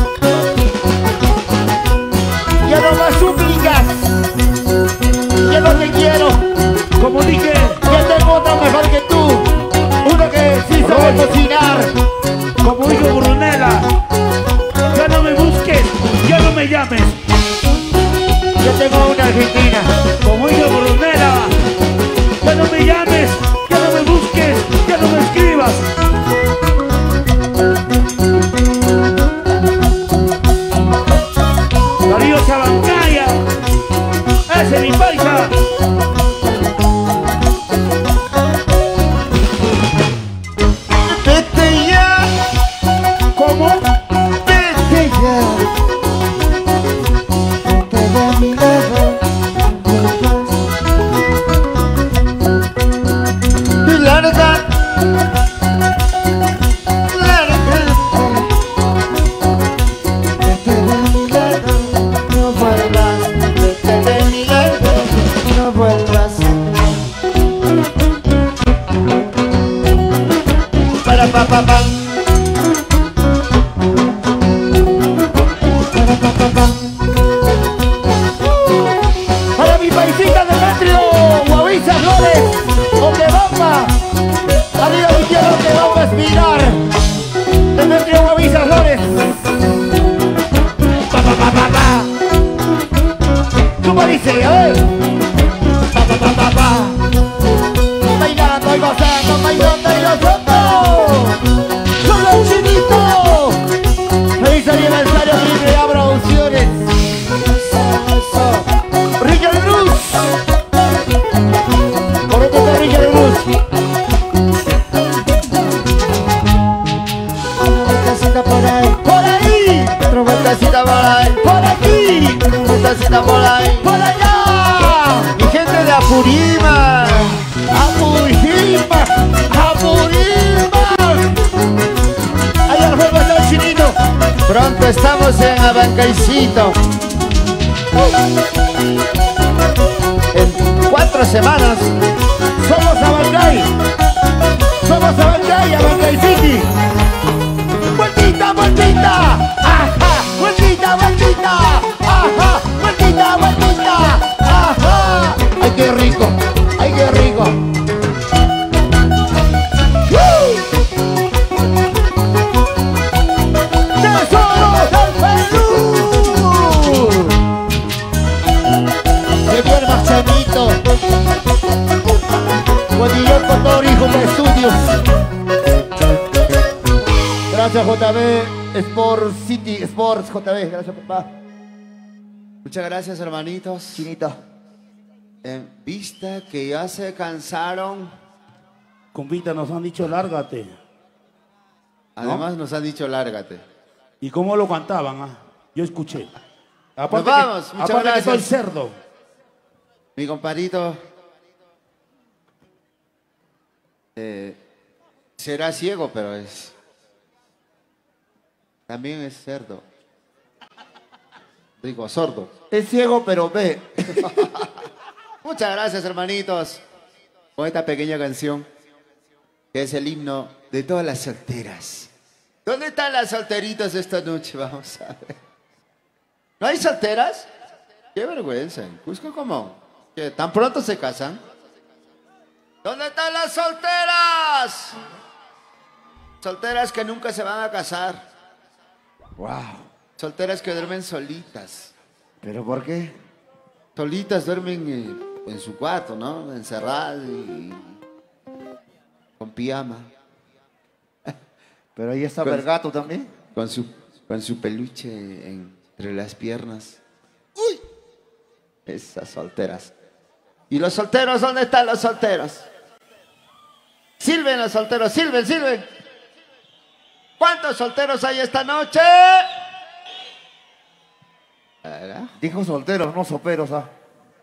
Ya no más súplicas. Ya no te quiero. Como dije, Ya tengo otra mejor que tú. Uno que sí sabe cocinar. como dijo Brunella, ya no me busques, ya no me llames. Yo tengo una argentina. Como dijo Brunella, ya no me llames, ya no me busques, ya no me escribas. Darío Sabancaya, ese es mi paisa. Vete ya. ¿Cómo? Vete ya. Vete de mi lado. Y larga. Larga. Vete de mi lado. No vuelvas. Vete de mi lado. No vuelvas. Para pa pa pa. Para pa pa pa. Para mi paisita Demetrio Guavisa Flores. Donde vamos. Arriba mi quiero que vamos a aspirar. Demetrio Guavisa Flores. Pa pa pa pa pa. ¿Cómo dice? A ver. Pa pa pa pa pa. Bailando y gozando, bailando y gozando. Solo el chinito. Feliz aniversario Libre A Producciones. Richard Cruz. Por otro está Richard Cruz. Una vueltecita por ahí. Por ahí. Otra vueltecita por ahí. Por aquí. Una vueltecita por ahí. Por allá. Mi gente de Apurima. Apurima. Apurima. Allá nos vemos el chinito. Pronto estamos en Abancaicito. En cuatro semanas. Somos Abancay. Somos Abancay, Abancay City. Vueltita, vueltita. Ajá. Vueltita, vueltita. Ajá. Vueltita, vueltita. Ajá. Ay, qué rico. Ay, qué rico. ¡Tesoros del Perú! Señor Marchanito. Guadillón con todo hijo de estudios. Gracias J B Sport City Sports J B. Gracias papá. Muchas gracias, hermanitos. Chinito. En vista que ya se cansaron. Compita, nos han dicho lárgate. Además, ¿no? Nos han dicho lárgate. ¿Y cómo lo cantaban? Ah? Yo escuché. Aparte Nos vamos, que, muchas aparte gracias. que soy cerdo. Mi compadrito eh, será ciego, pero es también es cerdo. Digo, sordo. Es ciego, pero ve. Muchas gracias, hermanitos, con esta pequeña canción que es el himno de todas las solteras. ¿Dónde están las solteritas esta noche? Vamos a ver. ¿No hay solteras? Qué vergüenza. ¿En Cusco cómo? ¿Que tan pronto se casan? ¿Dónde están las solteras? Solteras que nunca se van a casar. Wow. Solteras que duermen solitas. ¿Pero por qué? Solitas duermen eh, en su cuarto, ¿no? Encerradas y con pijama. Pero ahí está Con- el gato también. Con su, con su peluche entre las piernas. ¡Uy! Esas solteras. ¿Y los solteros? ¿Dónde están los solteros? Silben los solteros, silben, silben. ¿Cuántos solteros hay esta noche? ¿Verdad? Dijo solteros, no soperos, ah.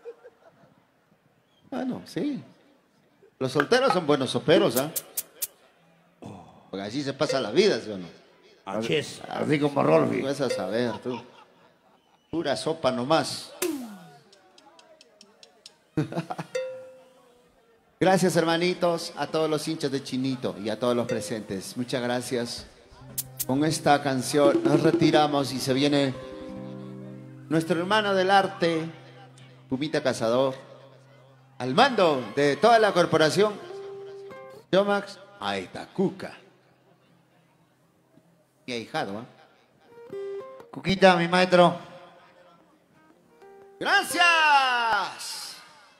Bueno, sí. Los solteros son buenos soperos, ¿ah? Porque así se pasa la vida, ¿sí o no? Aches. Así como Rolfi. Tú vas a saber, tú. Pura sopa nomás. Gracias, hermanitos, a todos los hinchas de Chinito y a todos los presentes. Muchas gracias. Con esta canción nos retiramos y se viene nuestro hermano del arte, Pumita Cazador, al mando de toda la corporación, Yomax Aitacuca. Mi ahijado, ¿eh? Cuquita, mi maestro. ¡Gracias!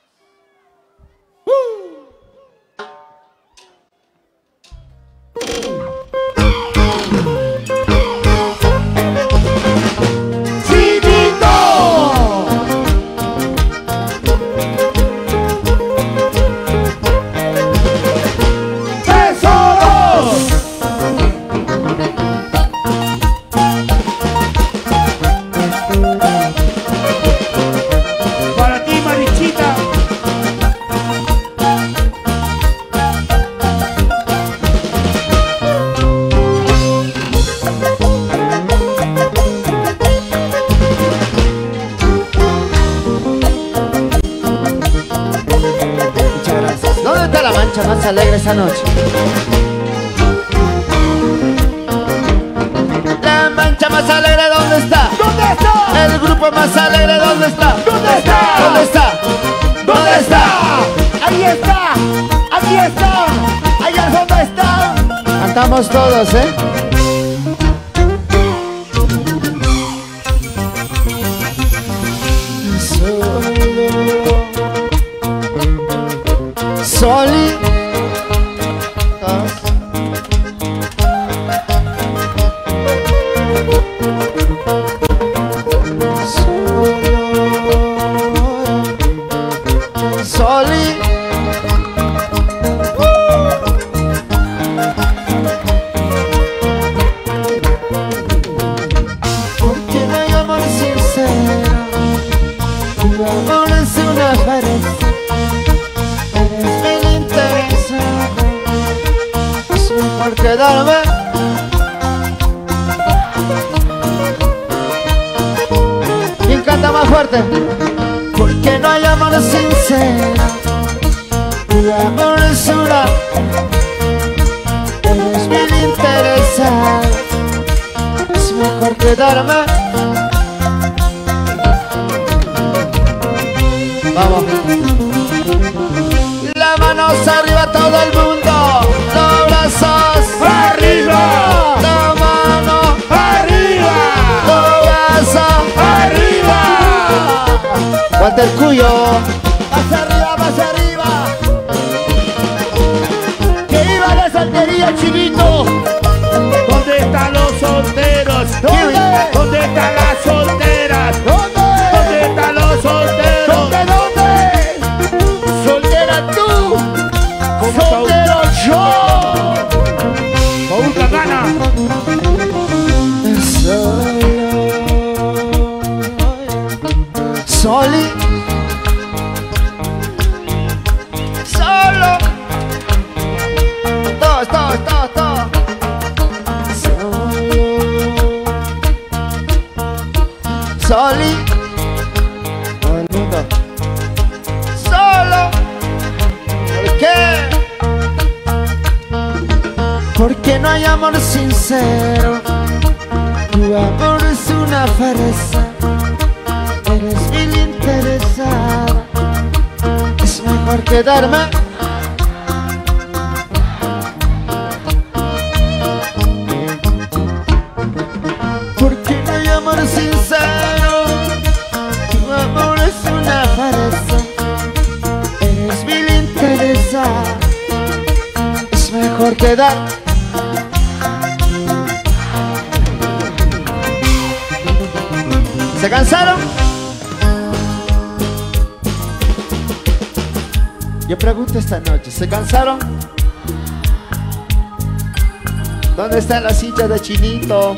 Para ti, Marichita. Muchas gracias. ¿Dónde está la mancha más alegre esta noche? La mancha más alegre, ¿dónde está? ¿Dónde está? El grupo más alegre, ¿dónde está? ¿Dónde está? ¿Dónde está? ¿Dónde está? Ahí está. Aquí está. Ahí al fondo está. Cantamos todos, ¿eh? Soli. Soli. Porque no hay amor sincero, tu amor es una pared. Eres bien interesado, es mejor quedarme. ¿Quién canta más fuerte? Porque no hay amor sincero, tu amor es una. Eres bien interesado, es mejor quedarme. Vamos. Las manos arriba todo el mundo, los brazos ¡Arriba! la mano, ¡Arriba! los brazos ¡Arriba! Walter Cuyo. Más arriba, más arriba. Que iba la soltería, Chinito. ¿Dónde están los solteros? ¿Dónde? ¿Dónde están las solteras? ¿Dónde? ¿Dónde están los solteros? ¿Dónde, dónde? no hay amor sincero. Tu amor es una farsa. Eres bien interesada. Es mejor quedarme. Porque no hay amor sincero. Tu amor es una farsa. Eres bien interesada. Es mejor quedar. ¿Se cansaron? Yo pregunto esta noche, ¿se cansaron? ¿Dónde están las hinchas de Chinito?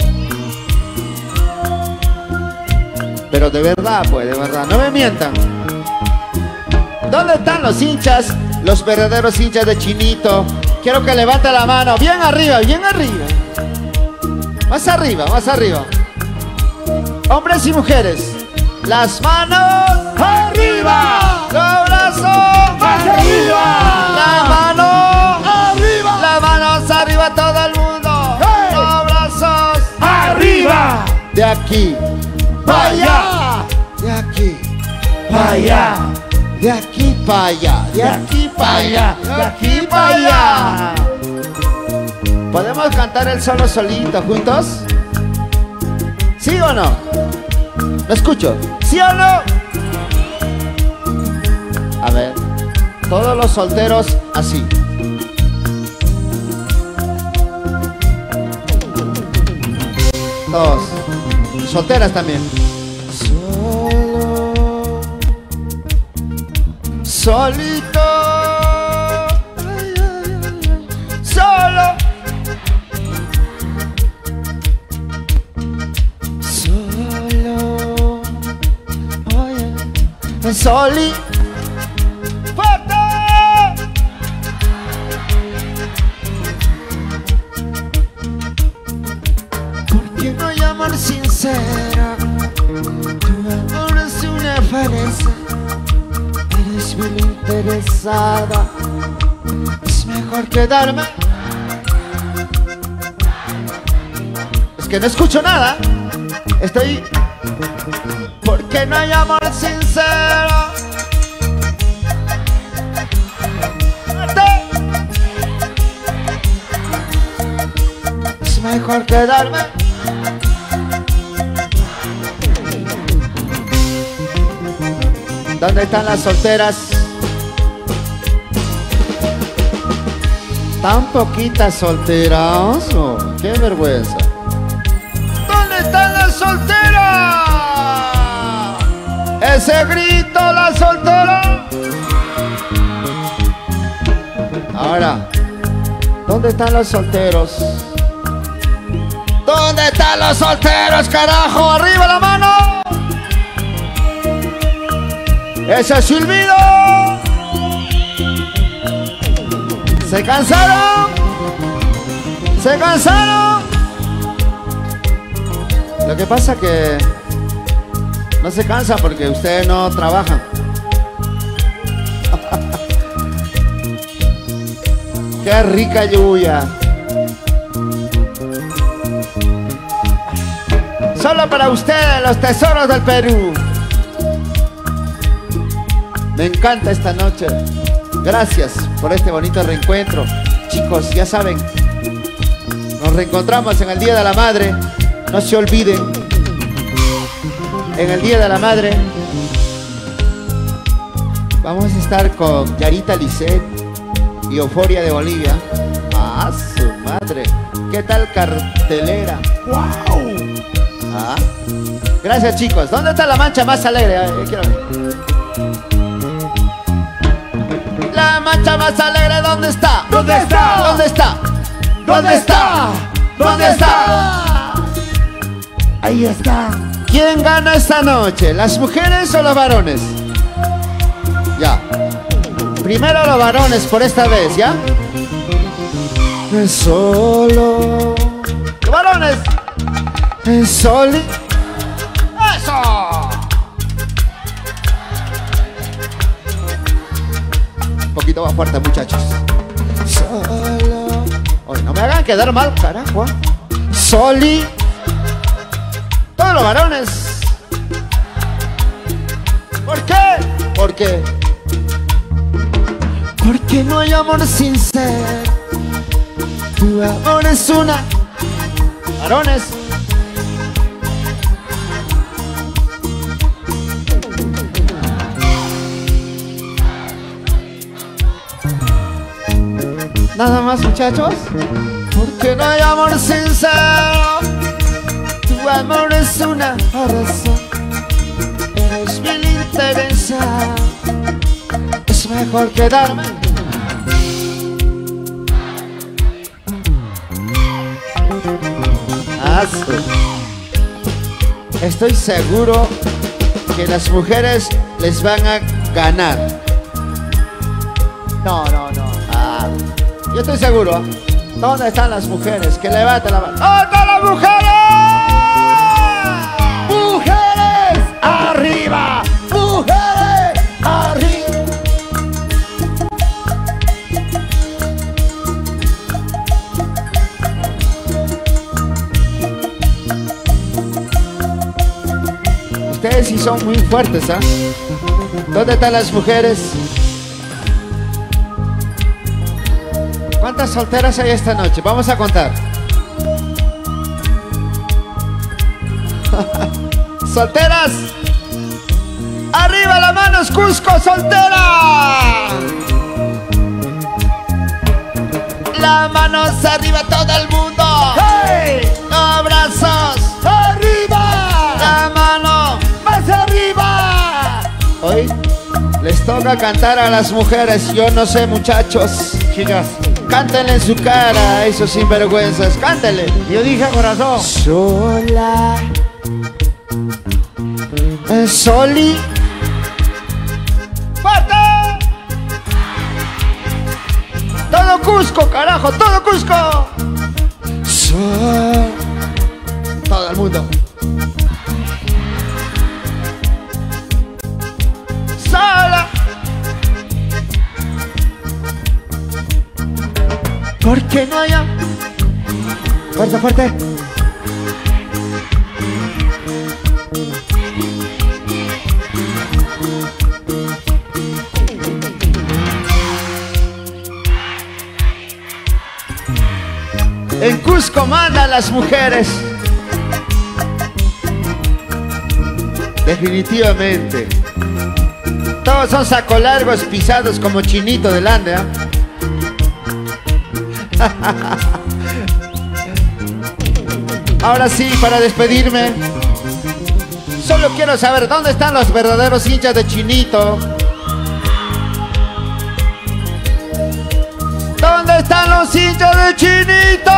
Pero de verdad, pues, de verdad, no me mientan. ¿Dónde están los hinchas? Los verdaderos hinchas de Chinito. Quiero que levante la mano, bien arriba, bien arriba. Más arriba, más arriba. Hombres y mujeres, las manos ¡arriba! los brazos ¡Más arriba! la mano ¡Arriba! las manos arriba, todo el mundo. ¡Hey! Los brazos ¡Arriba! de aquí ¡Pa' allá! de aquí ¡Pa' allá! de aquí para allá, de aquí para allá, de aquí para allá. ¿Podemos cantar el solo solito juntos? ¿Sí o no? ¿Lo escucho? ¿Sí o no? A ver, todos los solteros así. Todos. Solteras también. Solo. Solito. Ay, ay, ay. Solo. Solo. Oye. Soli. ¡Fuerte! Porque no hay amor sincero. Tu amor es una farsa. Eres bien interesada. Es mejor quedarme. Es que no escucho nada. Estoy... Porque no hay amor sincero. Es mejor quedarme. ¿Dónde están las solteras? Tan poquitas solteras. Oh, qué vergüenza. ¿Dónde están las solteras? Ese grito, la soltera. Ahora, ¿dónde están los solteros? ¿Dónde están los solteros, carajo? ¡Arriba la mano! ¡Ese silbido! ¿Se cansaron? ¿Se cansaron? Lo que pasa que no se cansa porque ustedes no trabajan. ¡Qué rica lluvia! Solo para ustedes, los tesoros del Perú. Me encanta esta noche. Gracias por este bonito reencuentro. Chicos, ya saben, nos reencontramos en el Día de la Madre. No se olviden. En el Día de la Madre vamos a estar con Yarita Lisset y Euforia de Bolivia. ¡Ah, su madre! ¿Qué tal cartelera? ¡Wow! Ah. Gracias, chicos. ¿Dónde está la mancha más alegre? A ver, quiero ver. La mancha más alegre, ¿dónde está? ¿Dónde está? ¿Dónde está? ¿Dónde está? ¿Dónde está? Ahí está. ¿Quién gana esta noche? ¿Las mujeres o los varones? Ya. Primero los varones por esta vez, ¿ya? Solo. ¡Los varones! Solo. ¡Eso! Un poquito más fuerte, muchachos. Solo. Oye, no me hagan quedar mal, carajo. Soli. Todos los varones. ¿Por qué? ¿Por qué? Porque no hay amor sincero. Tu amor es una. Varones. Nada más, muchachos. Porque no hay amor sincero. Tu amor es una razón. Eres mil interesado. Es mejor quedarme. Asco. Estoy seguro que las mujeres les van a ganar. No, no, no. Ah, yo estoy seguro. ¿Dónde están las mujeres? Que levanten la mano. ¿Dónde están las mujeres? ¡Mujeres! ¡Arriba! ¡Mujeres! ¡Arriba! Ustedes sí son muy fuertes, ¿ah? ¿eh? ¿Dónde están las mujeres? ¿Cuántas solteras hay esta noche? Vamos a contar. ¡Solteras! ¡Arriba las manos, Cusco, soltera! Las manos arriba, todo el mundo. ¡Hey! ¡Abrazos! ¡Arriba! ¡La mano más arriba! Hoy les toca cantar a las mujeres. Yo no sé, muchachos. Chicas, cántenle en su cara a esos sinvergüenzas. Cántenle. Yo dije corazón. Sola. Eh, Soli. ¡Fuerte! Todo Cusco, carajo, todo Cusco. Sol. Todo el mundo. Sola. Porque no haya. Fuerte, fuerte. En Cusco mandan las mujeres. Definitivamente. Todos son sacolargos pisados como chinito delante, ¿eh? Ahora sí, para despedirme, solo quiero saber dónde están los verdaderos hinchas de Chinito. ¿Dónde están los hinchas de Chinito?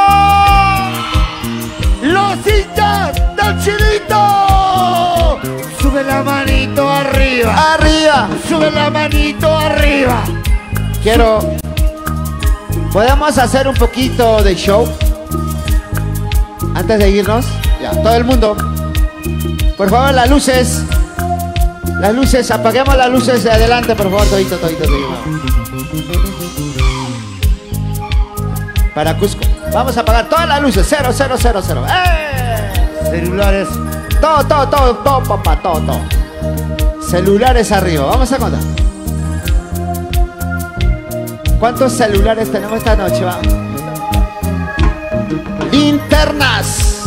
¡Los hinchas del Chinito! Sube la manito arriba. ¡Arriba! Sube la manito arriba. Quiero... ¿Podemos hacer un poquito de show? Antes de irnos. Ya, todo el mundo. Por favor, las luces. Las luces, apaguemos las luces de adelante, por favor, todito, todito, todito. Para Cusco. Vamos a apagar todas las luces. Cero, cero, cero, cero. ¡Eh! Celulares. Todo, todo, todo, todo, papá, todo, todo. Celulares arriba. Vamos a contar. ¿Cuántos celulares tenemos esta noche? Va? Linternas.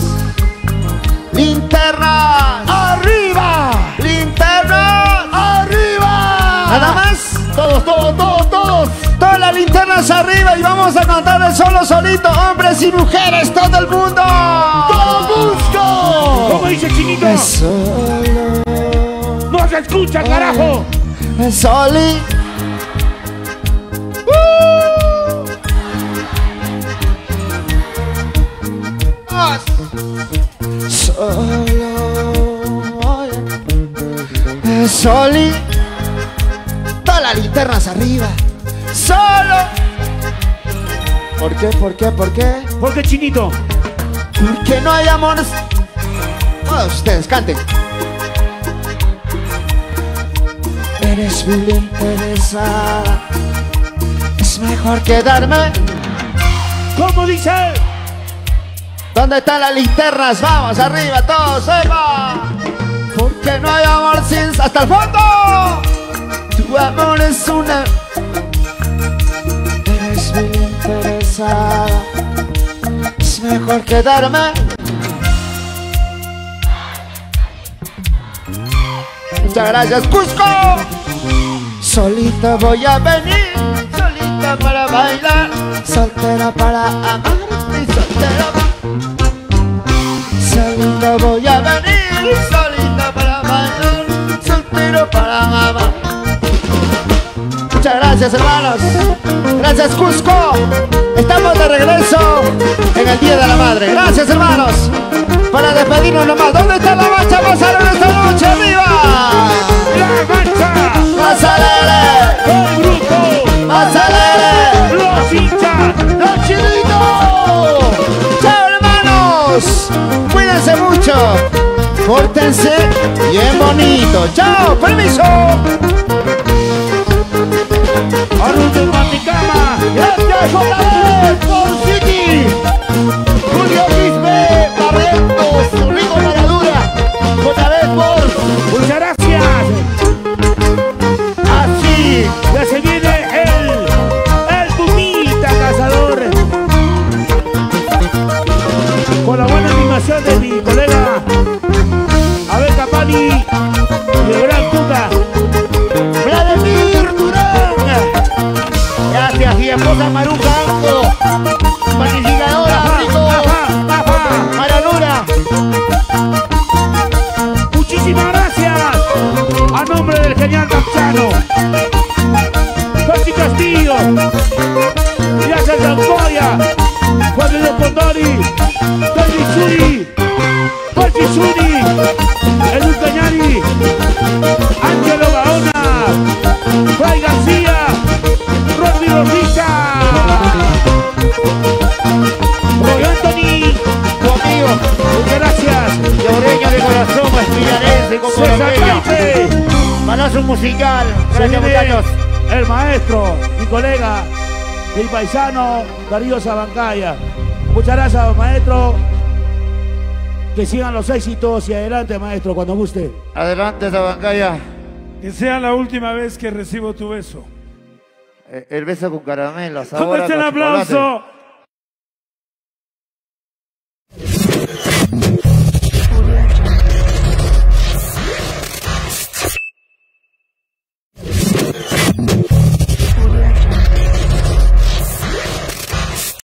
Linternas. Arriba. Linternas. Arriba. Nada más. Todos, todos, todos, todos. Todas las linternas arriba y vamos a cantar el solo solito. Hombres y mujeres, todo el mundo. ¡Todo Cusco! ¿Cómo dice Chinito? Es solo. ¡No se escucha, carajo! Es soli. Solo. Es soli. Todas las linternas arriba. Solo. ¿Por qué? ¿Por qué? ¿Por qué? ¿Por qué, Chinito? Porque no hay amor. Oh, ustedes canten. Eres muy interesada. Es mejor quedarme. ¿Cómo dice? ¿Dónde están las linternas? Vamos, arriba, todos, ¡epa! Porque no hay amor sin... ¡Hasta el fondo! Tu amor es una... Eres muy interesada. Es mejor quedarme. Muchas gracias, Cusco. Solita voy a venir, solita para bailar, soltera para amar y soltera para... Solita voy a venir, solita para bailar, soltero para amar. Muchas gracias, hermanos. Gracias, Cusco. Estamos de regreso en el Día de la Madre. Gracias, hermanos. Para despedirnos nomás. ¿Dónde está la marcha más alegre esta noche? ¡Arriba! ¡La marcha! ¡Más alegre! ¡El grupo! ¡Más alegre! ¡Los hinchas! ¡Los chilitos! ¡Chao, hermanos! Cuídense mucho. Pórtense bien bonito. ¡Chao! ¡Permiso! ¡Arroz de Maticama! Gracias otra vez por City. Julio Quispe, Barrientos, Rico Maradura. Otra vez por... Muchas gracias. Así. Ya se viene el, el Pumita Cazador. Con la buena animación de mi colega Abel Capani y el gran Cuca. Vladimir Durán. Gracias, y esposa Maruca Anco. Magnificadora, Rico. Maradura. Muchísimas gracias. A nombre del genial Capchano, Jorge Castillo, Gracias Zamporia, Juan de Pondori, Tony Suri, Jorge Suri, Edu Cañari, Ángelo Gaona, Fray García, Rodrigo Rica, Roy Anthony, Conmigo. muchas gracias. Lloreño de corazón, espinarense, con César colombiano. Caipe. Balazo musical. Se Gracias, viene muchachos. el maestro, mi colega, mi paisano, Darío Sabancaya. Muchas gracias, maestro. Que sigan los éxitos y adelante, maestro, cuando guste. Adelante, Sabancaya. Que sea la última vez que recibo tu beso. Eh, El beso con caramelo. ¿Dónde sabor a está el chocolate. aplauso